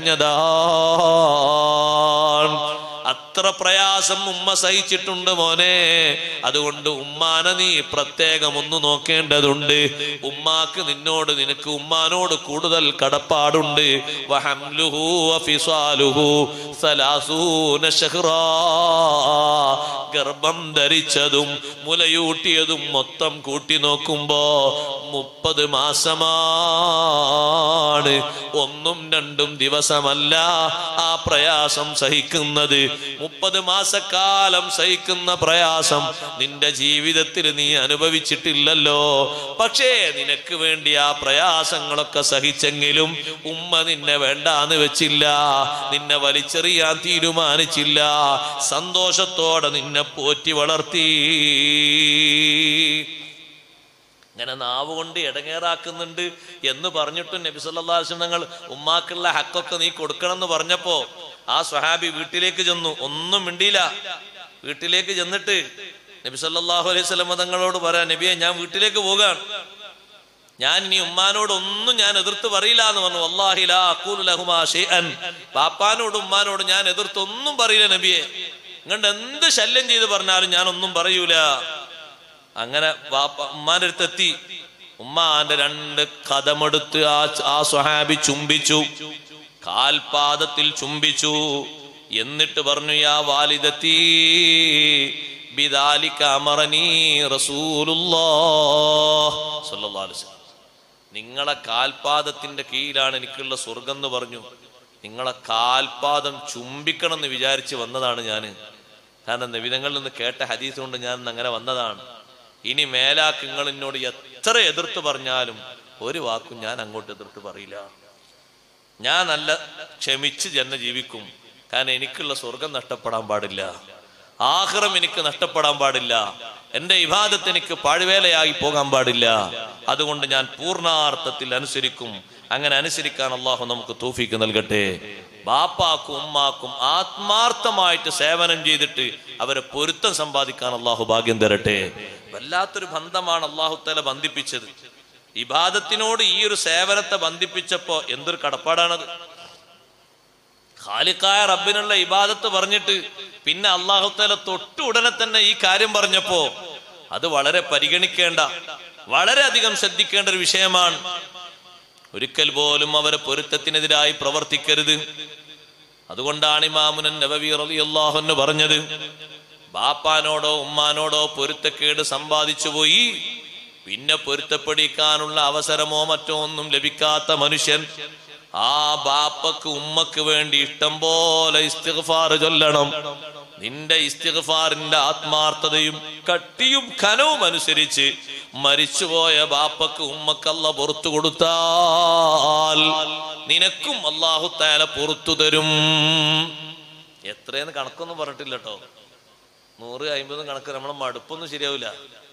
കരഞ്ഞതാണ്. അത്ര പ്രയാസം ഉമ്മ സഹിച്ചിട്ടുണ്ട് മോനെ. അതുകൊണ്ട് ഉമ്മാനെ നീ പ്രത്യേകം ഒന്ന് നോക്കേണ്ടതുണ്ട്. ഉമ്മാക്ക് നിന്നോട് നിനക്ക് ഉമ്മാനോട് കൂടുതൽ കടപ്പാടുണ്ട്. വഹംലുഹു വഫിസാലുഹു സലാസൂന ശഹ്റാ, ഗർഭം ധരിച്ചതും മുലയൂട്ടിയതും മൊത്തം കൂട്ടി നോക്കുമ്പോ മുപ്പത് മാസമാണ്. ഒന്നും രണ്ടും ദിവസമല്ല ആ പ്രയാസം സഹിക്കുന്നത്. മുപ്പത് മാസക്കാലം സഹിക്കുന്ന പ്രയാസം നിന്റെ ജീവിതത്തിൽ നീ അനുഭവിച്ചിട്ടില്ലല്ലോ. പക്ഷേ നിനക്ക് വേണ്ടി ആ പ്രയാസങ്ങളൊക്കെ സഹിച്ചെങ്കിലും ഉമ്മ നിന്നെ വേണ്ടാന്ന് വെച്ചില്ല, നിന്നെ വലിച്ചെറിയാൻ തീരുമാനിച്ചില്ല. സന്തോഷത്തോടെ നിന്നെ പോറ്റി വളർത്തി. ഇങ്ങനെ നാവ് കൊണ്ട് ഇടങ്ങേറാക്കുന്നുണ്ട് എന്ന് പറഞ്ഞിട്ടും നബി സല്ലല്ലാഹു അലൈഹി വസല്ലം തങ്ങൾ ഉമ്മാക്കുള്ള ഹക്കൊക്കെ നീ കൊടുക്കണം എന്ന് പറഞ്ഞപ്പോ ആ സ്വഹാബി വീട്ടിലേക്ക് ചെന്നു, ഒന്നും മിണ്ടിയില്ല. വീട്ടിലേക്ക് ചെന്നിട്ട് നബി സല്ലല്ലാഹു അലൈഹി വസല്ലം തങ്ങളോട് പറയാം, നബിയെ ഞാൻ വീട്ടിലേക്ക് പോകാൻ, ഞാൻ ഇനി ഉമ്മാനോട് ഒന്നും ഞാൻ എതിർത്ത് പറയില്ല എന്ന് പറഞ്ഞു. വല്ലാഹി ലാ അഖൂലു ലഹുമാ ഷൈഅൻ, ബാപ്പാനോടും ഉമ്മാനോടും ഞാൻ എതിർത്തൊന്നും പറയില്ല നബിയെ, ഇങ്ങണ്ട് എന്ത് ശല്യം ചെയ്ത് പറഞ്ഞാലും ഞാൻ ഒന്നും പറയൂല. അങ്ങനെ ബാപ്പ ഉമ്മാന്റെ അടുത്തെത്തി. ഉമ്മാന്റെ രണ്ട് കദമെടുത്ത് ആ ആ സ്വഹാബി ചുംബിച്ചു, കാൽപാദത്തിൽ ചുംബിച്ചു. എന്നിട്ട് പറഞ്ഞു, യാ വാലിദത്തി ബിദാലിക അമറനീ റസൂലുള്ളാഹ് സ്വല്ലല്ലാഹു അലൈഹി വസല്ലം. നിങ്ങളെ കാൽപാദത്തിന്റെ കീഴിലാണ് എനിക്കുള്ള സ്വർഗം എന്ന് പറഞ്ഞു. നിങ്ങളെ കാൽപാദം ചുംബിക്കണം എന്ന് വിചാരിച്ച് വന്നതാണ് ഞാൻ. കാരണം നബിതങ്ങളിൽ നിന്ന് കേട്ട ഹദീസ് കൊണ്ട് ഞാൻ അങ്ങനെ വന്നതാണ്. ഇനി മേലാക്ക് നിങ്ങൾ എന്നോട് എത്ര എതിർത്ത് പറഞ്ഞാലും ഒരു വാക്കും ഞാൻ അങ്ങോട്ട് എതിർത്ത് പറയില്ല. ഞാൻ നല്ല ക്ഷമിച്ച് ജന്ന ജീവിക്കും. കാരണം എനിക്കുള്ള സ്വർഗം നഷ്ടപ്പെടാൻ പാടില്ല, ആഖിറം എനിക്ക് നഷ്ടപ്പെടാൻ പാടില്ല, എന്റെ ഇബാദത്ത് എനിക്ക് പാഴ്വേലയായി പോകാൻ പാടില്ല. അതുകൊണ്ട് ഞാൻ പൂർണ്ണാർത്ഥത്തിൽ അനുസരിക്കും. അങ്ങനെ അനുസരിക്കാൻ അള്ളാഹു നമുക്ക് തൗഫീക്ക് നൽകട്ടെ. ബാപ്പാക്കും ഉമ്മാക്കും ആത്മാർത്ഥമായിട്ട് സേവനം ചെയ്തിട്ട് അവരെ പൊരുത്തം സമ്പാദിക്കാൻ അള്ളാഹു ഭാഗ്യം തരട്ടെ. വല്ലാത്തൊരു ബന്ധമാണ് അള്ളാഹു തആല ബന്ധിപ്പിച്ചത്. ഇബാദത്തിനോട് ഈ ഒരു സേവനത്തെ ബന്ധിപ്പിച്ചപ്പോ എന്തൊരു കടപ്പാടാണത്. ഖാലിഖായ റബ്ബിനുള്ള ഇബാദത്ത് പറഞ്ഞിട്ട് പിന്നെ അള്ളാഹു തആല തൊട്ടു ഉടനെ തന്നെ ഈ കാര്യം പറഞ്ഞപ്പോ അത് വളരെ പരിഗണിക്കേണ്ട, വളരെയധികം ശ്രദ്ധിക്കേണ്ട ഒരു വിഷയമാണ്. ഒരിക്കൽ പോലും അവരെ പൊരുത്തത്തിനെതിരായി പ്രവർത്തിക്കരുത്. അതുകൊണ്ടാണ് ഇമാമുൻ നബവി റളിയല്ലാഹു അൻഹു പറഞ്ഞത്, ബാപ്പാനോടോ ഉമ്മാനോടോ പൊരുത്തക്കേട് സമ്പാദിച്ചു പോയി പിന്നെ പൊരുത്തപ്പെടിക്കാനുള്ള അവസരമോ മറ്റോ ഒന്നും ലഭിക്കാത്ത മനുഷ്യൻ ആ ബാപ്പക്ക് ഉമ്മക്ക് വേണ്ടി ഇഷ്ടം പോലെ ഇസ്തിഗ്ഫാർ ചൊല്ലണം. നിന്റെ ഇസ്തിഗ്ഫാറിന്റെ ആത്മാർത്ഥതയും കട്ടിയും കനവും അനുസരിച്ച് മരിച്ചുപോയ ബാപ്പക്ക് ഉമ്മക്ക് അല്ലാഹു പുറത്തു കൊടുത്താൽ നിനക്കും അല്ലാഹു തആല പുറത്തു തരും. എത്രയെന്ന് കണക്കൊന്നും പറഞ്ഞിട്ടില്ല കേട്ടോ. നൂറ് അമ്പതും കണക്ക് നമ്മളെ മടുപ്പൊന്നും ശരിയാവില്ല.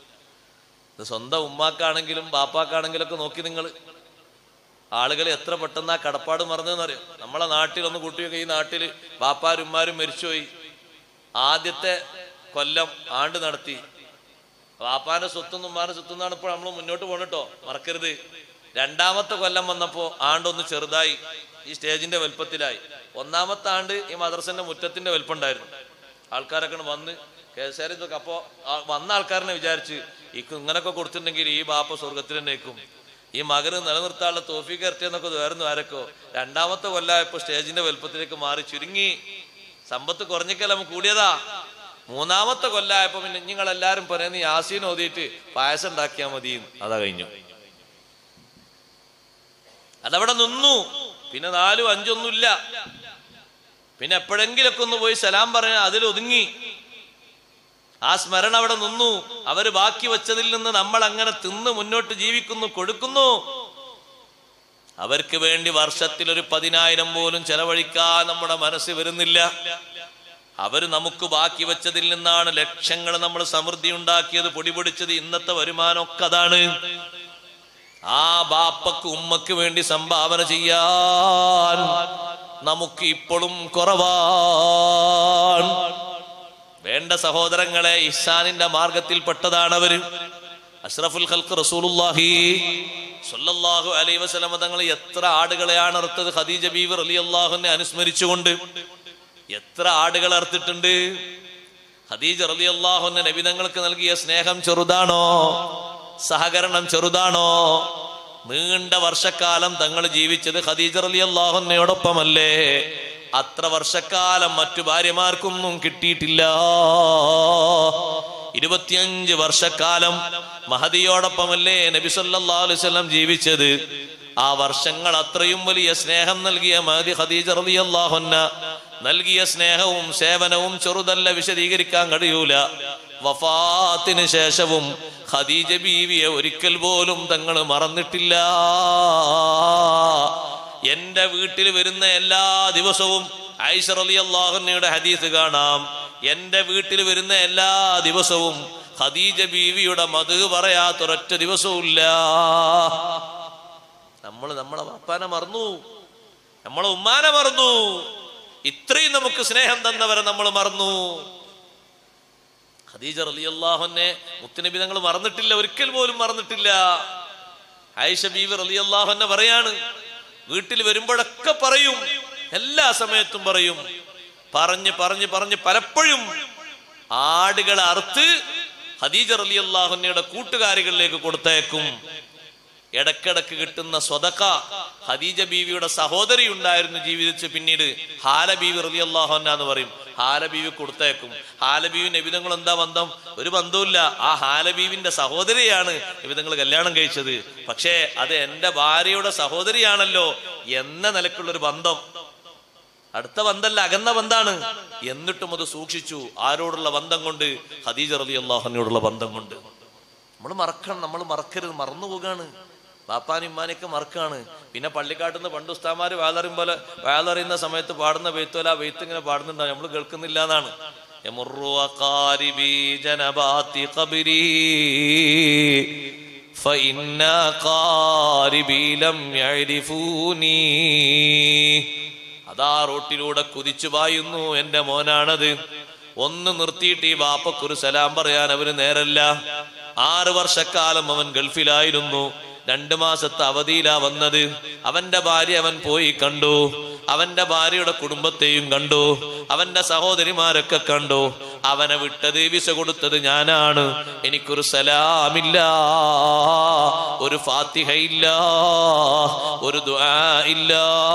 സ്വന്തം ഉമ്മാക്കാണെങ്കിലും ബാപ്പാക്കാണെങ്കിലും ഒക്കെ നോക്കി നിങ്ങൾ ആളുകൾ എത്ര പെട്ടെന്ന് ആ കടപ്പാട് മറന്നതെന്നറിയോ. നമ്മളെ നാട്ടിൽ ഒന്ന് കൂട്ടിയൊക്കെ, ഈ നാട്ടിൽ ബാപ്പാരും ഉമ്മാരും മരിച്ചുപോയി, ആദ്യത്തെ കൊല്ലം ആണ്ട് നടത്തി. ബാപ്പാന്റെ സ്വത്തും ഉമ്മാന്റെ സ്വത്തും എന്നാണ് ഇപ്പോൾ നമ്മൾ മുന്നോട്ട് പോകണട്ടോ, മറക്കരുത്. രണ്ടാമത്തെ കൊല്ലം വന്നപ്പോ ആണ്ടൊന്ന് ചെറുതായി, ഈ സ്റ്റേജിന്റെ വലുപ്പത്തിലായി. ഒന്നാമത്തെ ആണ്ട് ഈ മദ്രസന്റെ മുറ്റത്തിന്റെ വലുപ്പം ഉണ്ടായിരുന്നു. ആൾക്കാരൊക്കെ വന്ന് കേസാരി ഇതൊക്കെ. അപ്പോ വന്ന ആൾക്കാരനെ വിചാരിച്ച് ഈ ഇങ്ങനൊക്കെ കൊടുത്തിട്ടുണ്ടെങ്കിൽ ഈ ബാപ്പ സ്വർഗത്തിൽ തന്നെ നിൽക്കും, ഈ മകന് നിലനിർത്താനുള്ള തോഫീക്ക് ഇരട്ടിയെന്നൊക്കെ വേർന്നു ആരൊക്കെ. രണ്ടാമത്തെ കൊല്ലമായപ്പോ സ്റ്റേജിന്റെ വലുപ്പത്തിലേക്ക് മാറി ചുരുങ്ങി, സമ്പത്ത് കുറഞ്ഞിക്കല്ല നമുക്ക് കൂടിയതാ. മൂന്നാമത്തെ കൊല്ലമായപ്പോ പിന്നെ നിങ്ങളെല്ലാരും പറയുന്ന യാസീൻ ഓതിയിട്ട് പായസം ഉണ്ടാക്കിയാ മതി, അതാ കഴിഞ്ഞു. അതവിടെ നിന്നു. പിന്നെ നാലും അഞ്ചൊന്നുമില്ല. പിന്നെ എപ്പോഴെങ്കിലൊക്കെ ഒന്ന് പോയി സലാം പറഞ്ഞ അതിൽ ഒതുങ്ങി. ആ സ്മരണ അവിടെ നിന്നു. അവര് ബാക്കി വെച്ചതിൽ നിന്ന് നമ്മൾ അങ്ങനെ തിന്ന് മുന്നോട്ട് ജീവിക്കുന്നു, കൊടുക്കുന്നു. അവർക്ക് വേണ്ടി വർഷത്തിൽ ഒരു പതിനായിരം പോലും ചെലവഴിക്കാൻ നമ്മുടെ മനസ്സ് വരുന്നില്ല. അവര് നമുക്ക് ബാക്കി വെച്ചതിൽ നിന്നാണ് ലക്ഷങ്ങൾ നമ്മൾ സമൃദ്ധി ഉണ്ടാക്കിയത്, പൊടിപൊടിച്ചത്. ഇന്നത്തെ വരുമാനമൊക്കെ അതാണ്. ആ ബാപ്പക്ക് ഉമ്മക്ക് വേണ്ടി സംഭാവന ചെയ്യാൻ നമുക്ക് ഇപ്പോഴും കുറവാണ്. വേണ്ട സഹോദരങ്ങളെ, ഇഹ്സാനിന്റെ മാർഗത്തിൽ പെട്ടതാണ് അവര്. അഷ്റഫുൽ ഖൽഖ് റസൂലുള്ളാഹി സ്വല്ലല്ലാഹു അലൈഹി വസല്ലം തങ്ങൾ എത്ര ആടുകളെയാണ് അറുത്തത്. ഖദീജ ബീവി റളിയല്ലാഹു അൻഹയെ അനുസ്മരിച്ചുകൊണ്ട് എത്ര ആടുകൾ അറുത്തിട്ടുണ്ട്. ഖദീജ റളിയല്ലാഹു അൻഹ നബി തങ്ങൾക്ക് നൽകിയ സ്നേഹം ചെറുതാണോ? സഹകരണം ചെറുതാണോ? നീണ്ട വർഷക്കാലം തങ്ങൾ ജീവിച്ചത് ഖദീജ റളിയല്ലാഹു അൻഹയോടൊപ്പമല്ലേ? അത്ര വർഷക്കാലം മറ്റു ഭാര്യമാർക്കൊന്നും കിട്ടിയിട്ടില്ല. ഇരുപത്തിയഞ്ച് വർഷക്കാലം മഹദിയോടൊപ്പമല്ലേ നബി സല്ലല്ലാഹു അലൈഹി വസല്ലം ജീവിച്ചത്. ആ വർഷങ്ങൾ അത്രയും വലിയ സ്നേഹം നൽകിയ മഹദി ഖദീജ റളിയല്ലാഹു അൻഹ നൽകിയ സ്നേഹവും സേവനവും ചെറുതല്ല, വിശദീകരിക്കാൻ കഴിയൂല. വഫാത്തിന് ശേഷവും ഖദീജ ബീവിയെ ഒരിക്കൽ പോലും തങ്ങൾ മറന്നിട്ടില്ല. എന്റെ വീട്ടിൽ വരുന്ന എല്ലാ ദിവസവും ആയിഷ റളിയല്ലാഹു അൻഹയുടെ ഹദീസ് കാണാം. എന്റെ വീട്ടിൽ വരുന്ന എല്ലാ ദിവസവും ഖദീജ ബീവിയുടെ മദ്ഹ് പറയാത്തൊരൊറ്റ ദിവസവും ഇല്ല. നമ്മൾ നമ്മളെ ബാപ്പാനെ മറന്നു, നമ്മളെ ഉമ്മാനെ മറന്നു. ഇത്രയും നമുക്ക് സ്നേഹം തന്നവരെ നമ്മൾ മറന്നു. ഖദീജ റളിയല്ലാഹു അൻഹയെ മുത്തുനബി തങ്ങൾ മറന്നിട്ടില്ല, ഒരിക്കൽ പോലും മറന്നിട്ടില്ല. ആയിഷ ബീവി റളിയല്ലാഹു അൻഹ പറയാണ്, വീട്ടിൽ വരുമ്പോഴൊക്കെ പറയും, എല്ലാ സമയത്തും പറയും, പറഞ്ഞ് പറഞ്ഞ് പറഞ്ഞ് പലപ്പോഴും ആടുകളെ അറുത്ത് ഖദീജ റളിയല്ലാഹു അൻഹയുടെ കൂട്ടുകാരികളിലേക്ക് കൊടുത്തേക്കും. ഇടക്കിടക്ക് കിട്ടുന്ന സ്വതക്ക ഖദീജ ബീവിയുടെ സഹോദരി ഉണ്ടായിരുന്നു ജീവിച്ച്, പിന്നീട് ഹാല ബീവി റളിയല്ലാഹു അൻഹ എന്ന് പറയും, ഹാല ബീവി കൊടുത്തേക്കും. ഹാല ബീവി നബിതങ്ങൾ എന്താ ബന്ധം? ഒരു ബന്ധവുമില്ല. ആ ഹാല ബീവിന്റെ സഹോദരിയാണ് നബിതങ്ങൾ കല്യാണം കഴിച്ചത്. പക്ഷേ അത് എന്റെ ഭാര്യയുടെ സഹോദരിയാണല്ലോ എന്ന നിലക്കുള്ളൊരു ബന്ധം, അടുത്ത ബന്ധമല്ല, അകന്ന ബന്ധാണ്. എന്നിട്ടും അത് സൂക്ഷിച്ചു. ആരോടുള്ള ബന്ധം കൊണ്ട്? ഖദീജ റളിയല്ലാഹു അൻഹയോടുള്ള ബന്ധം കൊണ്ട്. നമ്മൾ മറക്കണം, നമ്മൾ മറക്കരുത്, മറന്നു പോകാണ്. ബാപ്പാനും ഇമ്മാനൊക്കെ മറക്കാണ്. പിന്നെ പള്ളിക്കാട്ടുനിന്ന് പണ്ട് ഉസ്താമാര് വാലറിയും പോലെ വാലറിയുന്ന സമയത്ത് പാടുന്ന വെയ്ത്തോല വെയ്ത്ത് ഇങ്ങനെ പാടുന്നുണ്ടാവും, നമ്മൾ കേൾക്കുന്നില്ല എന്നാണ്. അതാ റോട്ടിലൂടെ കുതിച്ചു പായുന്നു, എന്റെ മോനാണത്. ഒന്ന് നിർത്തിയിട്ട് ഈ ബാപ്പക്കൊരു സലാം പറയാൻ അവന് നേരല്ല. ആറ് വർഷക്കാലം അവൻ ഗൾഫിലായിരുന്നു. രണ്ടു മാസത്തെ അവധിയിലാ വന്നത്. അവന്റെ ഭാര്യ അവൻ പോയി കണ്ടു, അവന്റെ ഭാര്യയുടെ കുടുംബത്തെയും കണ്ടു, അവന്റെ സഹോദരിമാരൊക്കെ കണ്ടു. അവനെ വിട്ടത്, വിസ കൊടുത്തത് ഞാനാണ്. എനിക്കൊരു സലാമില്ല, ഒരു ഫാത്തിഹ ഇല്ല, ഒരു ദുആ ഇല്ല.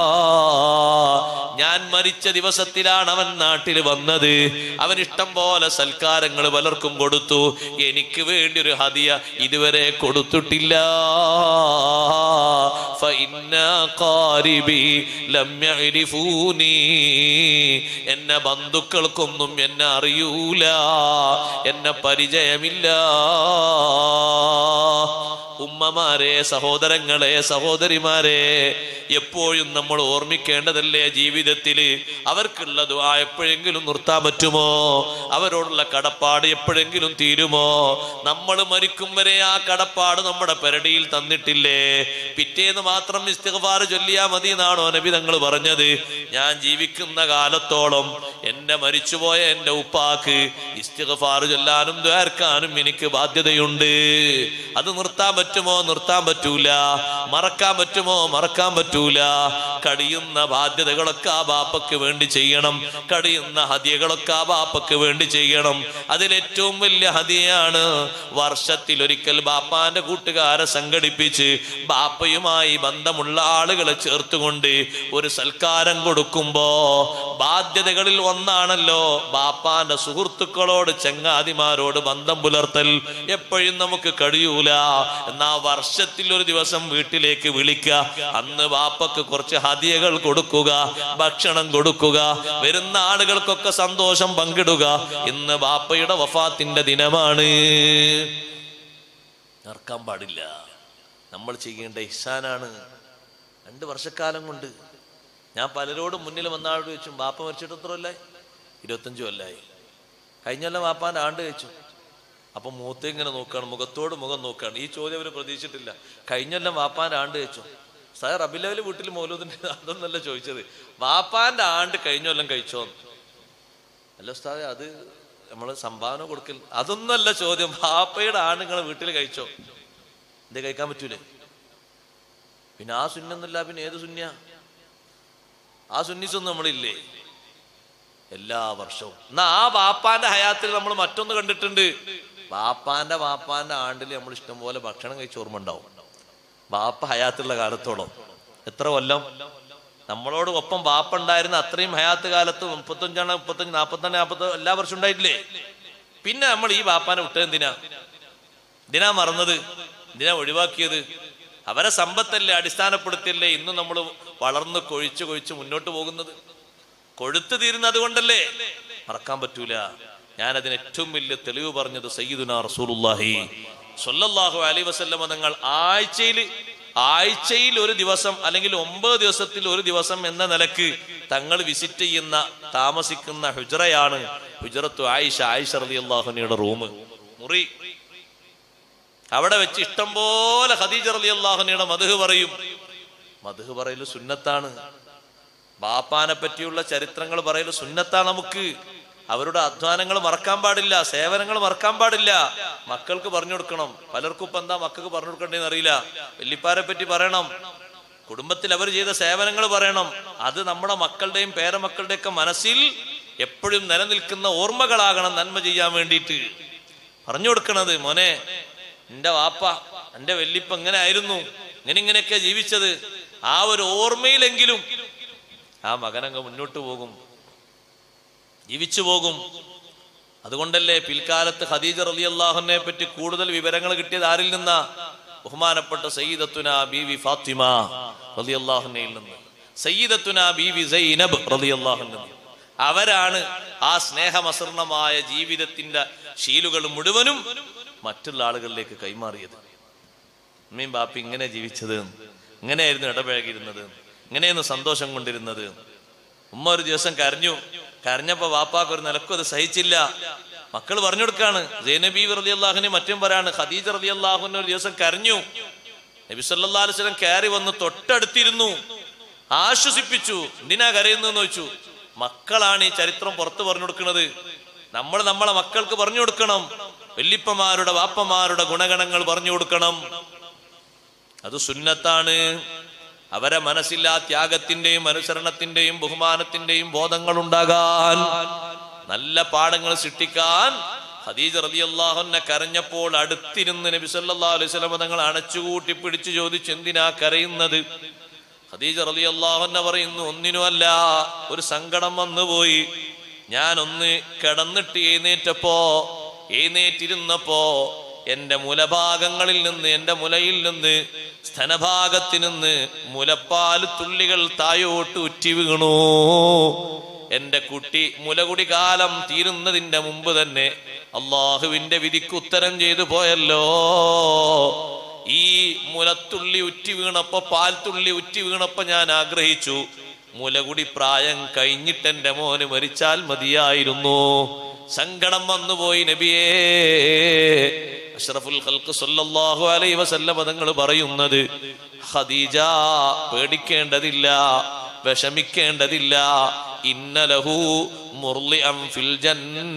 ഞാൻ മരിച്ച ദിവസത്തിലാണ് അവൻ നാട്ടിൽ വന്നത്. അവൻ ഇഷ്ടം പോലെ സൽക്കാരങ്ങൾ പലർക്കും കൊടുത്തു. എനിക്ക് വേണ്ടി ഒരു ഹദിയ ഇതുവരെ കൊടുത്തിട്ടില്ല. എന്നെ ബന്ധുക്കൾക്കൊന്നും എന്നെ അറിയൂല, എന്നെ പരിചയമില്ല. ഉമ്മമാരെ, സഹോദരങ്ങളെ, സഹോദരിമാരെ, എപ്പോഴും നമ്മൾ ഓർമ്മിക്കേണ്ടതല്ലേ ജീവിതത്തില് അവർക്കുള്ള ദുആ എപ്പോഴെങ്കിലും നിർത്താൻ പറ്റുമോ? അവരോടുള്ള കടപ്പാട് എപ്പോഴെങ്കിലും തീരുമോ? നമ്മൾ മരിക്കും വരെ ആ കടപ്പാട് നമ്മുടെ പെരടിയിൽ തന്നിട്ടില്ലേ? പിറ്റേന്ന് മാത്രം ഇസ്തിഗ്ഫാർ ചൊല്ലിയാ മതി എന്നാണോ നബി തങ്ങൾ പറഞ്ഞത്? ഞാൻ ജീവിക്കുന്ന കാലത്തോളം എന്നെ മരിച്ചുപോയ എന്റെ ഉപ്പാക്ക് ഇസ്തിഗ്ഫാർ ചൊല്ലാനും ദ്വാർക്കാനും എനിക്ക് ബാധ്യതയുണ്ട്. അത് നിർത്താൻ പറ്റുമോ? നിർത്താൻ പറ്റൂല. മറക്കാൻ പറ്റുമോ? മറക്കാൻ പറ്റൂല. കഴിയുന്ന ബാധ്യതകളൊക്കെ ആ ബാപ്പക്ക് വേണ്ടി ചെയ്യണം. കഴിയുന്ന ഹദിയകളൊക്കെ ആ ബാപ്പക്ക് വേണ്ടി ചെയ്യണം. അതിലേറ്റവും വലിയ ഹദിയാണ് വർഷത്തിൽ ഒരിക്കൽ ബാപ്പാന്റെ കൂട്ടുകാരെ സംഘടിപ്പിച്ച് ബാപ്പയുമായി ബന്ധമുള്ള ആളുകളെ ചേർത്തുകൊണ്ട് ഒരു സൽക്കാരം കൊടുക്കുമ്പോ ബാധ്യതകളിൽ ഒന്നാണല്ലോ ബാപ്പാന്റെ സുഹൃത്തുക്കളോട്, ചങ്ങാതിമാരോട് ബന്ധം പുലർത്തൽ. എപ്പോഴും നമുക്ക് കഴിയൂല. എന്നാ വർഷത്തിൽ ഒരു ദിവസം വീട്ടിലേക്ക് വിളിക്കുക. അന്ന് ബാപ്പക്ക് കുറച്ച് ഹദിയകൾ കൊടുക്കുക, ഭക്ഷണം കൊടുക്കുക, വരുന്ന ആളുകൾക്കൊക്കെ സന്തോഷം പങ്കിടുക. ഇന്ന് ബാപ്പയുടെ വഫാത്തിന്റെ ദിനമാണ്. മറക്കാൻ പാടില്ല. നമ്മൾ ചെയ്യേണ്ട ഇഹ്സാനാണ്. രണ്ട് വർഷക്കാലം കൊണ്ട് ഞാൻ പലരോടും മുന്നിൽ വന്നാളോട് ചോദിച്ചു, ബാപ്പ മരിച്ചിട്ട് എത്ര കൊല്ലായി? ഇരുപത്തഞ്ചു കൊല്ലായി. കഴിഞ്ഞല്ല ബാപ്പാന്റെ ആണ്ട് കഴിച്ചു. അപ്പൊ മൂത്ത് ഇങ്ങനെ നോക്കുകയാണ്, മുഖത്തോട് മുഖം നോക്കുകയാണ്. ഈ ചോദ്യം അവര് പ്രതീക്ഷിച്ചിട്ടില്ല. കഴിഞ്ഞെല്ലാം വാപ്പാന്റെ ആണ്ട് കഴിച്ചു. സാർ റബീലവല് വീട്ടിൽ മൗലൂദിന്റെ അതൊന്നല്ല ചോദിച്ചത്, വാപ്പാന്റെ ആണ്ട് കഴിഞ്ഞൊല്ലം കഴിച്ചോ? അല്ല ഉസ്താദേ, അത് നമ്മള് സംഭാവന കൊടുക്കൽ അതൊന്നല്ല ചോദ്യം. വാപ്പയുടെ ആണ്ട് നിങ്ങൾ വീട്ടിൽ കഴിച്ചോ? എന്തേ കഴിക്കാൻ പറ്റൂലേ? പിന്നെ ആ സുന്നൊന്നുമില്ല, പിന്നെ ഏത് സുന്യ? ആ സുന്നീസൊന്നും നമ്മളില്ലേ? എല്ലാ വർഷവും. എന്നാ ആ വാപ്പാന്റെ ഹയാത്തിൽ നമ്മൾ മറ്റൊന്ന് കണ്ടിട്ടുണ്ട്. വാപ്പാന്റെ വാപ്പാന്റെ ആണ്ടിൽ നമ്മൾ ഇഷ്ടം പോലെ ഭക്ഷണം കഴിച്ച് ഓർമ്മ ഉണ്ടാവും. ബാപ്പ ഹയാത്തുള്ള കാലത്തോളം എത്ര കൊല്ലം നമ്മളോട് ഒപ്പം ബാപ്പ ഉണ്ടായിരുന്ന അത്രയും ഹയാത്ത് കാലത്ത് മുപ്പത്തഞ്ചാണ് മുപ്പത്തഞ്ച് നാപ്പത്തഞ്ച് നാപ്പത്തി എല്ലാ വർഷവും ഉണ്ടായിട്ടില്ലേ? പിന്നെ നമ്മൾ ഈ ബാപ്പാനെ വിട്ടത് എന്തിനാ? എന്തിനാ മറന്നത്? എന്തിനാ ഒഴിവാക്കിയത്? അവരെ സമ്പത്തല്ലേ അടിസ്ഥാനപ്പെടുത്തിയല്ലേ ഇന്ന് നമ്മൾ വളർന്ന് കൊഴിച്ച് കൊഴിച്ച് മുന്നോട്ട് പോകുന്നത്? കൊഴുത്തു തീരുന്നത് കൊണ്ടല്ലേ? മറക്കാൻ പറ്റൂല. ഞാൻ അതിന് ഏറ്റവും വലിയ തെളിവ് പറഞ്ഞത് സയ്യിദുനാ റസൂലുള്ളാഹി സ്വല്ലല്ലാഹു അലൈഹി വസല്ലം തങ്ങൾ ആഴ്ചയിൽ ആഴ്ചയിൽ ഒരു ദിവസം അല്ലെങ്കിൽ ഒമ്പത് ദിവസത്തിൽ ഒരു ദിവസം എന്ന നിലക്ക് തങ്ങൾ വിസിറ്റ് ചെയ്യുന്ന താമസിക്കുന്ന ഹുജ്റയാണ് ഹുജ്റത്തു ആയിഷ. ആയിഷ റളിയല്ലാഹു അൻഹയുടെ റൂം, മുറി. അവിടെ വെച്ച് ഇഷ്ടം പോലെ ഖദീജ റളിയല്ലാഹു അൻഹയുടെ മദ്ഹ് പറയും. മദ്ഹ് പറയല് സുന്നത്താണ്. ബാപ്പാനെ പറ്റിയുള്ള ചരിത്രങ്ങൾ പറയല് സുന്നത്താ. നമുക്ക് അവരുടെ അധ്വാനങ്ങൾ മറക്കാൻ പാടില്ല, സേവനങ്ങൾ മറക്കാൻ പാടില്ല. മക്കൾക്ക് പറഞ്ഞു കൊടുക്കണം. പലർക്കും ഇപ്പൊ എന്താ മക്കൾക്ക് പറഞ്ഞു കൊടുക്കണ്ടേന്ന് അറിയില്ല. വല്യപ്പാരെ പറ്റി പറയണം, കുടുംബത്തിൽ അവർ ചെയ്ത സേവനങ്ങൾ പറയണം. അത് നമ്മുടെ മക്കളുടെയും പേരമക്കളുടെയും ഒക്കെ മനസ്സിൽ എപ്പോഴും നിലനിൽക്കുന്ന ഓർമ്മകളാകണം. നന്മ ചെയ്യാൻ വേണ്ടിയിട്ട് പറഞ്ഞു കൊടുക്കണത്, മോനെ എന്റെ വാപ്പ എന്റെ വല്യപ്പ എങ്ങനെ ആയിരുന്നു, ഇങ്ങനെ ഇങ്ങനെയൊക്കെ ജീവിച്ചത്, ആ ഒരു ഓർമ്മയിലെങ്കിലും ആ മകനങ്ങ് മുന്നോട്ട് പോകും, ജീവിച്ചു പോകും. അതുകൊണ്ടല്ലേ പിൽക്കാലത്ത് ഖദീജ റളിയല്ലാഹു അൻഹയെ പറ്റി കൂടുതൽ വിവരങ്ങൾ കിട്ടിയത് ആരിൽ നിന്നാ? ബഹുമാനപ്പെട്ട സയ്യിദത്തുന ബീവി ഫാത്തിമ റളിയല്ലാഹു അൻഹയിൽ നിന്ന്, സയ്യിദത്തുന ബീവി സൈനബ് റളിയല്ലാഹു അൻഹ. അവരാണ് ആ സ്നേഹമസൃണമായ ജീവിതത്തിന്റെ ശീലുകൾ മുഴുവനും മറ്റുള്ള ആളുകളിലേക്ക് കൈമാറിയത്. അമ്മയും ബാപ്പി ഇങ്ങനെ ജീവിച്ചത്, ഇങ്ങനെയായിരുന്നു ഇടപഴകിയിരുന്നത്, ഇങ്ങനെയായിരുന്നു സന്തോഷം കൊണ്ടിരുന്നത്. ഉമ്മ ഒരു ദിവസം കരഞ്ഞു. കരഞ്ഞപ്പോ വാപ്പാക്ക് ഒരു നിലക്കും അത് സഹിച്ചില്ല. മക്കൾ പറഞ്ഞു കൊടുക്കാണ്. സൈനബ് ബീവി റളിയല്ലാഹുവിനെ മറ്റും പറയാണ്. ഖദീജ റളിയല്ലാഹുവിനെ ഒരു ദിവസം കരഞ്ഞു. നബി സല്ലല്ലാഹു അലൈഹി വസല്ലം കയറി വന്ന് തൊട്ടടുത്തിരുന്നു, ആശ്വസിപ്പിച്ചു. എന്തിനാ കരയുന്നതെന്ന് ചോദിച്ചു. മക്കളാണ് ഈ ചരിത്രം പുറത്ത് പറഞ്ഞു കൊടുക്കുന്നത്. നമ്മൾ നമ്മളെ മക്കൾക്ക് പറഞ്ഞു കൊടുക്കണം. വല്യപ്പമാരുടെ വാപ്പമാരുടെ ഗുണഗണങ്ങൾ പറഞ്ഞു കൊടുക്കണം. അത് സുന്നത്താണ്. അവരെ മനസ്സിൽ ആ ത്യാഗത്തിന്റെയും അനുസരണത്തിന്റെയും ബഹുമാനത്തിന്റെയും ബോധങ്ങൾ ഉണ്ടാകാൻ, നല്ല പാഠങ്ങൾ സൃഷ്ടിക്കാൻ. ഖദീജ റളിയല്ലാഹു അൻഹ കരഞ്ഞപ്പോൾ അടുത്തിരുന്ന് നബി സല്ലല്ലാഹു അലൈഹി വസല്ലം തങ്ങൾ അണച്ചുകൂട്ടി പിടിച്ചു ചോദിച്ചു, എന്തിനാ കരയുന്നത്? ഖദീജ റളിയല്ലാഹു അൻഹ പറയുന്നു, ഒന്നിനുമല്ല, ഒരു സങ്കടം വന്നുപോയി. ഞാൻ ഒന്ന് കിടന്നിട്ട് എഴുന്നേറ്റപ്പോ എഴുന്നേറ്റിരുന്നപ്പോ എന്റെ മുലഭാഗങ്ങളിൽ നിന്ന്, എന്റെ മുലയിൽ നിന്ന്, സ്തനഭാഗത്ത് നിന്ന് മുലപ്പാൽ തുള്ളികൾ തായോട്ട് ഉറ്റി വീണു. എന്റെ കുട്ടി മുലകുടി കാലം തീരുന്നതിന്റെ മുമ്പ് തന്നെ അള്ളാഹുവിന്റെ വിധിക്ക് ഉത്തരം ചെയ്തു പോയല്ലോ. ഈ മുലത്തുള്ളി ഉറ്റി വീണപ്പോ, പാൽ തുള്ളി ഉറ്റി വീണപ്പോ ഞാൻ ആഗ്രഹിച്ചു, മുലകുടി പ്രായം കഴിഞ്ഞിട്ട് എന്റെ മോന് മരിച്ചാൽ മതിയായിരുന്നു. സങ്കടം വന്നുപോയി നബിയേ. അഷ്റഫുൽ ഖൽഖ് സല്ലല്ലാഹു അലൈഹി വസല്ലം തങ്ങൾ പറയുന്നത്, ഖദീജ പേടിക്കേണ്ടതില്ല, വിഷമിക്കേണ്ടതില്ല. ഇന്നലഹു മുർളിഅൻ ഫിൽ ജന്ന.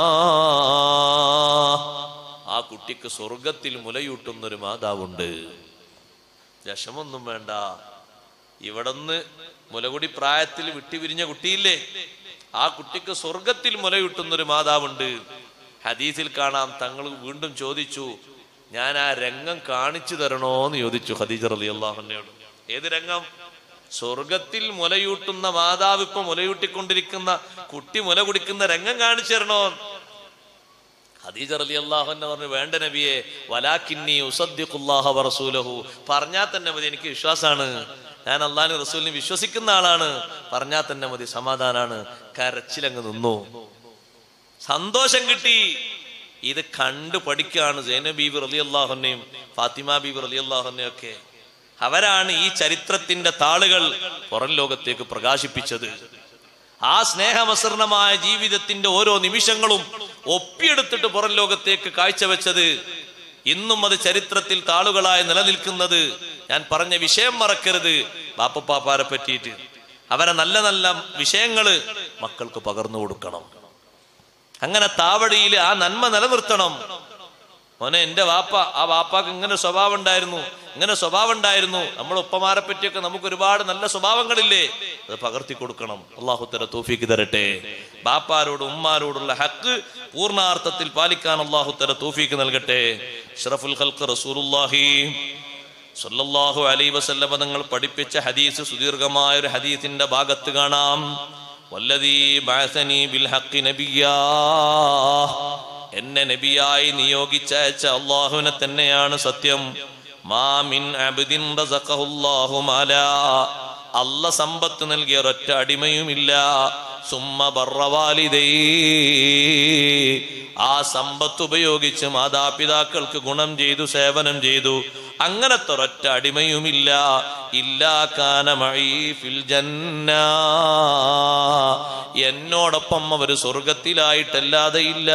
ആ കുട്ടിക്ക് സ്വർഗത്തിൽ മുലയൂട്ടുന്നൊരു മാതാവുണ്ട്. വിഷമൊന്നും വേണ്ട. ഇവിടുന്ന് മുലകുടി പ്രായത്തിൽ വിട്ടുപിരിഞ്ഞ കുട്ടിയില്ലേ, ആ കുട്ടിക്ക് സ്വർഗത്തിൽ മുലയൂട്ടുന്നൊരു മാതാവുണ്ട്. ഹദീസിൽ കാണാം, തങ്ങൾ വീണ്ടും ചോദിച്ചു, ഞാൻ ആ രംഗം കാണിച്ചു തരണോന്ന് ചോദിച്ചു ഖദീജ റളിയല്ലാഹു അൻഹയോട്. ഏത് രംഗം? സ്വർഗത്തിൽ മുലയൂട്ടുന്ന മാതാവ് ഇപ്പൊ മുലയൂട്ടിക്കൊണ്ടിരിക്കുന്ന കുട്ടി മുല കുടിക്കുന്ന രംഗം കാണിച്ചു തരണോ? ഖദീജ റളിയല്ലാഹു അൻഹ പറഞ്ഞു, വേണ്ട നബിയെ, വലാകിന്നി ഉസദ്ദിഖുല്ലാഹ വറസൂലഹു. പറഞ്ഞാൽ തന്നെ മതി, എനിക്ക് വിശ്വാസാണ്, ഞാൻ അള്ളാഹുവിനെ റസൂലിനെ വിശ്വസിക്കുന്ന ആളാണ്, പറഞ്ഞാൽ തന്നെ മതി, സമാധാനാണ്. കരച്ചിലങ്ങ് നിന്നു. സന്തോഷം കിട്ടി. ഇത് കണ്ടു പഠിക്കുകയാണ് സൈനബ് ബീവി റളിയല്ലാഹു അൻഹയും ഫാത്തിമ ബീവി റളിയല്ലാഹു അൻഹയും ഒക്കെ. അവരാണ് ഈ ചരിത്രത്തിന്റെ താളുകൾ പുറം ലോകത്തേക്ക് പ്രകാശിപ്പിച്ചത്. ആ സ്നേഹമസൃണമായ ജീവിതത്തിന്റെ ഓരോ നിമിഷങ്ങളും ഒപ്പിയെടുത്തിട്ട് പുറം ലോകത്തേക്ക് കാഴ്ചവെച്ചത്. ഇന്നും അത് ചരിത്രത്തിൽ താളുകളായി നിലനിൽക്കുന്നത്. ഞാൻ പറഞ്ഞ വിഷയം മറക്കരുത്. ബാപ്പപ്പാപ്പാരെ പറ്റിയിട്ട് അവരെ നല്ല നല്ല വിഷയങ്ങള് മക്കൾക്ക് പകർന്നു കൊടുക്കണം. അങ്ങനെ താവടിയിൽ ആ നന്മ നിലനിർത്തണം. മോനെ, എന്റെ വാപ്പ, ആ വാപ്പാക്ക് ഇങ്ങനെ സ്വഭാവം ഉണ്ടായിരുന്നു, ഇങ്ങനെ സ്വഭാവം ഉണ്ടായിരുന്നു. നമ്മുടെ ഉപ്പമാരെ പറ്റിയൊക്കെ നമുക്ക് ഒരുപാട് നല്ല സ്വഭാവങ്ങളില്ലേ, അത് പകർത്തി കൊടുക്കണം. അല്ലാഹു തആല തൗഫീഖ് തരട്ടെ. ബാപ്പാരോട് ഉമ്മാരോടുള്ള ഹക്ക് പൂർണ്ണാർത്ഥത്തിൽ പാലിക്കാൻ അല്ലാഹു തആല തൗഫീഖ് നൽകട്ടെ. അഷ്റഫുൽ ഖൽഖ് റസൂലുള്ളാഹി സ്വല്ലല്ലാഹു അലൈഹി വസല്ലം തങ്ങൾ പഠിപ്പിച്ച ഹദീസ്, സുദീർഘമായ ഒരു ഹദീസിന്റെ ഭാഗത്ത് കാണാം, വല്ലദീ ബഅസനി ബിൽ ഹഖ് നബിയ്യാ, എന്നെ നബിയായി നിയോഗിച്ചയച്ച അല്ലാഹുവിനെ തന്നെയാണ് സത്യം. മാ മിൻ അബ്ദിൻ റസഖഹുല്ലാഹു മാലാ, അല്ലാഹ് സമ്പത്ത് നൽകിയ ഒരൊറ്റ അടിമയുമില്ല. സുമ്മ ബർറ വാലിദൈ, ആ സമ്പത്ത് ഉപയോഗിച്ച് മാതാപിതാക്കൾക്ക് ഗുണം ചെയ്തു, സേവനം ചെയ്തു, അങ്ങനത്തെ ഒരൊറ്റ അടിമയുമില്ല. ഇല്ലാ കാന മഈ ഫിൽ ജന്ന, എന്നോടൊപ്പം അവർ സ്വർഗത്തിലായിട്ടല്ലാതെ ഇല്ല.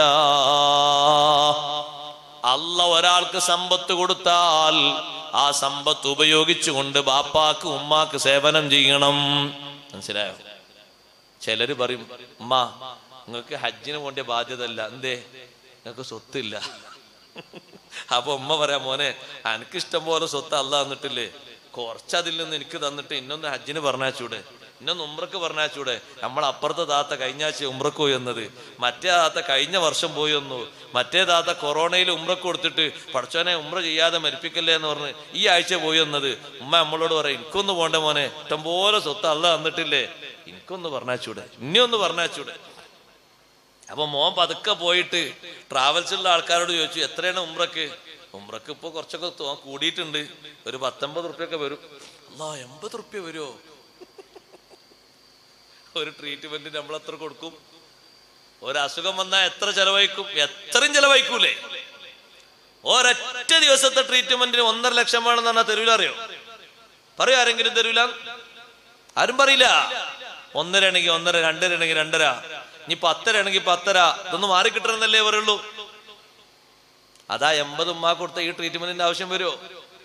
അല്ലാഹ് ഒരാൾക്ക് സമ്പത്ത് കൊടുത്താൽ ആ സമ്പത്ത് ഉപയോഗിച്ചുകൊണ്ട് ബാപ്പാക്ക് ഉമ്മാക്ക് സേവനം ചെയ്യണം. മനസ്സിലായോ? ചിലര് പറയും, ഉമ്മ നിങ്ങൾക്ക് ഹജ്ജിന് പോകേണ്ട ബാധ്യത അല്ല. എന്തേ? നിങ്ങൾക്ക് സ്വത്തില്ല. അപ്പൊ ഉമ്മ പറയാ, മോനെ എനിക്കിഷ്ടം പോലെ സ്വത്ത് അല്ല തന്നിട്ടില്ലേ, കുറച്ചതിൽ നിന്ന് എനിക്ക് തന്നിട്ട് ഇന്നൊന്ന് ഹജ്ജിന് പറഞ്ഞാച്ചൂടെ, ഇന്നൊന്ന് ഉംറക്ക് പറഞ്ഞാച്ചൂടെ. നമ്മൾ അപ്പുറത്തെ താത്ത കഴിഞ്ഞ ആഴ്ച ഉംറക്ക് പോയി വന്നത്, മറ്റേ താത്ത കഴിഞ്ഞ വർഷം പോയി വന്നു, മറ്റേ താത്ത കൊറോണയിൽ ഉംറക്ക് കൊടുത്തിട്ട് പഠിച്ചോനെ ഉംറ ചെയ്യാതെ മരിപ്പിക്കല്ലേ എന്ന് പറഞ്ഞ് ഈ ആഴ്ച പോയി വന്നത്. ഉമ്മ നമ്മളോട് പറയും, എനിക്കൊന്ന് പോണ്ടേ മോനെ, ഇഷ്ടംപോലെ സ്വത്ത് അല്ല തന്നിട്ടില്ലേ, എനിക്കൊന്ന് പറഞ്ഞാച്ചൂടെ, ഇനിയൊന്ന് പറഞ്ഞാച്ചൂടെ. അപ്പൊ മോൻ പതുക്കെ പോയിട്ട് ട്രാവൽസുള്ള ആൾക്കാരോട് ചോദിച്ചു, എത്രയാണ് ഉംറക്ക്? ഉംറക്ക് ഇപ്പൊ കുറച്ചൊക്കെ കൂടിയിട്ടുണ്ട്, ഒരു പത്തൊമ്പത് റുപ്യൊക്കെ വരും. അല്ലാ, എൺപത് റുപ്യ വരുമോ? ഒരു ട്രീറ്റ്മെന്റിന് നമ്മൾ എത്ര കൊടുക്കും? ഒരസുഖം വന്നാൽ എത്ര ചെലവഴിക്കും? എത്രയും ചെലവഴിക്കൂലേ? ഒരൊറ്റ ദിവസത്തെ ട്രീറ്റ്മെന്റിന് ഒന്നര ലക്ഷം വേണമെന്ന് പറഞ്ഞാൽ തരൂല. അറിയോ? പറയൂ ആരെങ്കിലും തരൂല? ആരും പറയില്ല. ഒന്നര ആണെങ്കിൽ ഒന്നര, രണ്ടര ആണെങ്കിൽ രണ്ടര, ഇനി പത്തര ആണെങ്കിൽ പത്തര, ഇതൊന്നും മാറി കിട്ടണമെന്നല്ലേ പറയുള്ളൂ. അതാ എൺപത് ഉമ്മാ കൊടുത്ത ഈ ട്രീറ്റ്മെന്റിന്റെ ആവശ്യം വരുമോ?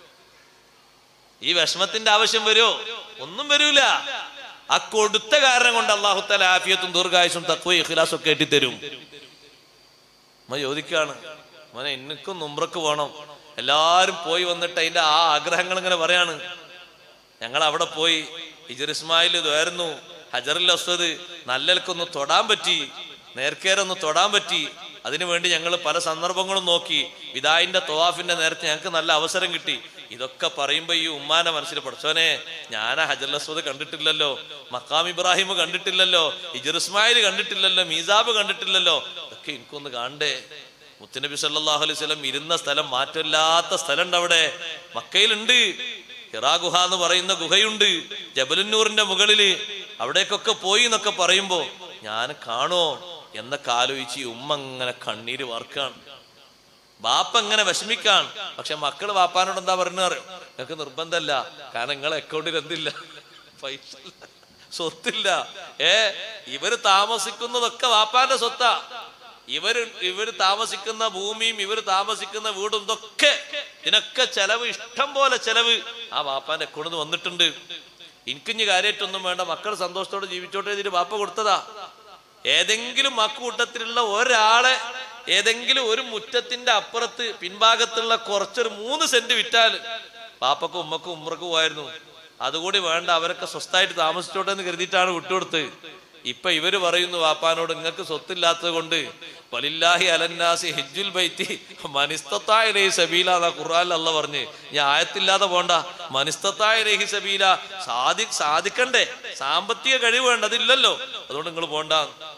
ഈ വിഷമത്തിന്റെ ആവശ്യം വരുമോ? ഒന്നും വരൂല. ആ കൊടുത്ത കാരണം കൊണ്ട് അല്ലാഹു തആല ആഫിയത്തും ദീർഘായുസ്സും തഖ്വയും ഇഖ്ലാസും ഒക്കെ എട്ടിത്തരും. അമ്മ ചോദിക്കാണ്, മോനെ എനിക്കും ഉംറക്ക് പോകണം. എല്ലാരും പോയി വന്നിട്ട് അതിന്റെ ആ ആഗ്രഹങ്ങൾ ഇങ്ങനെ പറയാണ്. ഞങ്ങൾ അവിടെ പോയി, ഹിജ്ർ ഇസ്മായിൽ ഇതായിരുന്നു, ഹജറുൽ അസ്വദ് നല്ലൽക്കൊന്ന് തൊടാൻ പറ്റി, നേർക്കേരൊന്ന് തൊടാൻ പറ്റി. അതിനുവേണ്ടി ഞങ്ങൾ പല സന്ദർഭങ്ങളും നോക്കി. വിദായിന്റെ തവാഫിന്റെ നേരത്തെ ഞങ്ങൾക്ക് നല്ല അവസരം കിട്ടി. ഇതൊക്കെ പറയുമ്പോ ഈ ഉമ്മാന്റെ മനസ്സിൽ, പഠിച്ചോനെ ഞാൻ ഹജറുൽ അസ്വദ് കണ്ടിട്ടില്ലല്ലോ, മഖാം ഇബ്രാഹിം കണ്ടിട്ടില്ലല്ലോ, ഹിജ്ർ ഇസ്മായിൽ കണ്ടിട്ടില്ലല്ലോ, മീസാബ് കണ്ടിട്ടില്ലല്ലോ, ഇതൊക്കെ എനിക്കൊന്ന് കാണണ്ടേ. മുത്തുനബി സല്ലല്ലാഹു അലൈഹി വസല്ലം ഇരുന്ന സ്ഥലം മാറ്റമില്ലാത്ത സ്ഥലമുണ്ട് അവിടെ, മക്കയിലുണ്ട്. ഹിറാ ഗുഹ എന്ന് പറയുന്ന ഗുഹയുണ്ട് ജബലുന്നൂറിന്റെ മുകളില്. അവിടേക്കൊക്കെ പോയി എന്നൊക്കെ പറയുമ്പോ ഞാൻ കാണോ എന്നൊക്കെ ആലോചിച്ച് ഉമ്മ ഇങ്ങനെ കണ്ണീര് വാർക്കാണ്, ബാപ്പ ഇങ്ങനെ വിഷമിക്കാൻ. പക്ഷെ മക്കള് ബാപ്പാനോട് എന്താ പറഞ്ഞു അറിയോ? നിങ്ങൾക്ക് നിർബന്ധമല്ല, കാരണം നിങ്ങളെ അക്കൗണ്ടിൽ എന്തില്ല, പൈസ ഇല്ല, സ്വത്തില്ല. ഏ ഇവര് താമസിക്കുന്നതൊക്കെ ബാപ്പാന്റെ സ്വത്താ. ഇവര് ഇവര് താമസിക്കുന്ന ഭൂമിയും ഇവര് താമസിക്കുന്ന വീടും ഇതൊക്കെ, ഇതിനൊക്കെ ചെലവ്, ഇഷ്ടം പോലെ ചെലവ് ആ ബാപ്പാന്റെ അക്കൗണ്ടിൽ വന്നിട്ടുണ്ട്. എനിക്കിഞ്ഞ് കാര്യമായിട്ടൊന്നും വേണ്ട, മക്കൾ സന്തോഷത്തോടെ ജീവിച്ചോട്ടെ ഇതിന് ബാപ്പ കൊടുത്തതാ. ഏതെങ്കിലും മക്കൂട്ടത്തിലുള്ള ഒരാളെ ഏതെങ്കിലും ഒരു മുറ്റത്തിന്റെ അപ്പുറത്ത് പിൻഭാഗത്തുള്ള കുറച്ചൊരു മൂന്ന് സെന്റ് വിറ്റാൽ ബാപ്പക്കും ഉമ്മക്കും ഉമ്മർക്കും പോയായിരുന്നു. അതുകൂടി വേണ്ട, അവരൊക്കെ സ്വസ്ഥായിട്ട് താമസിച്ചോട്ടെ എന്ന് കരുതിയിട്ടാണ് വിട്ടുകൊടുത്ത്. ഇപ്പൊ ഇവര് പറയുന്നു വാപ്പാനോട്, നിങ്ങൾക്ക് സ്വത്തില്ലാത്തത് കൊണ്ട് വലില്ലാഹി അലന്നാസി ഹിജ്ജുൽ ബൈത്തി മനിസ്തത്തായ ഇലൈഹി സബീല എന്നാ ഖുർആനിൽ അല്ലാഹ് പറഞ്ഞ്. ഞാൻ ആയത്തില്ലാതെ പോണ്ട, മനിസ്തത്തായ ഇലൈഹി സബീല, സാധി സാധിക്കണ്ടേ, സാമ്പത്തിക കഴിവ് വേണ്ട, അതില്ലല്ലോ, അതുകൊണ്ട് നിങ്ങൾ പോണ്ട.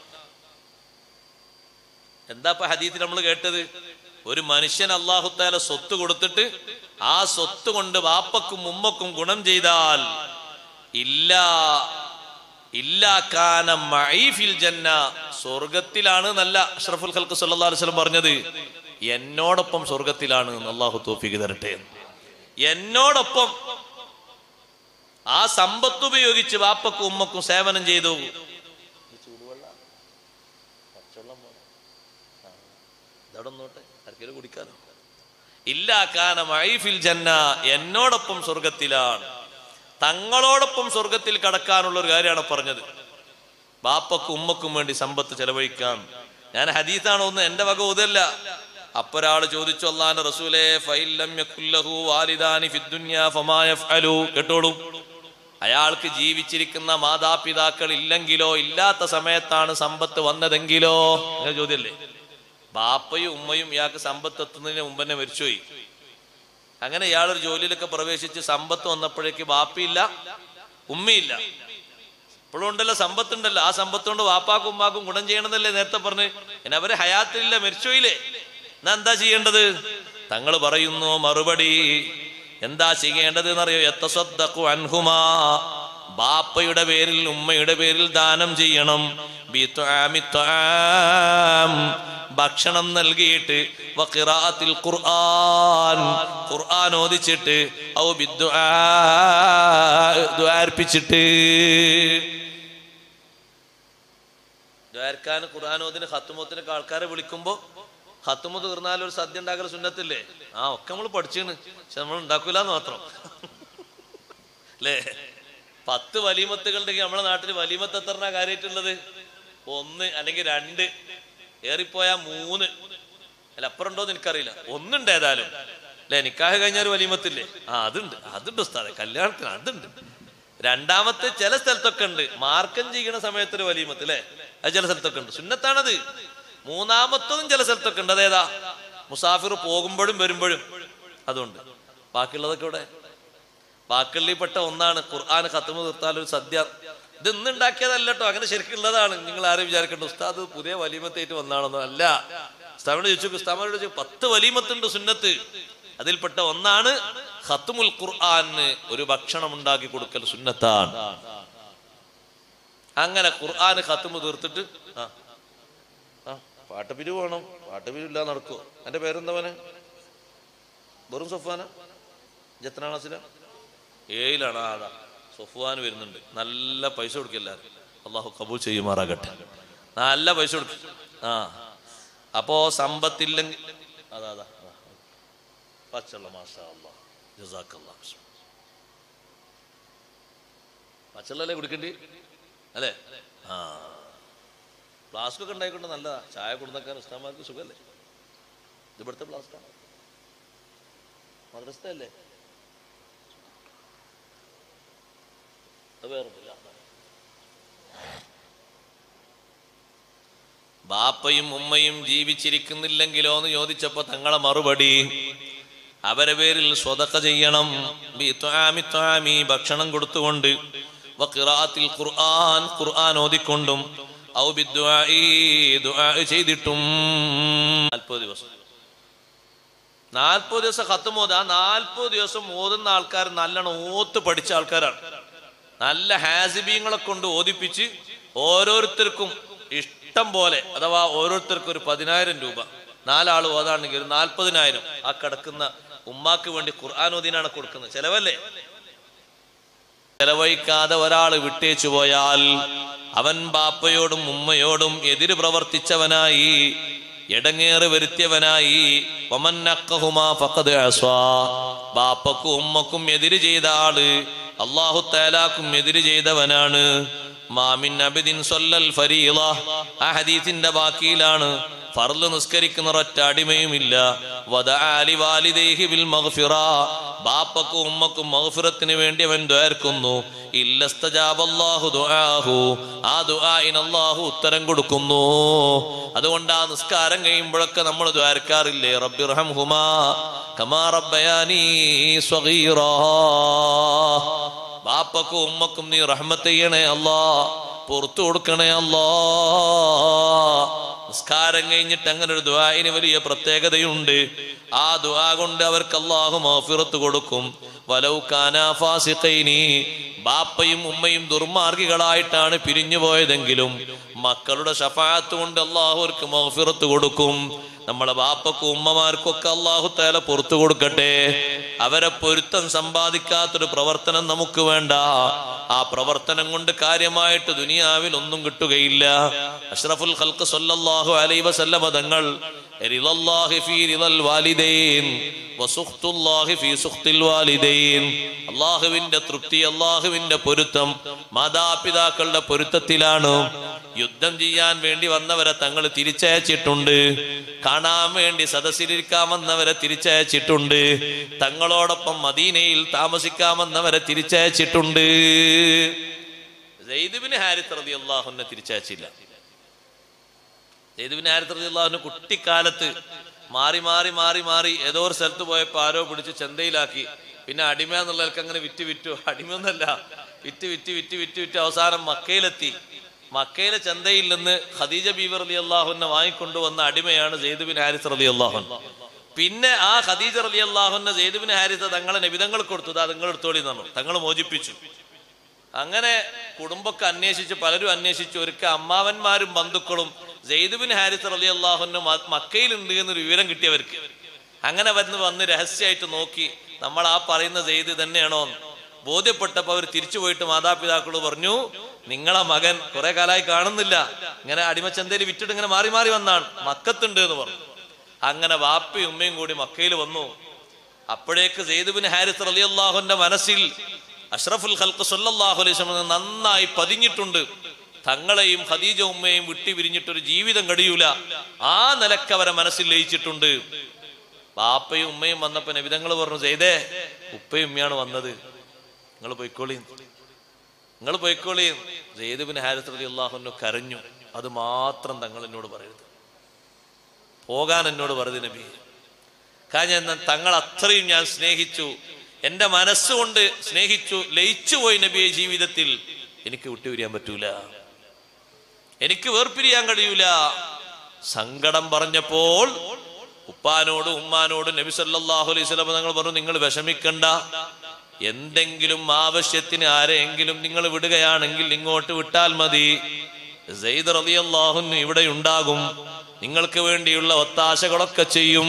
എന്താ ഇപ്പൊ ഹദീസിൽ നമ്മൾ കേട്ടത്? ഒരു മനുഷ്യൻ അല്ലാഹു തആല സ്വത്ത് കൊടുത്തിട്ട് ആ സ്വത്ത് കൊണ്ട് വാപ്പക്കും ഉമ്മക്കും ഗുണം ചെയ്താൽ ഇല്ലാ ഇല്ലാകാന മഈ ഫിൽ ജന്ന, സ്വർഗത്തിലാണ് നല്ല അഷ്റഫുൽ ഖൽഖ് സല്ലല്ലാഹു അലൈഹി വസല്ലം പറഞ്ഞത്. എന്നോടൊപ്പം സ്വർഗത്തിലാണ് എന്ന് അല്ലാഹു തൗഫീഖ് തരട്ടെ. എന്നോടൊപ്പം ആ സമ്പത്ത് ഉപയോഗിച്ച് വാപ്പക്കും ഉമ്മക്കും സേവനം ചെയ്തു. കുടിക്കാനോ? ഇല്ലാകാന മഈ ഫിൽ ജന്ന, എന്നോടൊപ്പം സ്വർഗത്തിലാണ്. തങ്ങളോടൊപ്പം സ്വർഗത്തിൽ കടക്കാനുള്ള ഒരു കാര്യമാണ് പറഞ്ഞത്. ബാപ്പക്കും ഉമ്മക്കും വേണ്ടി സമ്പത്ത് ചെലവഴിക്കാൻ. ഞാൻ ഹദീസാണ് ഒന്ന്, എന്റെ വക ഉദല്ല. അപ്പൊരാള് ചോദിച്ചു, അല്ലാഹുവിന്റെ റസൂലേ, ഫഇല്ലം യകുല്ലഹു വാലിദാനി ഫിദ്ദുനിയാ ഫമാ യഫ്അലു. കേട്ടോളൂ, അയാൾക്ക് ജീവിച്ചിരിക്കുന്ന മാതാപിതാക്കൾ ഇല്ലെങ്കിലോ, ഇല്ലാത്ത സമയത്താണ് സമ്പത്ത് വന്നതെങ്കിലോ, അങ്ങനെ ചോദ്യല്ലേ. ബാപ്പയും ഉമ്മയും ഇയാൾക്ക് സമ്പത്ത് എത്തുന്നതിന് മുമ്പ് തന്നെ മരിച്ചുപോയി. അങ്ങനെ ഇയാളൊരു ജോലിയിലൊക്കെ പ്രവേശിച്ച് സമ്പത്ത് വന്നപ്പോഴേക്ക് ബാപ്പയില്ല, ഉമ്മയില്ല. ഇപ്പോഴും ഉണ്ടല്ലോ സമ്പത്തുണ്ടല്ലോ, ആ സമ്പത്ത് കൊണ്ട് വാപ്പാക്കും ഉമ്മാക്കും ഗുണം ചെയ്യണമെന്നല്ലേ നേരത്തെ പറഞ്ഞ്. പിന്നെ അവര് ഹയാത്തിലില്ല, മരിച്ചുപോയില്ലേ. എന്നാ എന്താ ചെയ്യേണ്ടത്? തങ്ങൾ പറയുന്നു മറുപടി, എന്താ ചെയ്യേണ്ടത് എന്നറിയോ? യതസദ്ദഖു അൻഹുമാ, ബാപ്പയുടെ പേരിൽ ഉമ്മയുടെ പേരിൽ ദാനം ചെയ്യണം. ബിത്ആമി ത്ആം, ഭക്ഷണം നൽകിയിട്ട്, വഖിറാഅത്തിൽ ഖുർആൻ, ഖുർആൻ ഓദിച്ചിട്ട്, ഔ ബിദ്ദുആ, ദുആ അർപ്പിച്ചിട്ട്. ദുആർക്കാൻ ഖുർആൻ ഓദിന് ഖത്മത്തിനൊക്കെ ആൾക്കാരെ വിളിക്കുമ്പോ ഖത്മ തീർന്നാൽ ഒരു സദ്യ ഉണ്ടാക്കൽ സുന്നത്തില്ലേ? ആ ഒക്കെ നമ്മൾ പഠിച്ചാണ്, പക്ഷെ നമ്മൾ ഉണ്ടാക്കൂലെന്ന് മാത്രം അല്ലേ. പത്ത് വലീമത്തുകളുണ്ടെങ്കിൽ നമ്മുടെ നാട്ടിൽ വലീമത്ത് എത്രണ്ണ കാര്യമായിട്ടുള്ളത്? ഒന്ന് അല്ലെങ്കിൽ രണ്ട്, ഏറിപ്പോയാ മൂന്ന്, അല്ല അപ്പുറം ഉണ്ടോന്ന് എനിക്കറിയില്ല, ഒന്നുണ്ട് ഏതായാലും അല്ലെ. നിക്കാഹ് കഴിഞ്ഞാൽ വലീമത്തില്ലേ? ആ അതുണ്ട്, അതുണ്ട് ഉസ്താദെ, കല്യാണത്തിന് അതുണ്ട്. രണ്ടാമത്തെ ചില സ്ഥലത്തൊക്കെ ഉണ്ട്, മാർക്കം ചെയ്യണ സമയത്തൊരു വലീമത്ത് അല്ലെ, അത് ചില സ്ഥലത്തൊക്കെ ഉണ്ട്, സുന്നത്താണത്. മൂന്നാമത്തതും ചില സ്ഥലത്തൊക്കെ ഉണ്ട്, അതേതാ? മുസാഫിർ പോകുമ്പോഴും വരുമ്പോഴും അതുണ്ട്. ബാക്കിയുള്ളതൊക്കെ ഇവിടെ ബാക്കിയുള്ളിൽപ്പെട്ട ഒന്നാണ് ഖുർആൻ ഖത്മ് തീർത്താൽ ഒരു സദ്യ. ഇത് ഇന്നുണ്ടാക്കിയതല്ല കേട്ടോ, അങ്ങനെ ശരിക്കുള്ളതാണ്. നിങ്ങൾ ആരും വിചാരിക്കണ്ട ഉസ്താദ് പുതിയ വലീമത്തായിട്ട് വന്നാണെന്നോ അല്ല. ഉസ്താദിനോട് ചോദിച്ചു, ഉസ്താദിനോട് ചോദിച്ചു, പത്ത് വലീമത്തുണ്ട് സുന്നത്ത്, അതിൽപ്പെട്ട ഒന്നാണ് ഖത്മുൽ ഖുർആന് ഒരു ഭക്ഷണം ഉണ്ടാക്കി കൊടുക്കൽ സുന്നത്താണ്. അങ്ങനെ ഖുർആന് ഖത്മ് തീർത്തിട്ട് ആ ആ പാട്ടപ്പിരിവ് വേണം. പാട്ടപ്പിരിവില്ലാതെ നടക്കുവോ? എന്റെ പേരെന്താ മോനെ? വെറും സൊഫാന? എത്ര ക്ലാസ്സില? ഏഴിലാണ്. ആ അതാ സൊഫ്വാൻ വരുന്നുണ്ട്. നല്ല പൈസ കൊടുക്കില്ല, അള്ളാഹു കബൂൽ ചെയ്യുമാറാകട്ടെ. നല്ല പൈസ കൊടുക്കും. ആ അപ്പോ സമ്പത്തില്ലെങ്കിൽ അതാ അതാ പച്ചള്ള മാഷാ അല്ലാഹ് ജസാക്കല്ലാഹ്. പച്ചള്ളല്ലേ കുടിക്കണ്ടി അല്ലേ? ആ ഫ്ലാസ്കൊക്കെ ഉണ്ടായിക്കൊണ്ട് നല്ലതാ. ചായ കൊടുക്കാൻ ഉസ്താദന്മാർക്ക് സുഖല്ലേ? ഇത് ഇവിടുത്തെ ഫ്ലാസ്കാണ്, മദ്രസ അല്ലേ? ബാപ്പയും ഉമ്മയും ജീവിച്ചിരിക്കുന്നില്ലെങ്കിലോ എന്ന് ചോദിച്ചപ്പോ തങ്ങളെ മറുപടി, അവരെ പേരിൽ സ്വതക്ക ചെയ്യണം, ഭക്ഷണം കൊടുത്തുകൊണ്ട്, വഖിറാഅത്തിൽ ഖുർആൻ ഖുർആൻ ഓതിക്കൊണ്ടും, ഔ ബിദ്ദുആഇ ദുആ ചെയ്തിട്ടും. നാൽപ്പത് ദിവസം നാൽപ്പത് ദിവസം ഖത്മ് ഓതാ. നാൽപ്പത് ദിവസം ഓതുന്ന ആൾക്കാർ നല്ലോണം ഓത്ത് പഠിച്ച ആൾക്കാരാണ്. നല്ല ഹാസിബീങ്ങളെ കൊണ്ട് ഓതിപ്പിച്ച് ഓരോരുത്തർക്കും ഇഷ്ടം പോലെ, അഥവാ ഓരോരുത്തർക്കും ഒരു പതിനായിരം രൂപ, നാലാൾ ഓതാണെങ്കിൽ ഒരു നാൽപ്പതിനായിരം ആ കിടക്കുന്ന ഉമ്മാക്ക് വേണ്ടി ഖുർആൻ ഓതിനാണ് കൊടുക്കുന്നത്. ചെലവല്ലേ? ചെലവഴിക്കാതെ ഒരാൾ വിട്ടേച്ചു പോയാൽ അവൻ ബാപ്പയോടും ഉമ്മയോടും എതിര് പ്രവർത്തിച്ചവനായി, എടങ്ങേറ് വരുത്തിയവനായി. ബാപ്പക്കും ഉമ്മക്കും എതിര് ചെയ്ത ആള് അല്ലാഹു തആലാക്കും എതിര് ചെയ്തവനാണ്. മാമിൻ അബ്ദിൻ സല്ലൽ ഫരീള, ആ ഹദീസിന്റെ ബാക്കിയിലാണ്, ഫർള് നിസ്കരിക്കുന്ന ഒരൊറ്റ അടിമയുമില്ല. വദഅ ലിവാലിദൈഹി ബിൽ മഗ്ഫിറ, ബാപ്പക്കും ഉമ്മക്കും മഗ്ഫിറത്തിന് വേണ്ടി അവൻ ദുആർക്കുന്നു. ഇല്ലസ്തജാബല്ലാഹു ദുആഹു, ആ ദുആഇന് അല്ലാഹു ഉത്തരം കൊടുക്കുന്നു. അതുകൊണ്ട് ആ നിസ്കാരം കഴിയുമ്പോഴൊക്കെ നമ്മൾ ദുആർക്കാറില്ലേ, റബ്ബിർഹംഹുമാ കമാ റബ്ബയാനി സ്വഗീറാ, ബാപ്പക്കും ഉമ്മക്കും നീ റഹ്മത്ത് ചെയ്യണേ അല്ലാ, പുറത്തു കൊടുക്കണേ അല്ലാ. നിസ്കാരം കഴിഞ്ഞിട്ട് അങ്ങനെ ഒരു ദുആഇന് വലിയ പ്രത്യേകതയുണ്ട്. ആ ദുആ കൊണ്ട് അവർക്ക് അല്ലാഹു മഗ്ഫിറത്ത് കൊടുക്കും. വലൗ കാനാ ഫാസിഖൈനി, ബാപ്പയും ഉമ്മയും ദുർമാർഗികളായിട്ടാണ് പിരിഞ്ഞു പോയതെങ്കിലും മക്കളുടെ ശഫാഅത്ത് കൊണ്ട് അല്ലാഹു അവർക്ക് മഗ്ഫിറത്ത് കൊടുക്കും. നമ്മളെ ബാപ്പക്കും ഉമ്മമാർക്കൊക്കെ അല്ലാഹു തആല പുറത്തു കൊടുക്കട്ടെ. അവരെ പൊരുത്തം സമ്പാദിക്കാത്തൊരു പ്രവർത്തനം നമുക്ക് വേണ്ട. ആ പ്രവർത്തനം കൊണ്ട് കാര്യമായിട്ട് ദുനിയാവിൽ ഒന്നും കിട്ടുകയില്ല. അഷ്റഫുൽ ഖൽഖ് സല്ലല്ലാഹു അലൈഹി വസല്ലമ തങ്ങൾ റിളല്ലാഹി ഫീ റിളൽ വാലിദൈൻ വസുഖ്തുല്ലാഹി ഫീ സുഖ്തിൽ വാലിദൈൻ, അല്ലാഹുവിന്റെ തൃപ്തി, അല്ലാഹുവിന്റെ പൊരുത്തം മാതാപിതാക്കളുടെ പൊരുത്തത്തിലാണ്. യുദ്ധം ചെയ്യാൻ വേണ്ടി വന്നവരെ തങ്ങൾ തിരിച്ചയച്ചിട്ടുണ്ട്, കാണാൻ വേണ്ടി സദസ്സിലിരിക്കാമെന്നവരെ തിരിച്ചയച്ചിട്ടുണ്ട്, തങ്ങളോടൊപ്പം മദീനയിൽ താമസിക്കാമെന്നവരെ തിരിച്ചയച്ചിട്ടുണ്ട്. സെയ്ദ് ബിൻ ഹാരിത്ത് റളിയല്ലാഹു അൻഹു തിരിച്ചയച്ചില്ല. സെയ്ദ് ബിൻ ഹാരിത്ത് റളിയല്ലാഹു അൻഹു കുട്ടിക്കാലത്ത് മാറി മാറി മാറി മാറി ഏതോ ഒരു സ്ഥലത്ത് പോയപ്പോ ആരോ പിടിച്ച് ചന്തയിലാക്കി. പിന്നെ അടിമ എന്നുള്ളവർക്ക് അങ്ങനെ വിറ്റ് വിറ്റു, അടിമയൊന്നല്ല, വിറ്റ് വിറ്റ് വിറ്റ് വിറ്റ് വിറ്റ് അവസാനം മക്കയിലെത്തി. മക്കയിലെ ചന്തയിൽ നിന്ന് ഖദീജ ബീവി റളിയല്ലാഹു അൻഹ വാങ്ങിക്കൊണ്ടുവന്ന അടിമയാണ് സെയ്ദ് ബിൻ ഹാരിത്ത് റളിയല്ലാഹു അൻഹു. പിന്നെ ആ ഖദീജ റളിയല്ലാഹു അൻഹ സെയ്ദ് ബിൻ ഹാരിത്ത് തങ്ങളെ നബിതങ്ങൾ കൊടുത്തു, അത് നിങ്ങൾ എടുത്തോളി എന്ന് പറഞ്ഞു. തങ്ങൾ മോചിപ്പിച്ചു. അങ്ങനെ കുടുംബമൊക്കെ അന്വേഷിച്ച് പലരും അന്വേഷിച്ചു. ഒരിക്കൽ അമ്മാവന്മാരും ബന്ധുക്കളും സെയ്ദ് ബിൻ ഹാരിത്ത് റളിയല്ലാഹു അൻഹു മക്കയിലുണ്ട് എന്നൊരു വിവരം കിട്ടിയവർക്ക്. അങ്ങനെ വന്ന് വന്ന് രഹസ്യമായിട്ട് നോക്കി, നമ്മൾ ആ പറയുന്ന സെയ്ദ് തന്നെയാണോ ബോധ്യപ്പെട്ടപ്പോ അവർ തിരിച്ചു പോയിട്ട് മാതാപിതാക്കളോട് പറഞ്ഞു, നിങ്ങളെ മകൻ കുറെ കാലമായി കാണുന്നില്ല, ഇങ്ങനെ അടിമച്ചന്തയിൽ വിറ്റിട്ട് ഇങ്ങനെ മാറി മാറി വന്നാണ്, മക്കത്തുണ്ട് എന്ന് പറഞ്ഞു. അങ്ങനെ വാപ്പയും ഉമ്മയും കൂടി മക്കയിൽ വന്നു. അപ്പോഴേക്ക് സെയ്ദ് ബിൻ ഹാരിത്ത് റളിയല്ലാഹുവിന്റെ മനസ്സിൽ അഷ്റഫുൽ ഖൽഖ് സല്ലല്ലാഹു അലൈഹി വസല്ലം നന്നായി പതിഞ്ഞിട്ടുണ്ട്. തങ്ങളെയും ഖദീജ ഉമ്മയും വിട്ടി വിരിഞ്ഞിട്ടൊരു ജീവിതം കഴിയൂല. ആ നിലക്ക് അവരെ മനസ്സിൽ ലയിച്ചിട്ടുണ്ട്. ബാപ്പയും ഉമ്മയും വന്നപ്പോ നബി തങ്ങൾ പറഞ്ഞു, സെയ്ദേ ഉപ്പയും ഉമ്മയാണ് വന്നത്, നിങ്ങൾ പൊയ്ക്കോളി, നിങ്ങൾ പൊയ്ക്കോളി. സെയ്ദ് ബിൻ ഹാരിസ് റളിയല്ലാഹു അൻഹു കരഞ്ഞു. അത് മാത്രം തങ്ങൾ എന്നോട് പറയരുത്, പോകാൻ എന്നോട് പറയരുത് നബി. കാരണം തങ്ങൾ അത്രയും ഞാൻ സ്നേഹിച്ചു, എന്റെ മനസ്സുകൊണ്ട് സ്നേഹിച്ചു, ലയിച്ചു പോയി നബിയെ. ജീവിതത്തിൽ എനിക്ക് വിട്ടുപിരിയാൻ പറ്റൂല, എനിക്ക് വേർപിരിയാൻ കഴിയൂല. സങ്കടം പറഞ്ഞപ്പോൾ ഉപ്പാനോടും ഉമ്മാനോടും നബി സല്ലല്ലാഹു അലൈഹി വസല്ലം തങ്ങൾ പറഞ്ഞു, നിങ്ങൾ വിഷമിക്കണ്ട, എന്തെങ്കിലും ആവശ്യത്തിന് ആരെയെങ്കിലും നിങ്ങൾ വിടുകയാണെങ്കിൽ ഇങ്ങോട്ട് വിട്ടാൽ മതി. സെയ്ദ് റളിയല്ലാഹു അൻഹു ഇവിടെ ഉണ്ടാകും, നിങ്ങൾക്ക് വേണ്ടിയുള്ള ഒത്താശകളൊക്കെ ചെയ്യും.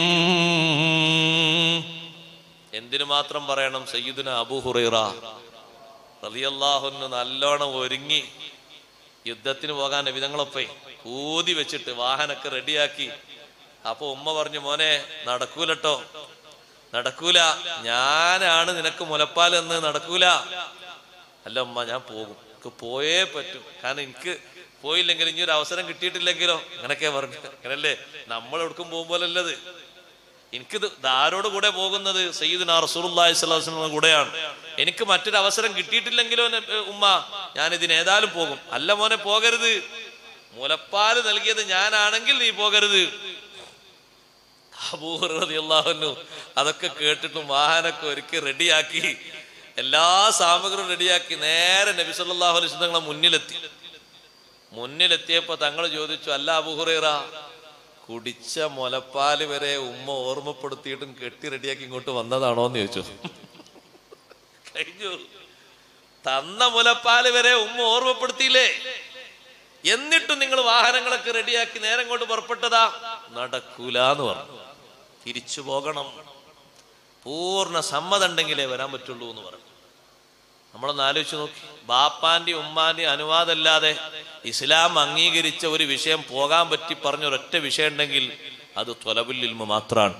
എന്തിനു മാത്രം പറയണം, സയ്യിദുന അബൂ ഹുറൈറ റളിയല്ലാഹു അൻഹു നല്ലോണം ഒരുങ്ങി യുദ്ധത്തിന് പോകാൻ നബി തങ്ങളൊപ്പം ഊതി വെച്ചിട്ട് വാഹനമൊക്കെ റെഡിയാക്കി. അപ്പൊ ഉമ്മ പറഞ്ഞു, മോനെ നടക്കൂലട്ടോ, നടക്കൂല, ഞാനാണ് നിനക്ക് മുലപ്പാൽ എന്ന്, നടക്കൂല. അല്ല ഉമ്മ, ഞാൻ പോകും, എനിക്ക് പോയേ പറ്റൂ, കാരണം എനിക്ക് പോയില്ലെങ്കിൽ ഇനി ഒരു അവസരം കിട്ടിയിട്ടില്ലെങ്കിലോ, അങ്ങനൊക്കെ പറഞ്ഞു. അങ്ങനല്ലേ നമ്മൾ എവിടേക്കും പോകുമ്പോലല്ലത്. എനിക്കിത് ആരോട് കൂടെ പോകുന്നത്, സയ്യിദുനാ റസൂലുള്ളാഹി സ്വല്ലല്ലാഹു അലൈഹി വസല്ലം കൂടെയാണ്. എനിക്ക് മറ്റൊരു അവസരം കിട്ടിയിട്ടില്ലെങ്കിലോ ഉമ്മ, ഞാൻ ഇതിന് ഏതായാലും പോകും. അല്ല മോനെ പോകരുത്, മുലപ്പാല് നൽകിയത് ഞാനാണെങ്കിൽ നീ പോകരുത്. അബൂ ഹുറൈറ റളിയല്ലാഹു അൻഹു അതൊക്കെ കേട്ടിട്ടും വാഹനമൊക്കെ ഒരുക്കി റെഡിയാക്കി, എല്ലാ സാമഗ്രിയും റെഡിയാക്കി നേരെ നബി സല്ലല്ലാഹു അലൈഹി വസല്ലം തങ്ങളെ മുന്നിലെത്തി. മുന്നിലെത്തിയപ്പോ തങ്ങൾ ചോദിച്ചു, അല്ല അബൂ ഹുറൈറ, കുടിച്ച മുലപ്പാല് വരെ ഉമ്മ ഓർമ്മപ്പെടുത്തിയിട്ടും കെട്ടി റെഡിയാക്കി ഇങ്ങോട്ട് വന്നതാണോന്ന് ചോദിച്ചു. കഴിഞ്ഞു, തന്ന മുലപ്പാല് വരെ ഉമ്മ ഓർമ്മപ്പെടുത്തിയില്ലേ, എന്നിട്ടും നിങ്ങൾ വാഹനങ്ങളൊക്കെ റെഡിയാക്കി നേരെ ഇങ്ങോട്ട് പുറപ്പെട്ടതാ? നടക്കൂലെന്ന് പറഞ്ഞു. തിരിച്ചു പോകണം, പൂർണ്ണ സമ്മതം ഉണ്ടെങ്കിലേ വരാൻ പറ്റുള്ളൂ എന്ന് പറഞ്ഞു. നമ്മളൊന്ന് ആലോചിച്ച് നോക്കി, ബാപ്പാന്റെ ഉമ്മാന്റെ അനുവാദമല്ലാതെ ഇസ്ലാം അംഗീകരിച്ച ഒരു വിഷയം പോകാൻ പറ്റി പറഞ്ഞ ഒരൊറ്റ വിഷയം ഉണ്ടെങ്കിൽ അത് ത്വലബുൽ ഇൽമ് മാത്രാണ്.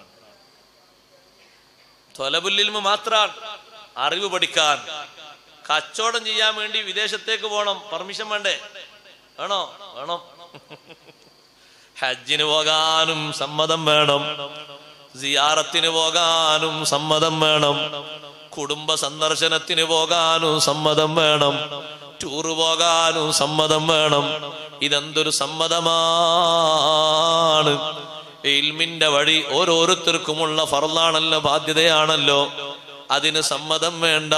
ത്വലബുൽ ഇൽമ് മാത്രാണ്. അറിവ് പഠിക്കാൻ, കച്ചവടം ചെയ്യാൻ വേണ്ടി വിദേശത്തേക്ക് പോകണം, പെർമിഷൻ വേണ്ടേ? വേണോ? വേണം. ഹജ്ജിന് പോകാനും സമ്മതം വേണം, സിയാറത്തിന് പോകാനും സമ്മതം വേണം, കുടുംബ സന്ദർശനത്തിന് പോകാനും സമ്മതം വേണം, ടൂറ് പോകാനും സമ്മതം വേണം. ഇതെന്തൊരു സമ്മതമാണ്! ഇൽമിന്റെ വഴി ഓരോരുത്തർക്കുമുള്ള ഫർളാണല്ലോ, ബാധ്യതയാണല്ലോ. അതിന് സമ്മതം വേണ്ട.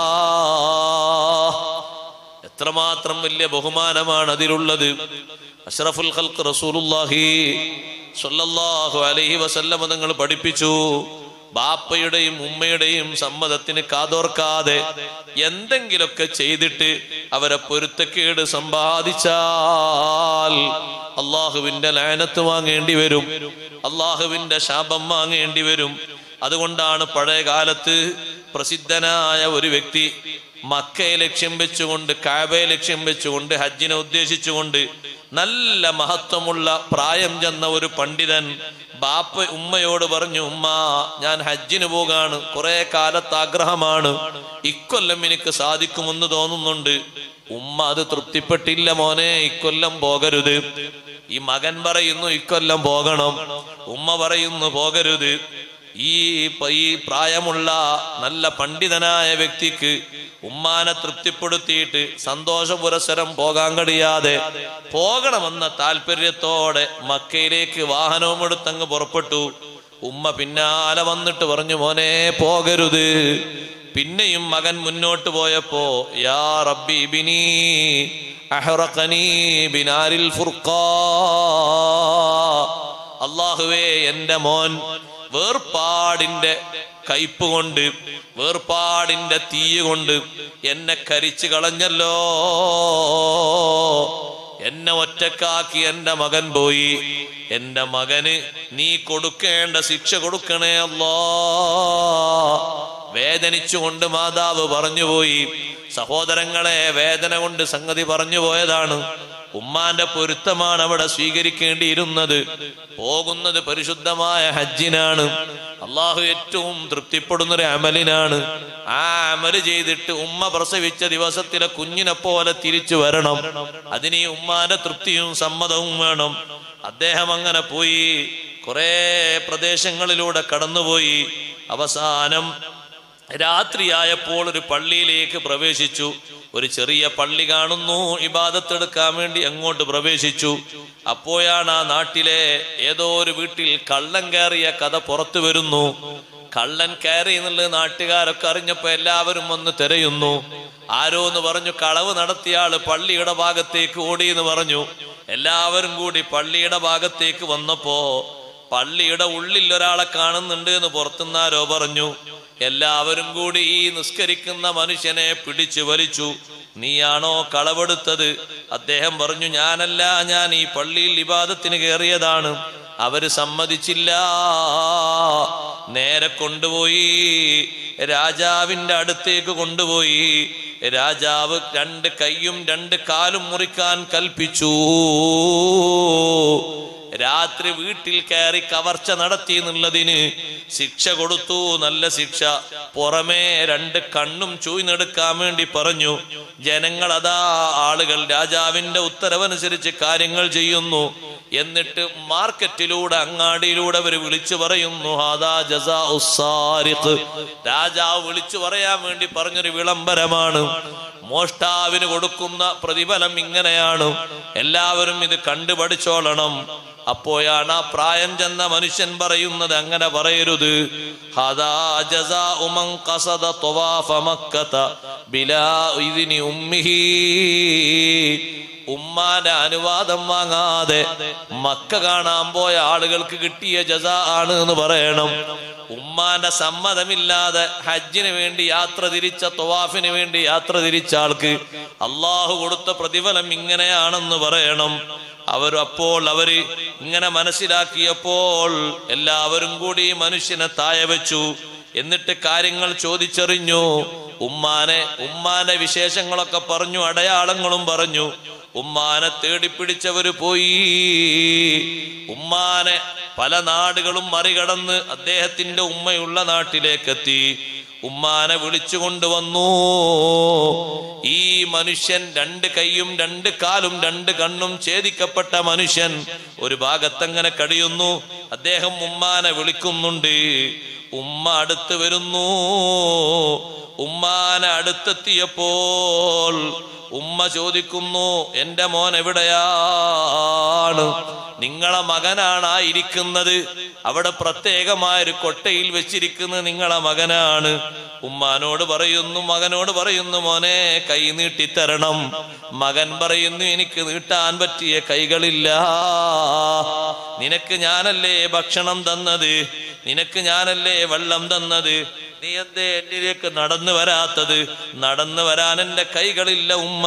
എത്രമാത്രം വലിയ ബഹുമാനമാണ് അതിലുള്ളത്. അഷ്റഫുൽ ഖൽഖ് റസൂലുള്ളാഹി സ്വല്ലല്ലാഹു അലൈഹി വസല്ലം തങ്ങൾ പഠിപ്പിച്ചു, ബാപ്പയുടെയും ഉമ്മയുടെയും സമ്മതത്തിന് കാതോർക്കാതെ എന്തെങ്കിലൊക്കെ ചെയ്തിട്ട് അവരെ പൊരുത്തക്കേട് സമ്പാദിച്ചാൽ അള്ളാഹുവിന്റെ ലഅനത്ത് വാങ്ങേണ്ടി വരും, അള്ളാഹുവിന്റെ ശാപം വാങ്ങേണ്ടി വരും. അതുകൊണ്ടാണ് പഴയ കാലത്ത് പ്രസിദ്ധനായ ഒരു വ്യക്തി മക്കയെ ലക്ഷ്യം വെച്ചുകൊണ്ട്, കഅബയെ ലക്ഷ്യം വെച്ചുകൊണ്ട്, ഹജ്ജിനെ ഉദ്ദേശിച്ചുകൊണ്ട് നല്ല മഹത്വമുള്ള പ്രായം ചെന്ന ഒരു പണ്ഡിതൻ ബാപ്പ ഉമ്മയോട് പറഞ്ഞു, ഉമ്മ, ഞാൻ ഹജ്ജിന് പോകാണ്, കുറെ കാലത്ത് ആഗ്രഹമാണ്, ഇക്കൊല്ലം എനിക്ക് സാധിക്കുമെന്ന് തോന്നുന്നുണ്ട്. ഉമ്മ അത് തൃപ്തിപ്പെട്ടില്ല, മോനെ ഇക്കൊല്ലം പോകരുത്. ഈ മകൻ പറയുന്നു ഇക്കൊല്ലം പോകണം, ഉമ്മ പറയുന്നു പോകരുത്. ഈ ഈ പ്രായമുള്ള നല്ല പണ്ഡിതനായ വ്യക്തിക്ക് ഉമ്മാനെ തൃപ്തിപ്പെടുത്തിയിട്ട് സന്തോഷ പുരസ്സരം പോകാൻ കഴിയാതെ പോകണമെന്ന താല്പര്യത്തോടെ മക്കയിലേക്ക് വാഹനവും എടുത്തങ്ങ് പുറപ്പെട്ടു. ഉമ്മ പിന്നാലെ വന്നിട്ട് പറഞ്ഞു, മോനെ പോകരുത്. പിന്നെയും മകൻ മുന്നോട്ട് പോയപ്പോ, യാ റബ്ബി ബിനി അഹ്റഖനി ബിനാരിൽ ഫുർഖാ, അല്ലാഹുവേ എന്റെ മോൻ വേർപാടിന്റെ കയ്പ് കൊണ്ട്, വേർപാടിന്റെ തീ കൊണ്ട് എന്നെ കരിച്ചു കളഞ്ഞല്ലോ. എന്നെ ഒറ്റക്കാക്കി എന്റെ മകൻ പോയി. എന്റെ മകന് നീ കൊടുക്കേണ്ട ശിക്ഷ കൊടുക്കണേ അല്ലാ. വേദനിച്ചുകൊണ്ട് മാതാവ് പറഞ്ഞുപോയി. സഹോദരങ്ങളെ, വേദന കൊണ്ട് സംഗതി പറഞ്ഞു പോയതാണ്. ഉമ്മാന്റെ പൊരുത്തമാണ് അവിടെ സ്വീകരിക്കേണ്ടിയിരുന്നത്. പോകുന്നത് പരിശുദ്ധമായ ഹജ്ജിനാണ്. അള്ളാഹു ഏറ്റവും തൃപ്തിപ്പെടുന്നൊരു അമലിനാണ്. ആ അമല് ചെയ്തിട്ട് ഉമ്മ പ്രസവിച്ച ദിവസത്തിലെ കുഞ്ഞിനെ പോലെ തിരിച്ചു വരണം. അതിന് ഈ ഉമ്മാന്റെ തൃപ്തിയും സമ്മതവും വേണം. അദ്ദേഹം അങ്ങനെ പോയി, കുറെ പ്രദേശങ്ങളിലൂടെ കടന്നുപോയി. അവസാനം രാത്രിയായപ്പോൾ ഒരു പള്ളിയിലേക്ക് പ്രവേശിച്ചു. ഒരു ചെറിയ പള്ളി കാണുന്നു. ഇബാദത്തെടുക്കാൻ വേണ്ടി അങ്ങോട്ട് പ്രവേശിച്ചു. അപ്പോഴാണ് ആ നാട്ടിലെ ഏതോ ഒരു വീട്ടിൽ കള്ളൻ കയറിയ കഥ പുറത്തു വരുന്നു. കള്ളൻ കയറി എന്നുള്ളത് നാട്ടുകാരൊക്കെ അറിഞ്ഞപ്പോ എല്ലാവരും വന്ന് തിരയുന്നു. ആരോ എന്ന് പറഞ്ഞു കളവ് നടത്തിയ ആള് പള്ളിയുടെ ഭാഗത്തേക്ക് ഓടി എന്ന് പറഞ്ഞു. എല്ലാവരും കൂടി പള്ളിയുടെ ഭാഗത്തേക്ക് വന്നപ്പോ പള്ളിയുടെ ഉള്ളിൽ ഒരാളെ കാണുന്നുണ്ട് എന്ന് പുറത്തുനിന്നാരോ പറഞ്ഞു. എല്ലാവരും കൂടി ഈ നിസ്കരിക്കുന്ന മനുഷ്യനെ പിടിച്ചു വലിച്ചു. നീയാണോ കളവെടുത്തത്? അദ്ദേഹം പറഞ്ഞു ഞാനല്ല, ഞാൻ ഈ പള്ളിയിൽ ഇബാദത്തിന് കയറിയതാണ്. അവര് സമ്മതിച്ചില്ല. നേരെ കൊണ്ടുപോയി രാജാവിന്റെ അടുത്തേക്ക് കൊണ്ടുപോയി. രാജാവ് രണ്ട് കൈയും രണ്ട് കാലും മുറിക്കാൻ കൽപ്പിച്ചു. രാത്രി വീട്ടിൽ കയറി കവർച്ച നടത്തി എന്നുള്ളതിന് ശിക്ഷ കൊടുത്തു, നല്ല ശിക്ഷ. പുറമേ രണ്ട് കണ്ണും ചൂഴ്ന്നെടുക്കാൻ വേണ്ടി പറഞ്ഞു. ജനങ്ങൾ അതാ ആളുകൾ രാജാവിന്റെ ഉത്തരവനുസരിച്ച് കാര്യങ്ങൾ ചെയ്യുന്നു. എന്നിട്ട് മാർക്കറ്റിലൂടെ അങ്ങാടിയിലൂടെ അവർ വിളിച്ചു പറയുന്നു ഹാദാ ജസാഉ സാരിഖ്. രാജാവ് വിളിച്ചു പറയാൻ വേണ്ടി പറഞ്ഞൊരു വിളംബരമാണ്. മോഷ്ടാവിന് കൊടുക്കുന്ന പ്രതിഫലം ഇങ്ങനെയാണ്. എല്ലാവരും ഇത് കണ്ടുപഠിച്ചോളണം. അപ്പോഴാണ് ആ പ്രായം ചെന്ന മനുഷ്യൻ പറയുന്നത് അങ്ങനെ പറയരുത്. ഹാദാ ജസാഉ മൻ ഖസദ ത്വവാഫ മക്കത ബിലാ ഇദ്നി ഉമ്മിഹി. ഉമ്മാന്റെ അനുവാദം വാങ്ങാതെ മക്ക കാണാൻ പോയ ആളുകൾക്ക് കിട്ടിയ ജസാ ആണ് എന്ന് പറയണം. ഉമ്മാന്റെ സമ്മതമില്ലാതെ ഹജ്ജിന് വേണ്ടി യാത്ര തിരിച്ച, ത്വവാഫിന് വേണ്ടി യാത്ര തിരിച്ച ആൾക്ക് അള്ളാഹു കൊടുത്ത പ്രതിഫലം ഇങ്ങനെയാണെന്ന് പറയണം. അവർ അപ്പോൾ അവര് ഇങ്ങനെ മനസ്സിലാക്കിയപ്പോൾ എല്ലാവരും കൂടി മനുഷ്യനെ താഴെ വെച്ചു. എന്നിട്ട് കാര്യങ്ങൾ ചോദിച്ചറിഞ്ഞു. ഉമ്മാനെ ഉമ്മാന്റെ വിശേഷങ്ങളൊക്കെ പറഞ്ഞു, അടയാളങ്ങളും പറഞ്ഞു. ഉമ്മാനെ തേടിപ്പിടിച്ചവര് പോയി. ഉമ്മാനെ പല നാടുകളും മറികടന്ന് അദ്ദേഹത്തിന്റെ ഉമ്മയുള്ള നാട്ടിലേക്കെത്തി. ഉമ്മാനെ വിളിച്ചു കൊണ്ടുവന്നു. ഈ മനുഷ്യൻ രണ്ട് കൈയും രണ്ട് കാലും രണ്ട് കണ്ണും ഛേദിക്കപ്പെട്ട മനുഷ്യൻ ഒരു ഭാഗത്തങ്ങനെ കടിയുന്നു. അദ്ദേഹം ഉമ്മാനെ വിളിക്കുന്നുണ്ട്. ഉമ്മ അടുത്ത് വരുന്നു. ഉമ്മാനെ അടുത്തെത്തിയപ്പോൾ ഉമ്മ ചോദിക്കുന്നു, എന്റെ മോൻ എവിടെയാണ്? നിങ്ങളെ മകനാണ് ആ ഇരിക്കുന്നത്. അവിടെ പ്രത്യേകമായൊരു കൊട്ടയിൽ വെച്ചിരിക്കുന്നത് നിങ്ങളെ മകനാണ്. ഉമ്മാനോട് പറയുന്നു, മകനോട് പറയുന്നു, മോനെ കൈ നീട്ടിത്തരണം. മകൻ പറയുന്നു, എനിക്ക് നീട്ടാൻ പറ്റിയ കൈകളില്ല. നിനക്ക് ഞാനല്ലേ ഭക്ഷണം തന്നത്, നിനക്ക് ഞാനല്ലേ വെള്ളം തന്നത്, നീ എന്തേ എന്നിലേക്ക് നടന്നു വരാത്തത്? നടന്നു വരാൻ എന്റെ കൈകളില്ല ഉമ്മ.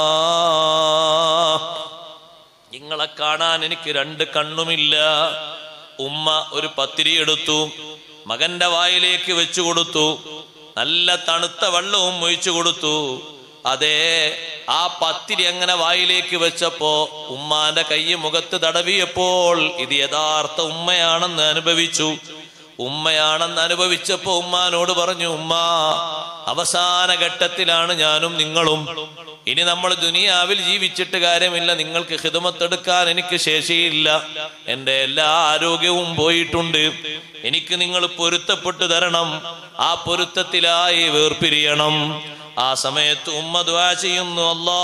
നിങ്ങളെ കാണാൻ എനിക്ക് രണ്ട് കണ്ണുമില്ല. ഉമ്മ ഒരു പത്തിരി എടുത്തു, മകന്റെ വായിലേക്ക് വെച്ചു കൊടുത്തു. നല്ല തണുത്ത വെള്ളവും ഒഴിച്ചു കൊടുത്തു. അതേ ആ പത്തിരി അങ്ങനെ വായിലേക്ക് വെച്ചപ്പോ ഉമ്മാന്റെ കൈ മുഖത്ത് തടവിയപ്പോൾ ഇത് യഥാർത്ഥ ഉമ്മയാണെന്ന് അനുഭവിച്ചു. ഉമ്മയാണെന്ന് അനുഭവിച്ചപ്പോ ഉമ്മാനോട് പറഞ്ഞു, ഉമ്മ അവസാന ഘട്ടത്തിലാണ് ഞാനും നിങ്ങളും. ഇനി നമ്മൾ ദുനിയാവിൽ ജീവിച്ചിട്ട് കാര്യമില്ല. നിങ്ങൾക്ക് ഖിദ്മത്തെടുക്കാൻ എനിക്ക് ശേഷിയില്ല. എന്റെ എല്ലാ ആരോഗ്യവും പോയിട്ടുണ്ട്. എനിക്ക് നിങ്ങൾ പൊരുത്തപ്പെട്ടു തരണം. ആ പൊരുത്തത്തിലായി വേർപിരിയണം. ആ സമയത്ത് ഉമ്മ ദുആ ചെയ്യുന്നു, അല്ലാ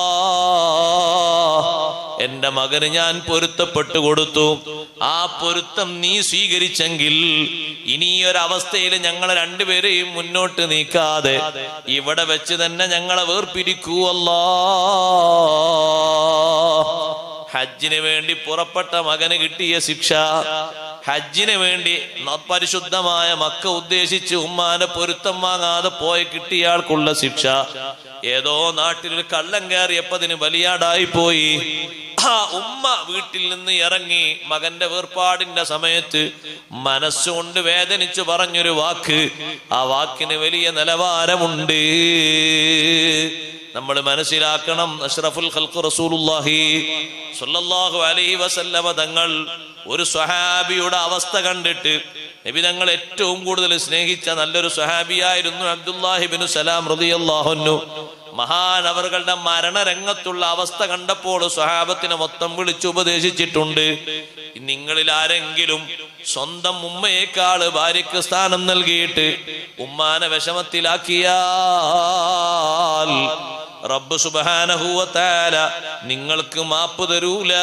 എന്റെ മകന് ഞാൻ പൊരുത്തപ്പെട്ടു കൊടുത്തു. ആ പൊരുത്തം നീ സ്വീകരിച്ചെങ്കിൽ ഇനി ഈ ഒരവസ്ഥയിൽ ഞങ്ങളെ രണ്ടുപേരെയും മുന്നോട്ട് നീക്കാതെ ഇവിടെ വെച്ച് തന്നെ ഞങ്ങളെ വേർപിരിക്കൂ അല്ലാ. ഹജ്ജിന് വേണ്ടി പുറപ്പെട്ട മകന് കിട്ടിയ ശിക്ഷ, ഹജ്ജിന് വേണ്ടി പരിശുദ്ധമായ മക്ക ഉദ്ദേശിച്ച് ഉമ്മാനെ പൊരുത്തം വാങ്ങാതെ പോയി കിട്ടിയ ആൾക്കുള്ള ശിക്ഷ. ഏതോ നാട്ടിൽ കള്ളം കയറിയപ്പോ അതിന് ബലിയാടായി പോയി. ആ ഉമ്മ വീട്ടിൽ നിന്ന് ഇറങ്ങി മകന്റെ വേർപാടിന്റെ സമയത്ത് മനസ്സുകൊണ്ട് വേദനിച്ചു പറഞ്ഞൊരു വാക്ക്, ആ വാക്കിന് വലിയ നിലവാരമുണ്ട്. നമ്മൾ മനസ്സിലാക്കണം. അഷ്റഫുൽ ഖൽഖ് റസൂലുള്ളാഹി സ്വല്ലല്ലാഹു അലൈഹി വസല്ലമ തങ്ങൾ ഒരു സ്വഹാബിയുടെ അവസ്ഥ കണ്ടിട്ട്, നബി തങ്ങൾ ഏറ്റവും കൂടുതൽ സ്നേഹിച്ച നല്ലൊരു സ്വഹാബിയായിരുന്നു അബ്ദുല്ലാഹി ഇബ്നു സലാം റളിയല്ലാഹു അൻഹു. മഹാൻ അവരുടെ മരണരംഗത്തുള്ള അവസ്ഥ കണ്ടപ്പോൾ സ്വഹാബത്തിനെ മൊത്തം വിളിച്ചു ഉപദേശിച്ചിട്ടുണ്ട്. നിങ്ങളിൽ ആരെങ്കിലും സ്വന്തം ഉമ്മയേക്കാള് ഭാര്യയ്ക്ക് സ്ഥാനം നൽകിയിട്ട് ഉമ്മാനെ വിഷമത്തിലാക്കിയാൽ റബ്ബ് സുബ്ഹാനഹു വ തആല നിങ്ങൾക്ക് മാപ്പ് തരൂല.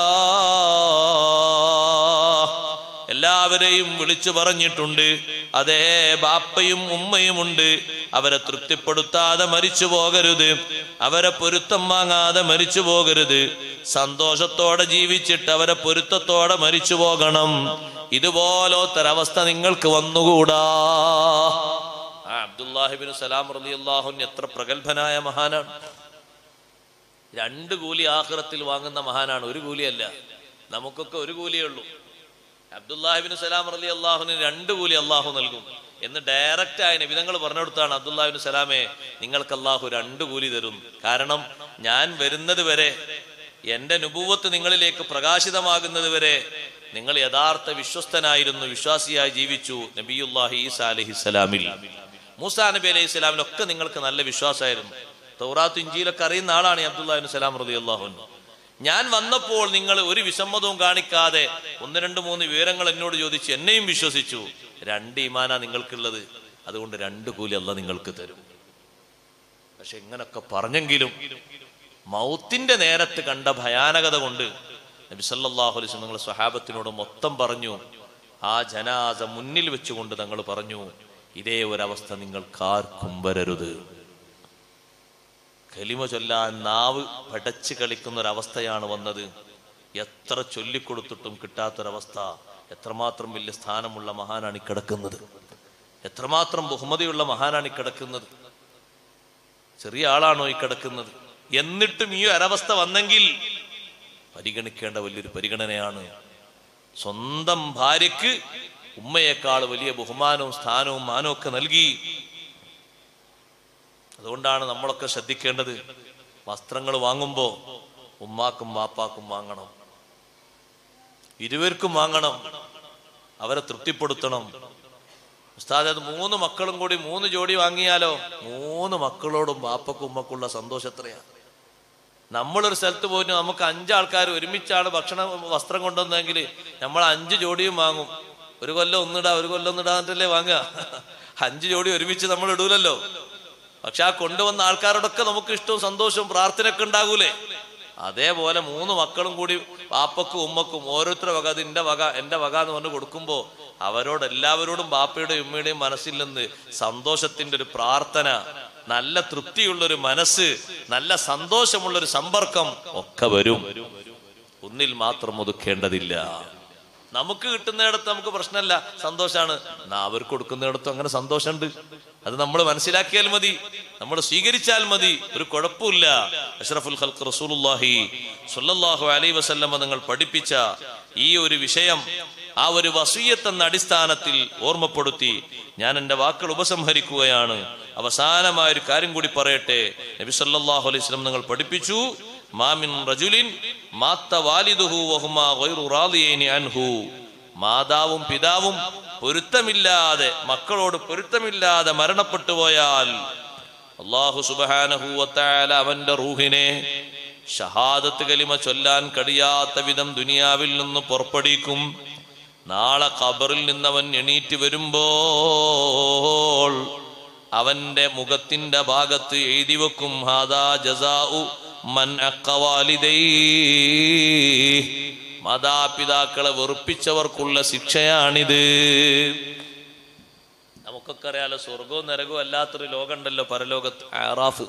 എല്ലാവരെയും വിളിച്ചു പറഞ്ഞിട്ടുണ്ട്. അതേ, ബാപ്പയും ഉമ്മയുമുണ്ട്, അവരെ തൃപ്തിപ്പെടുത്താതെ മരിച്ചു പോകരുത്, അവരെ പൊരുത്തം വാങ്ങാതെ മരിച്ചു പോകരുത്, സന്തോഷത്തോടെ ജീവിച്ചിട്ട് അവരെ പൊരുത്തത്തോടെ മരിച്ചു പോകണം. ഇതുപോലൊരവസ്ഥ നിങ്ങൾക്ക് വന്നുകൂടാ. അബ്ദുല്ലാഹി ഇബ്നു സലാം റളിയല്ലാഹു അൻഹു എത്ര പ്രഗത്ഭനായ മഹാനാണ്. രണ്ട് കൂലി ആഖിറത്തിൽ വാങ്ങുന്ന മഹാനാണ്, ഒരു കൂലിയല്ല. നമുക്കൊക്കെ ഒരു കൂലിയേ ഉള്ളൂ. അബ്ദുല്ലാഹി ഇബ്നു സലാം റളിയല്ലാഹു അൻഹു രണ്ട് കൂലി അള്ളാഹു നൽകും എന്ന് ഡയറക്റ്റ് ആയ നബി തങ്ങൾ പറഞ്ഞു കൊടുത്താണ്. അബ്ദുല്ലാഹി ഇബ്നു സലാമേ, നിങ്ങൾക്ക് അള്ളാഹു രണ്ട് കൂലി തരും. കാരണം ഞാൻ വരുന്നത് വരെ, എന്റെ നുബുവത്ത് നിങ്ങളിലേക്ക് പ്രകാശിതമാകുന്നത് വരെ നിങ്ങൾ യഥാർത്ഥ വിശ്വസ്തനായിരുന്നു, വിശ്വാസിയായി ജീവിച്ചു. നബിയുല്ലാഹി ഈസാ അലൈഹിസ്സലാമിൽ, മൂസാ നബി അലൈഹി സ്വലാമിലൊക്കെ നിങ്ങൾക്ക് നല്ല വിശ്വാസമായിരുന്നു. തൗറാത്ത് ഇഞ്ചീലൊക്കെ അറിയുന്ന ആളാണ് അബ്ദുല്ലാഹി ഇബ്നു സലാം റളിയല്ലാഹു അൻഹു. ഞാൻ വന്നപ്പോൾ നിങ്ങൾ ഒരു വിസമ്മതവും കാണിക്കാതെ ഒന്ന് രണ്ട് മൂന്ന് വിവരങ്ങൾ എന്നോട് ചോദിച്ചു, എന്നെയും വിശ്വസിച്ചു. രണ്ട് ഈമാനാ നിങ്ങൾക്കുള്ളത്, അതുകൊണ്ട് രണ്ട് കൂലി അല്ലാഹ് നിങ്ങൾക്ക് തരും. പക്ഷെ ഇങ്ങനൊക്കെ പറഞ്ഞെങ്കിലും മൗത്തിന്റെ നേരത്ത് കണ്ട ഭയാനകത കൊണ്ട് നബി സല്ലല്ലാഹു അലൈഹി വസല്ലം തങ്ങൾ സ്വഹാബത്തിനോട് മൊത്തം പറഞ്ഞു. ആ ജനാസ മുന്നിൽ വെച്ചുകൊണ്ട് തങ്ങൾ പറഞ്ഞു, ഇതേ ഒരവസ്ഥ നിങ്ങൾക്കാർക്കും വരരുത്. കലിമ ചൊല്ലാൻ നാവ് പടച്ച് കളിക്കുന്ന ഒരവസ്ഥയാണ് വന്നത്. എത്ര ചൊല്ലിക്കൊടുത്തിട്ടും കിട്ടാത്തൊരവസ്ഥ. എത്രമാത്രം വലിയ സ്ഥാനമുള്ള മഹാനാണ് ഈ കിടക്കുന്നത്, എത്രമാത്രം ബഹുമതിയുള്ള മഹാനാണ് ഈ കിടക്കുന്നത്. ചെറിയ ആളാണോ ഈ കിടക്കുന്നത്? എന്നിട്ടും ഈ ഒരവസ്ഥ വന്നെങ്കിൽ പരിഗണിക്കേണ്ട വലിയൊരു പരിഗണനയാണ്. സ്വന്തം ഭാര്യക്ക് ഉമ്മയേക്കാൾ വലിയ ബഹുമാനവും സ്ഥാനവും മാനവും ഒക്കെ നൽകി. അതുകൊണ്ടാണ് നമ്മളൊക്കെ ശ്രദ്ധിക്കേണ്ടത്, വസ്ത്രങ്ങൾ വാങ്ങുമ്പോ ഉമ്മാക്കും വാപ്പാക്കും വാങ്ങണം, ഇരുവർക്കും വാങ്ങണം, അവരെ തൃപ്തിപ്പെടുത്തണം. ഉസ്താദ്, അത് മൂന്ന് മക്കളും കൂടി മൂന്ന് ജോഡി വാങ്ങിയാലോ? മൂന്ന് മക്കളോടും വാപ്പക്കും ഉമ്മക്കുള്ള സന്തോഷം എത്രയാണ്. നമ്മളൊരു സ്ഥലത്ത് പോയിട്ട് നമുക്ക് അഞ്ചാൾക്കാർ ഒരുമിച്ചാണ് ഭക്ഷണം വസ്ത്രം കൊണ്ടുവന്നെങ്കിൽ നമ്മൾ അഞ്ച് ജോഡിയും വാങ്ങും. ഒരു കൊല്ലം ഒന്നിടാ ഒരു കൊല്ലം ഒന്നിടാന്നിട്ടല്ലേ വാങ്ങുക. അഞ്ച് ജോഡി ഒരുമിച്ച് നമ്മൾ ഇടൂലല്ലോ. പക്ഷെ ആ കൊണ്ടുവന്ന ആൾക്കാരോടൊക്കെ നമുക്ക് ഇഷ്ടവും സന്തോഷവും പ്രാർത്ഥനയൊക്കെ ഉണ്ടാകൂലേ? അതേപോലെ മൂന്ന് മക്കളും കൂടി ബാപ്പക്കും ഉമ്മക്കും ഓരോരുത്തരുടെ വക, അത് എന്റെ വക എന്റെ വക എന്ന് പറഞ്ഞ് കൊടുക്കുമ്പോ അവരോട് എല്ലാവരോടും ബാപ്പയുടെയും ഉമ്മയുടെയും മനസ്സിൽ നിന്ന് സന്തോഷത്തിന്റെ ഒരു പ്രാർത്ഥന, നല്ല തൃപ്തിയുള്ളൊരു മനസ്സ്, നല്ല സന്തോഷമുള്ളൊരു സമ്പർക്കം ഒക്കെ വരും. ഒന്നിൽ മാത്രം ഒതുക്കേണ്ടതില്ല. നമുക്ക് കിട്ടുന്നിടത്ത് നമുക്ക് പ്രശ്നമല്ല, സന്തോഷാണ്. അവർക്ക് കൊടുക്കുന്നിടത്തും അങ്ങനെ സന്തോഷമുണ്ട്. അത് നമ്മൾ മനസ്സിലാക്കിയാൽ മതി, നമ്മൾ സ്വീകരിച്ചാൽ മതി, ഒരു കുഴപ്പമില്ല. അഷ്റഫുൽ ഖൽഖ് റസൂലുള്ളാഹി സ്വല്ലല്ലാഹു അലൈഹി വസല്ലം നിങ്ങൾ പഠിപ്പിച്ച ഈ ഒരു വിഷയം, ആ ഒരു വസിയ്യത്ത് എന്ന അടിസ്ഥാനത്തിൽ ഓർമ്മപ്പെടുത്തി ഞാൻ എൻ്റെ വാക്കുകൾ ഉപസംഹരിക്കുകയാണ്. അവസാനമായ ഒരു കാര്യം കൂടി പറയട്ടെ. നബി സല്ലല്ലാഹു അലൈഹി വസല്ലം നിങ്ങൾ പഠിപ്പിച്ചു, മാമിൻ റജുലിൻ മാത്ത വാലിദുഹു വഹുമാ ഗൈറു റാദിയൈനി അൻഹു. മാതാവും പിതാവും പൊരുത്തമില്ലാതെ, മക്കളോട് പൊരുത്തമില്ലാതെ മരണപ്പെട്ടു പോയാൽ അല്ലാഹു സുബ്ഹാനഹു വ തആല അവന്റെ റൂഹിനെ ഷഹാദത്ത് കലിമ ചൊല്ലാൻ കഴിയാത്ത വിധം ദുനിയാവിൽ നിന്ന് പുറപ്പെടുവിക്കും. നാളെ ഖബറിൽ നിന്നവൻ എണീറ്റ് വരുമ്പോൾ അവന്റെ മുഖത്തിന്റെ ഭാഗത്ത് എഴുതി വെക്കും, ഹാദാ ജസാഉ മൻ അഖവാലിദൈഹി. മാതാപിതാക്കളെ വെറുപ്പിച്ചവർക്കുള്ള ശിക്ഷയാണിത്. നമുക്കൊക്കെ അറിയാലോ, സ്വർഗവും നരകവും അല്ലാത്തൊരു ലോകമുണ്ടല്ലോ, പരലോകത്ത്. ആറാഫ്.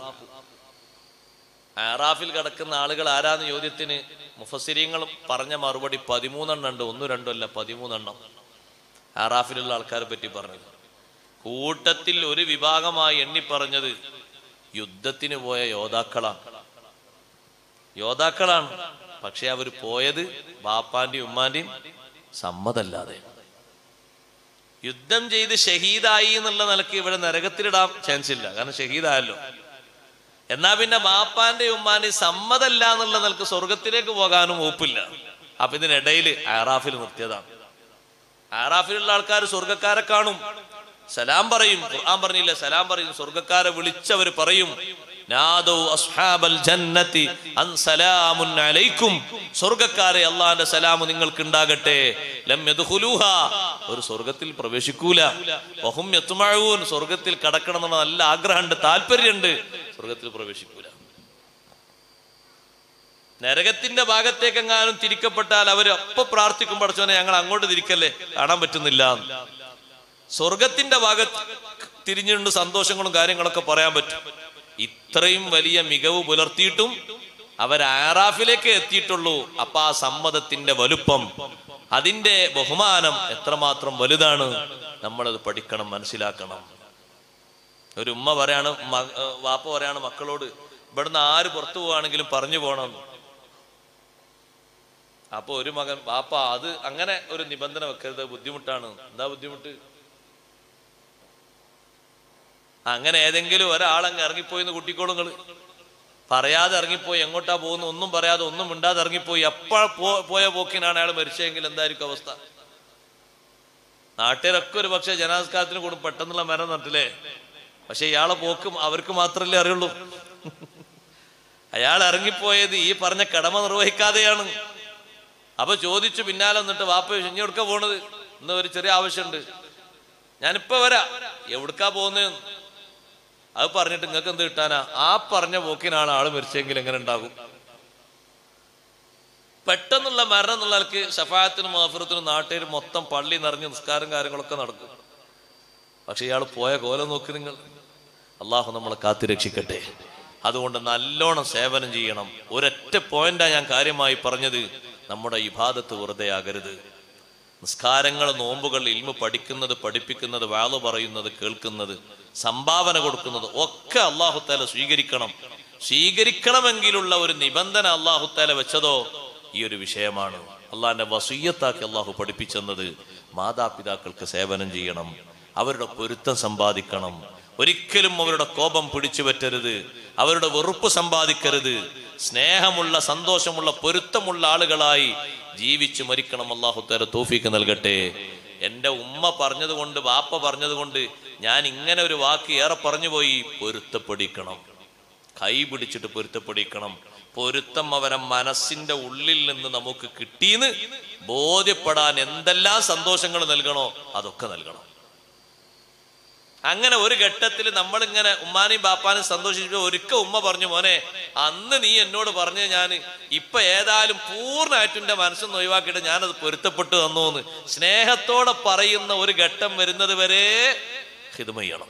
ആറാഫിൽ കിടക്കുന്ന ആളുകൾ ആരാന്ന് ചോദ്യത്തിന് മുഫസ്സിരീങ്ങൾ പറഞ്ഞ മറുപടി പതിമൂന്നെണ്ണം ഉണ്ട്. ഒന്നും രണ്ടും അല്ല, പതിമൂന്നെണ്ണം ആറാഫിലുള്ള ആൾക്കാരെ പറ്റി പറഞ്ഞത്. കൂട്ടത്തിൽ ഒരു വിഭാഗമായി എണ്ണി പറഞ്ഞത് യുദ്ധത്തിന് പോയ യോദ്ധാക്കളാണ്. യോദ്ധാക്കളാണ് പക്ഷെ അവർ പോയത് ബാപ്പാന്റെയും ഉമ്മാന്റെയും സമ്മതല്ലാതെ. യുദ്ധം ചെയ്ത് ഷഹീദായി എന്നുള്ള നിലക്ക് ഇവിടെ നരകത്തിലിടാൻ ചാൻസ് ഇല്ല, കാരണം ഷഹീദായല്ലോ. എന്നാ പിന്നെ ബാപ്പാന്റെ ഉമ്മാന്റെ സമ്മതല്ല എന്നുള്ള നിലക്ക് സ്വർഗത്തിലേക്ക് പോകാനും ഒപ്പില്ല. അപ്പൊ ഇതിനിടയിൽ ആറാഫിൽ നിർത്തിയതാണ്. ആറാഫിലുള്ള ആൾക്കാർ സ്വർഗക്കാരെ കാണും, സലാം പറയും. ഖുർആൻ പറഞ്ഞില്ല, സലാം പറയും. സ്വർഗക്കാരെ വിളിച്ചവർ പറയും, നാദൗ അസ്ഹാബൽ ജന്നതി അൻ സലാമുൻ അലൈക്കും, സ്വർഗക്കാരെ അല്ലാഹുവിന്റെ സലാം നിങ്ങൾക്ക് ഉണ്ടാകട്ടെ. ലം യദ്ഖുലൂഹാ, ഒരു സ്വർഗത്തിൽ പ്രവേശിക്കൂല. വഹും യത്മഊൻ, സ്വർഗത്തിൽ കടക്കണം എന്ന നല്ല ആഗ്രഹമുണ്ട്, താല്പര്യമുണ്ട്, സ്വർഗത്തിൽ പ്രവേശിക്കൂല. നരകത്തിന്റെ ഭാഗത്തേക്ക് എങ്ങാനും തിരിക്കപ്പെട്ടാൽ അവർ അപ്പൊ പ്രാർത്ഥിക്കും, പടച്ചോനെ ഞങ്ങൾ അങ്ങോട്ട് തിരിക്കല്ലേ, കാണാൻ പറ്റുന്നില്ല. സ്വർഗത്തിന്റെ ഭാഗത്ത് തിരിഞ്ഞുകൊണ്ട് സന്തോഷങ്ങളും കാര്യങ്ങളൊക്കെ പറയാൻ പറ്റും. ഇത്രയും വലിയ മികവ് പുലർത്തിയിട്ടും അവർ ആറാഫിലേക്ക് എത്തിയിട്ടുള്ളൂ. അപ്പൊ ആ സമ്മതത്തിന്റെ വലുപ്പം, അതിന്റെ ബഹുമാനം എത്രമാത്രം വലുതാണ്, നമ്മളത് പഠിക്കണം, മനസ്സിലാക്കണം. ഒരു ഉമ്മ പറയാണ്, വാപ്പ പറയാണ് മക്കളോട്, ഇവിടുന്ന് ആര് പുറത്തു പോവാണെങ്കിലും പറഞ്ഞു പോകണം. അപ്പൊ ഒരു മകൻ, വാപ്പ അത് അങ്ങനെ ഒരു നിബന്ധന വെക്കരുത്, ബുദ്ധിമുട്ടാണ്. എന്താ ബുദ്ധിമുട്ട്? അങ്ങനെ ഏതെങ്കിലും ഒരാളങ്ങ് ഇറങ്ങിപ്പോയിന്ന് കുട്ടിക്കോളും. നിങ്ങള് പറയാതെ ഇറങ്ങിപ്പോയി, എങ്ങോട്ടാ പോകുന്നു ഒന്നും പറയാതെ ഒന്നും മിണ്ടാതെ ഇറങ്ങിപ്പോയി. അപ്പ പോയ പോക്കിനാണ് അയാൾ മരിച്ചെങ്കിൽ എന്തായിരിക്കും അവസ്ഥ? നാട്ടുകാരൊക്കെ ഒരു പക്ഷെ ജനാസ്കാരത്തിന് കൂടും, പെട്ടെന്നുള്ള മരം നട്ടില്ലേ. പക്ഷെ ഇയാളെ പോക്കും അവർക്ക് മാത്രമല്ലേ അറിയുള്ളൂ. അയാൾ ഇറങ്ങിപ്പോയത് ഈ പറഞ്ഞ കടമ നിർവഹിക്കാതെയാണ്. അപ്പൊ ചോദിച്ചു പിന്നാലെ വന്നിട്ട്, വാപ്പ ഇനി എവിടുക്കാ പോണത്? ഇന്ന് ഒരു ചെറിയ ആവശ്യമുണ്ട്, ഞാനിപ്പോ വരാ. എവിടുക്കാ പോകുന്നതെന്ന് അത് പറഞ്ഞിട്ട് നിങ്ങൾക്ക് എന്ത് കിട്ടാനാ? ആ പറഞ്ഞ പോക്കിനാണ് ആള് മരിച്ചെങ്കിൽ എങ്ങനെ ഉണ്ടാകും? പെട്ടെന്നുള്ള മരണം എന്നുള്ള ആൾക്ക് ശഫാഅത്തിനും മഗ്ഫിറത്തിനും നാട്ടുകാർ മൊത്തം പള്ളി നിറഞ്ഞ് നിസ്കാരം കാര്യങ്ങളൊക്കെ നടക്കും. പക്ഷെ ഇയാൾ പോയ കോലം നോക്കി നിങ്ങൾ. അള്ളാഹു നമ്മളെ കാത്തുരക്ഷിക്കട്ടെ. അതുകൊണ്ട് നല്ലോണം സേവനം ചെയ്യണം. ഒരൊറ്റ പോയിന്റാ ഞാൻ കാര്യമായി പറഞ്ഞത്, നമ്മുടെ ഇബാദത്ത് വെറുതെ ആകരുത്. നിസ്കാരങ്ങൾ, നോമ്പുകൾ, ഇൽമു പഠിക്കുന്നത്, പഠിപ്പിക്കുന്നത്, വാള് പറയുന്നത്, കേൾക്കുന്നത്, സംഭാവന കൊടുക്കുന്നത് ഒക്കെ അല്ലാഹു തആല സ്വീകരിക്കണം. സ്വീകരിക്കണമെങ്കിലുള്ള ഒരു നിബന്ധന അല്ലാഹു തആല വെച്ചതോ ഈ ഒരു വിഷയമാണ്. അള്ളാഹിന്റെ വസിയ്യത്താക്കി അല്ലാഹു പഠിപ്പിച്ചെന്നത് മാതാപിതാക്കൾക്ക് സേവനം ചെയ്യണം, അവരുടെ പൊരുത്തം സമ്പാദിക്കണം, ഒരിക്കലും അവരുടെ കോപം പിടിച്ചു പറ്റരുത്, അവരുടെ വെറുപ്പ് സമ്പാദിക്കരുത്, സ്നേഹമുള്ള, സന്തോഷമുള്ള, പൊരുത്തമുള്ള ആളുകളായി ജീവിച്ചു മരിക്കണം. അല്ലാഹു തആല തൗഫീഖ് നൽകട്ടെ. എൻ്റെ ഉമ്മ പറഞ്ഞത് കൊണ്ട്, വാപ്പ പറഞ്ഞത് കൊണ്ട് ഞാൻ ഇങ്ങനെ ഒരു വാക്ക് ഏറെ പറഞ്ഞു പോയി. പൊരുത്തപ്പെടിക്കണം, കൈ പിടിച്ചിട്ട് പൊരുത്തപ്പെടിക്കണം. പൊരുത്തം അവരെ മനസ്സിന്റെ ഉള്ളിൽ നിന്ന് നമുക്ക് കിട്ടിയെന്ന് ബോധ്യപ്പെടാൻ എന്തെല്ലാം സന്തോഷങ്ങൾ നൽകണോ അതൊക്കെ നൽകണം. അങ്ങനെ ഒരു ഘട്ടത്തിൽ നമ്മളിങ്ങനെ ഉമ്മാനെയും ബാപ്പാനെയും സന്തോഷിച്ചപ്പോൾ ഒരിക്കൽ ഉമ്മ പറഞ്ഞു, മോനെ അന്ന് നീ എന്നോട് പറഞ്ഞ് ഞാൻ ഇപ്പൊ ഏതായാലും പൂർണ്ണമായിട്ടും എൻ്റെ മനസ്സൊന്ന് ഒഴിവാക്കിയിട്ട് ഞാനത് പൊരുത്തപ്പെട്ടു തന്നോന്ന് സ്നേഹത്തോടെ പറയുന്ന ഒരു ഘട്ടം വരുന്നത് വരെ ഖിദ്മ ചെയ്യണം.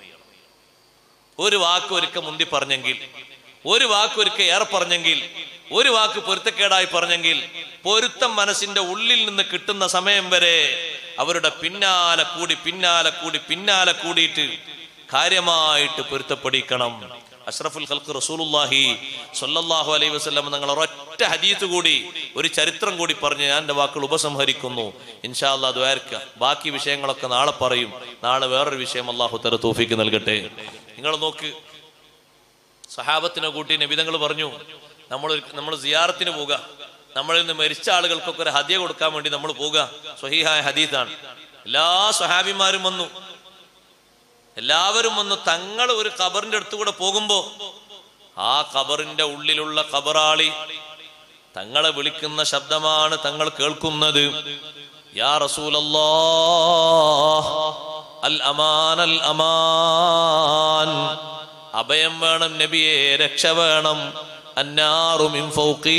ഒരു വാക്ക് ഒരിക്കൽ മുന്തി പറഞ്ഞെങ്കിൽ, ഒരു വാക്ക് ഒരിക്കൽ ഏറെ പറഞ്ഞെങ്കിൽ, ഒരു വാക്ക് പൊരുത്തക്കേടായി പറഞ്ഞെങ്കിൽ, പൊരുത്തം മനസ്സിന്റെ ഉള്ളിൽ നിന്ന് കിട്ടുന്ന സമയം വരെ അവരുടെ പിന്നാലെ കൂടി പിന്നാലെ കൂടി പിന്നാലെ കൂടിയിട്ട് കാര്യമായിട്ട് പൊരുത്തപ്പെടിക്കണം. അഷ്റഫുൽ ഖൽഖ് റസൂലുള്ളാഹി സ്വല്ലല്ലാഹു അലൈഹി വസല്ലം തങ്ങൾ ഒരൊറ്റ ഹദീസ് കൂടി, ഒരു ചരിത്രം കൂടി പറഞ്ഞ് ഞാൻ എൻ്റെ വാക്കുകൾ ഉപസംഹരിക്കുന്നു. ഇൻഷാ അല്ലാഹ് ദുആർക്ക. ബാക്കി വിഷയങ്ങളൊക്കെ നാളെ പറയും. നാളെ വേറൊരു വിഷയം അല്ലാഹു തആല തൗഫീഖ് നൽകട്ടെ. നിങ്ങൾ നോക്ക്, സഹാബത്തിനെ കൂട്ടി നബി തങ്ങൾ പറഞ്ഞു, നമ്മൾ നമ്മൾ സിയാറത്തിന് പോവുക, നമ്മളിൽ നിന്ന് മരിച്ച ആളുകൾക്കൊക്കെ ഒരു ഹദിയ കൊടുക്കാൻ വേണ്ടി നമ്മൾ പോവുക. സ്വഹീഹായ ഹദീസാണ്. എല്ലാ സ്വഹാബിമാരും വന്നു, എല്ലാവരും വന്നു. തങ്ങൾ ഒരു ഖബറിന്റെ അടുത്തുകൂടെ പോകുമ്പോ ആ ഖബറിന്റെ ഉള്ളിലുള്ള ഖബറാളി തങ്ങളെ വിളിക്കുന്ന ശബ്ദമാണ് തങ്ങൾ കേൾക്കുന്നത്. യാ റസൂലല്ലാഹ് അൽ അമാൻ അൽ അമാൻ, അഭയം വേണം നബിയെ, രക്ഷ വേണം. അന്നാറു മിൻ ഫൗഖി,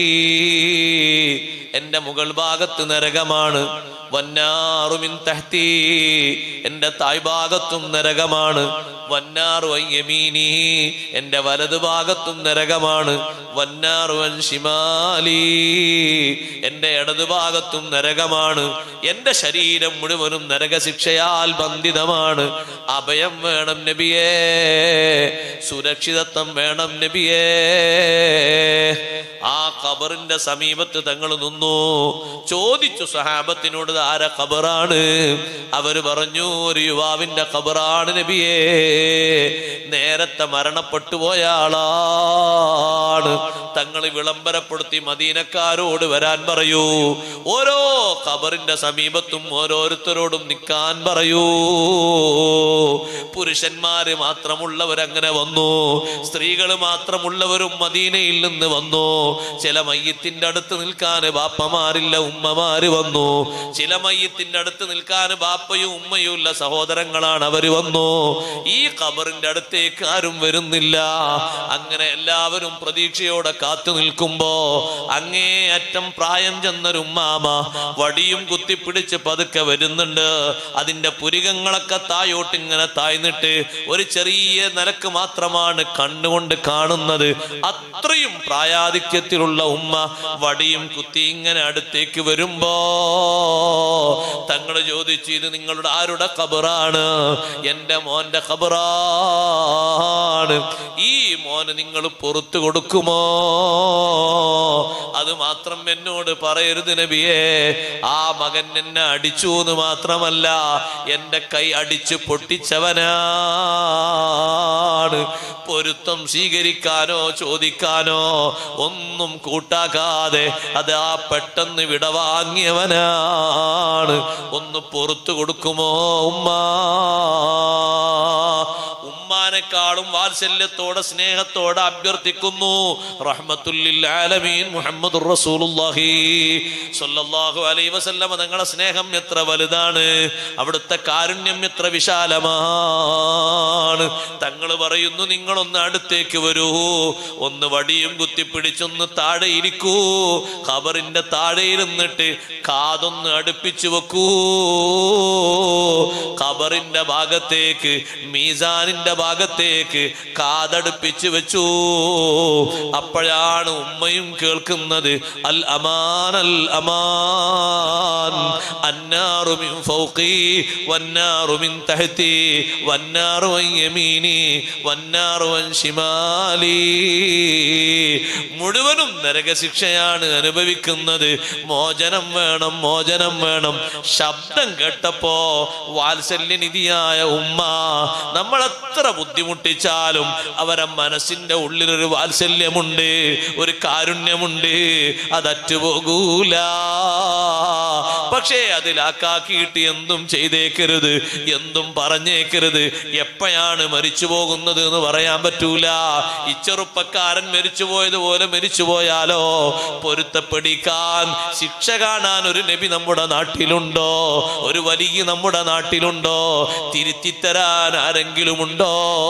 എന്റെ മുകൾ ഭാഗത്ത് നരകമാണ്. വന്നാറു മിൻ തഹ്തി, എന്റെ താഴ്ഭാഗത്തും നരകമാണ്. വന്നാറു അൻ യമീനി, എന്റെ വലതു ഭാഗത്തും നരകമാണ്. വന്നാറു അൻ ശിമാലി, എന്റെ ഇടതു ഭാഗത്തും നരകമാണ്. എന്റെ ശരീരം മുഴുവനും നരകശിക്ഷയാൽ ബന്ധിതമാണ്. അഭയം വേണം നബിയേ, സുരക്ഷിതത്വം വേണം നബിയേ. ആ ഖബറിന്റെ സമീപത്ത് തങ്ങൾ നിന്നു, ചോദിച്ചു സഹാബത്തിനോട്, ആരെ ഖബറാണ്? അവര് പറഞ്ഞു ഒരു യുവാവിന്റെ ഖബറാണ് നബിയേ, നേരത്തെ മരണപ്പെട്ടു പോയ ആളാണ്. തങ്ങൾ വിളംബരപ്പെടുത്തി മദീനക്കാരോട് വരാൻ പറയൂ, ഓരോ ഖബറിന്റെ സമീപത്തും ഓരോരുത്തരോടും നിൽക്കാൻ പറയൂ. പുരുഷന്മാര് മാത്രമുള്ളവരങ്ങനെ വന്നു, സ്ത്രീകൾ മാത്രമുള്ളവരും മദീനയിൽ നിന്ന് വന്നു. ചില മയ്യത്തിന്റെ അടുത്ത് നിൽക്കാൻ ബാപ്പമാരില്ല, ഉമ്മമാര് വന്നു. ചില മയ്യത്തിന്റെ അടുത്ത് നിൽക്കാൻ ബാപ്പയും ഉമ്മയും ഉള്ള സഹോദരങ്ങളാണ്, അവര് വന്നു. ഈ ഖബറിന്റെ അടുത്തേക്ക് ആരും വരുന്നില്ല. അങ്ങനെ എല്ലാവരും പ്രതീക്ഷയോടെ കാത്തു നിൽക്കുമ്പോ അങ്ങേ അറ്റം പ്രായം ചെന്നൊരു ഉമ്മാമ വടിയും കുത്തിപ്പിടിച്ച് പതുക്കെ വരുന്നുണ്ട്. അതിന്റെ പുരികങ്ങളൊക്കെ തായോട്ട് ഇങ്ങനെ താഴ്ന്നിട്ട് ഒരു ചെറിയ നിലക്ക് മാത്രമാണ് കണ്ണുകൊണ്ട് കാണുന്നത്. അത്രയും പ്രായാധിക്യത്തിലുള്ള ഉമ്മ വടിയും കുത്തി ഇങ്ങനെ അടുത്തേക്ക് വരുമ്പോ തങ്ങൾ ചോദിച്ചു, ഇത് നിങ്ങളുടെ ആരുടെ ഖബറാണ്? എന്റെ മോന്റെ ഖബറാണ്. ഈ മോന് നിങ്ങൾ പുറത്തു കൊടുക്കുമോ? അത് മാത്രം എന്നോട് പറയരുത് നബിയേ. ആ മകൻ എന്നെ അടിച്ചു എന്ന് മാത്രമല്ല, എന്റെ കൈ അടിച്ചു പൊട്ടിച്ചവനാണ്. പൊരുത്തം സ്വീകരിക്കാനോ ചോദിക്കാനോ ഒന്നും കൂട്ടാക്കാതെ അതാ പെട്ടെന്ന് വിടവാങ്ങിയവനാണ്. ഒന്ന് പുറത്തു കൊടുക്കുമോ ഉമ്മ? ഉമ്മാനെക്കാളും വാത്സല്യത്തോടെ സ്നേഹത്തോടെ അഭ്യർത്ഥിക്കുന്നു. റഹ്മത്തുല്ലിൽ ആലമീൻ മുഹമ്മദുർ റസൂലുള്ളാഹി സ്വല്ലല്ലാഹു അലൈഹി വസല്ലം തങ്ങളുടെ സ്നേഹം എത്ര വലുതാണ്, അവിടുത്തെ കാരുണ്യം എത്ര വിശാലമാണ്. തങ്ങൾ പറയുന്നു, നിങ്ങളൊന്ന് അടുത്തേക്ക് വരൂ, ഒന്ന് വടിയും കുത്തിപ്പിടിച്ചൊന്ന് താഴെ ഇരിക്കൂ, ഖബറിന്റെ താഴെ ഇരുന്നിട്ട് കാതൊന്ന് അടുപ്പിച്ചു വെക്കൂ. ഖബറിന്റെ ഭാഗത്തേക്ക്, മീസാനിന്റെ ഭാഗത്തേക്ക് കാതടുപ്പിച്ചു വെച്ചു. അപ്പോഴാണ് ഉമ്മയും കേൾക്കുന്നത്, അൽ അമാൻ അൽ അമാൻ, അന്നാറു മിൻ ഫൗഖി വന്നാറു മിൻ തഹ്തി വന്നാറു അൻ യമീനി വന്നാറു അൻ ശിമാലി. മുഴുവനും നരകശിക്ഷയാണ് അനുഭവിക്കുന്നത്. മോചനം വേണം, മോചനം വേണം. ശബ്ദം കേട്ടപ്പോ വാത്സല്യനിധിയായ ഉമ്മ നമ്മൾ എത്ര ബുദ്ധിമുട്ടിച്ചാലും അവരെ മനസ്സിന്റെ ഉള്ളിലൊരു വാത്സല്യമുണ്ട്, ഒരു കാരുണ്യമുണ്ട്, അതറ്റുപോകൂല. പക്ഷേ അതിലാക്കാക്കിയിട്ട് എന്തും ചെയ്തേക്കരുത്, എന്തും പറഞ്ഞേക്കരുത്. എപ്പോഴാണ് മരിച്ചു പോകുന്നത് എന്ന് പറയാൻ പറ്റൂല. ഈ ചെറുപ്പക്കാരൻ മരിച്ചുപോയതുപോലെ മരിച്ചുപോയാലോ? പൊരുത്തപ്പെടിക്കാൻ, ശിക്ഷ കാണാൻ ഒരു നബി നമ്മുടെ നാട്ടിലുണ്ടോ? ഒരു വലിയ നമ്മുടെ നാട്ടിലുണ്ടോ? തിരുത്തിത്തരാൻ ആരെങ്കിലും ഉണ്ടോ?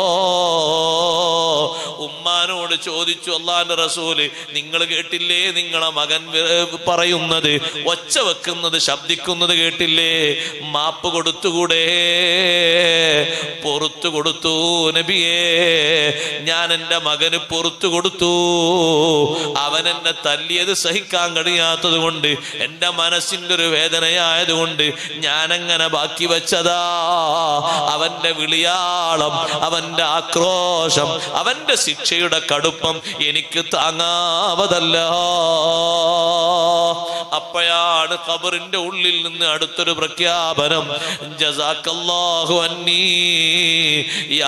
ഉമ്മാനോട് ചോദിച്ചു അല്ലാഹുവിന്റെ റസൂല്, നിങ്ങൾ കേട്ടില്ലേ നിങ്ങളെ മകൻ പറയുന്നത്, ഒച്ച വെക്കുന്നത്, ശബ്ദിക്കുന്നത് കേട്ടില്ലേ? മാപ്പ് കൊടുത്തുകൂടെ? പുറത്തു കൊടുത്തു നബിയേ. ഞാൻ എൻ്റെ മകന് പുറത്തു കൊടുത്തു. അവൻ എന്നെ തല്ലിയത് സഹിക്കാൻ കഴിയാത്തത് കൊണ്ട്, എൻ്റെ മനസ്സിൻ്റെ ഒരു വേദനയായതുകൊണ്ട് ഞാനങ്ങനെ ബാക്കി വെച്ചതാ. അവന്റെ വിളിയാളം, അവന്റെ ആക്രോശം, അവന്റെ ശിക്ഷയുടെ കടുപ്പം എനിക്ക് താങ്ങാവതല്ല. അപ്പോഴാണ് ഖബറിന്റെ ഉള്ളിൽ നിന്ന് അടുത്തൊരു പ്രഖ്യാപനം, ജസാക്കല്ലാഹു അന്നീ യാ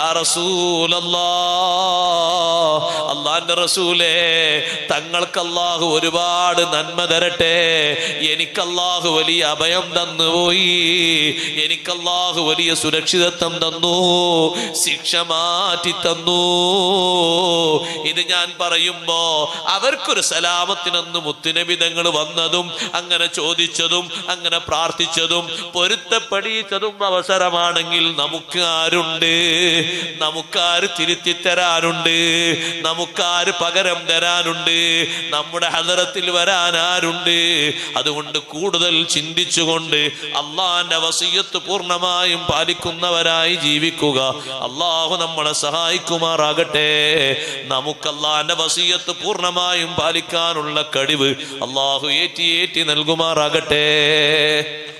റസൂലല്ലാഹ്. അല്ലാഹുവിന്റെ റസൂലേ, തങ്ങൾക്ക് അല്ലാഹു ഒരുപാട് നന്മ തരട്ടെ. എനിക്ക് അല്ലാഹു വലിയ അഭയം തന്നുപോയി, എനിക്ക് അല്ലാഹു വലിയ സുരക്ഷിതത്വം തന്നു, ശിക്ഷ മാറ്റി തന്നു. ഇത് ഞാൻ പറയുമ്പോ അവർക്കൊരു സലാമത്തിനൊന്ന് മുത്തുനബി തങ്ങൾ വന്നതും അങ്ങനെ ചോദിച്ചതും അങ്ങനെ പ്രാർത്ഥിച്ചതും പൊരുത്തപ്പെടിച്ചതും അവസരമാണെങ്കിൽ നമുക്ക് ആരുണ്ട്? നമുക്കാര് തിരുത്തി തരാനുണ്ട്? നമുക്കാര് പകരം തരാനുണ്ട്? നമ്മുടെ ഹദറത്തിൽ വരാൻ ആരുണ്ട്? അതുകൊണ്ട് കൂടുതൽ ചിന്തിച്ചുകൊണ്ട് അള്ളാന്റെ വസിയത്ത് പൂർണ്ണമായും പാലിക്കുന്നവരായി ജീവിക്കുക. അള്ളാഹു നമ്മളെ സഹായിക്കുമാറാകട്ടെ. നമുക്ക് അള്ളാന്റെ വസിയത്ത് പൂർണ്ണമായും പാലിക്കാനുള്ള കഴിവ് അള്ളാഹു ഏറ്റി ഏറ്റി നൽകുമാറാകട്ടെ.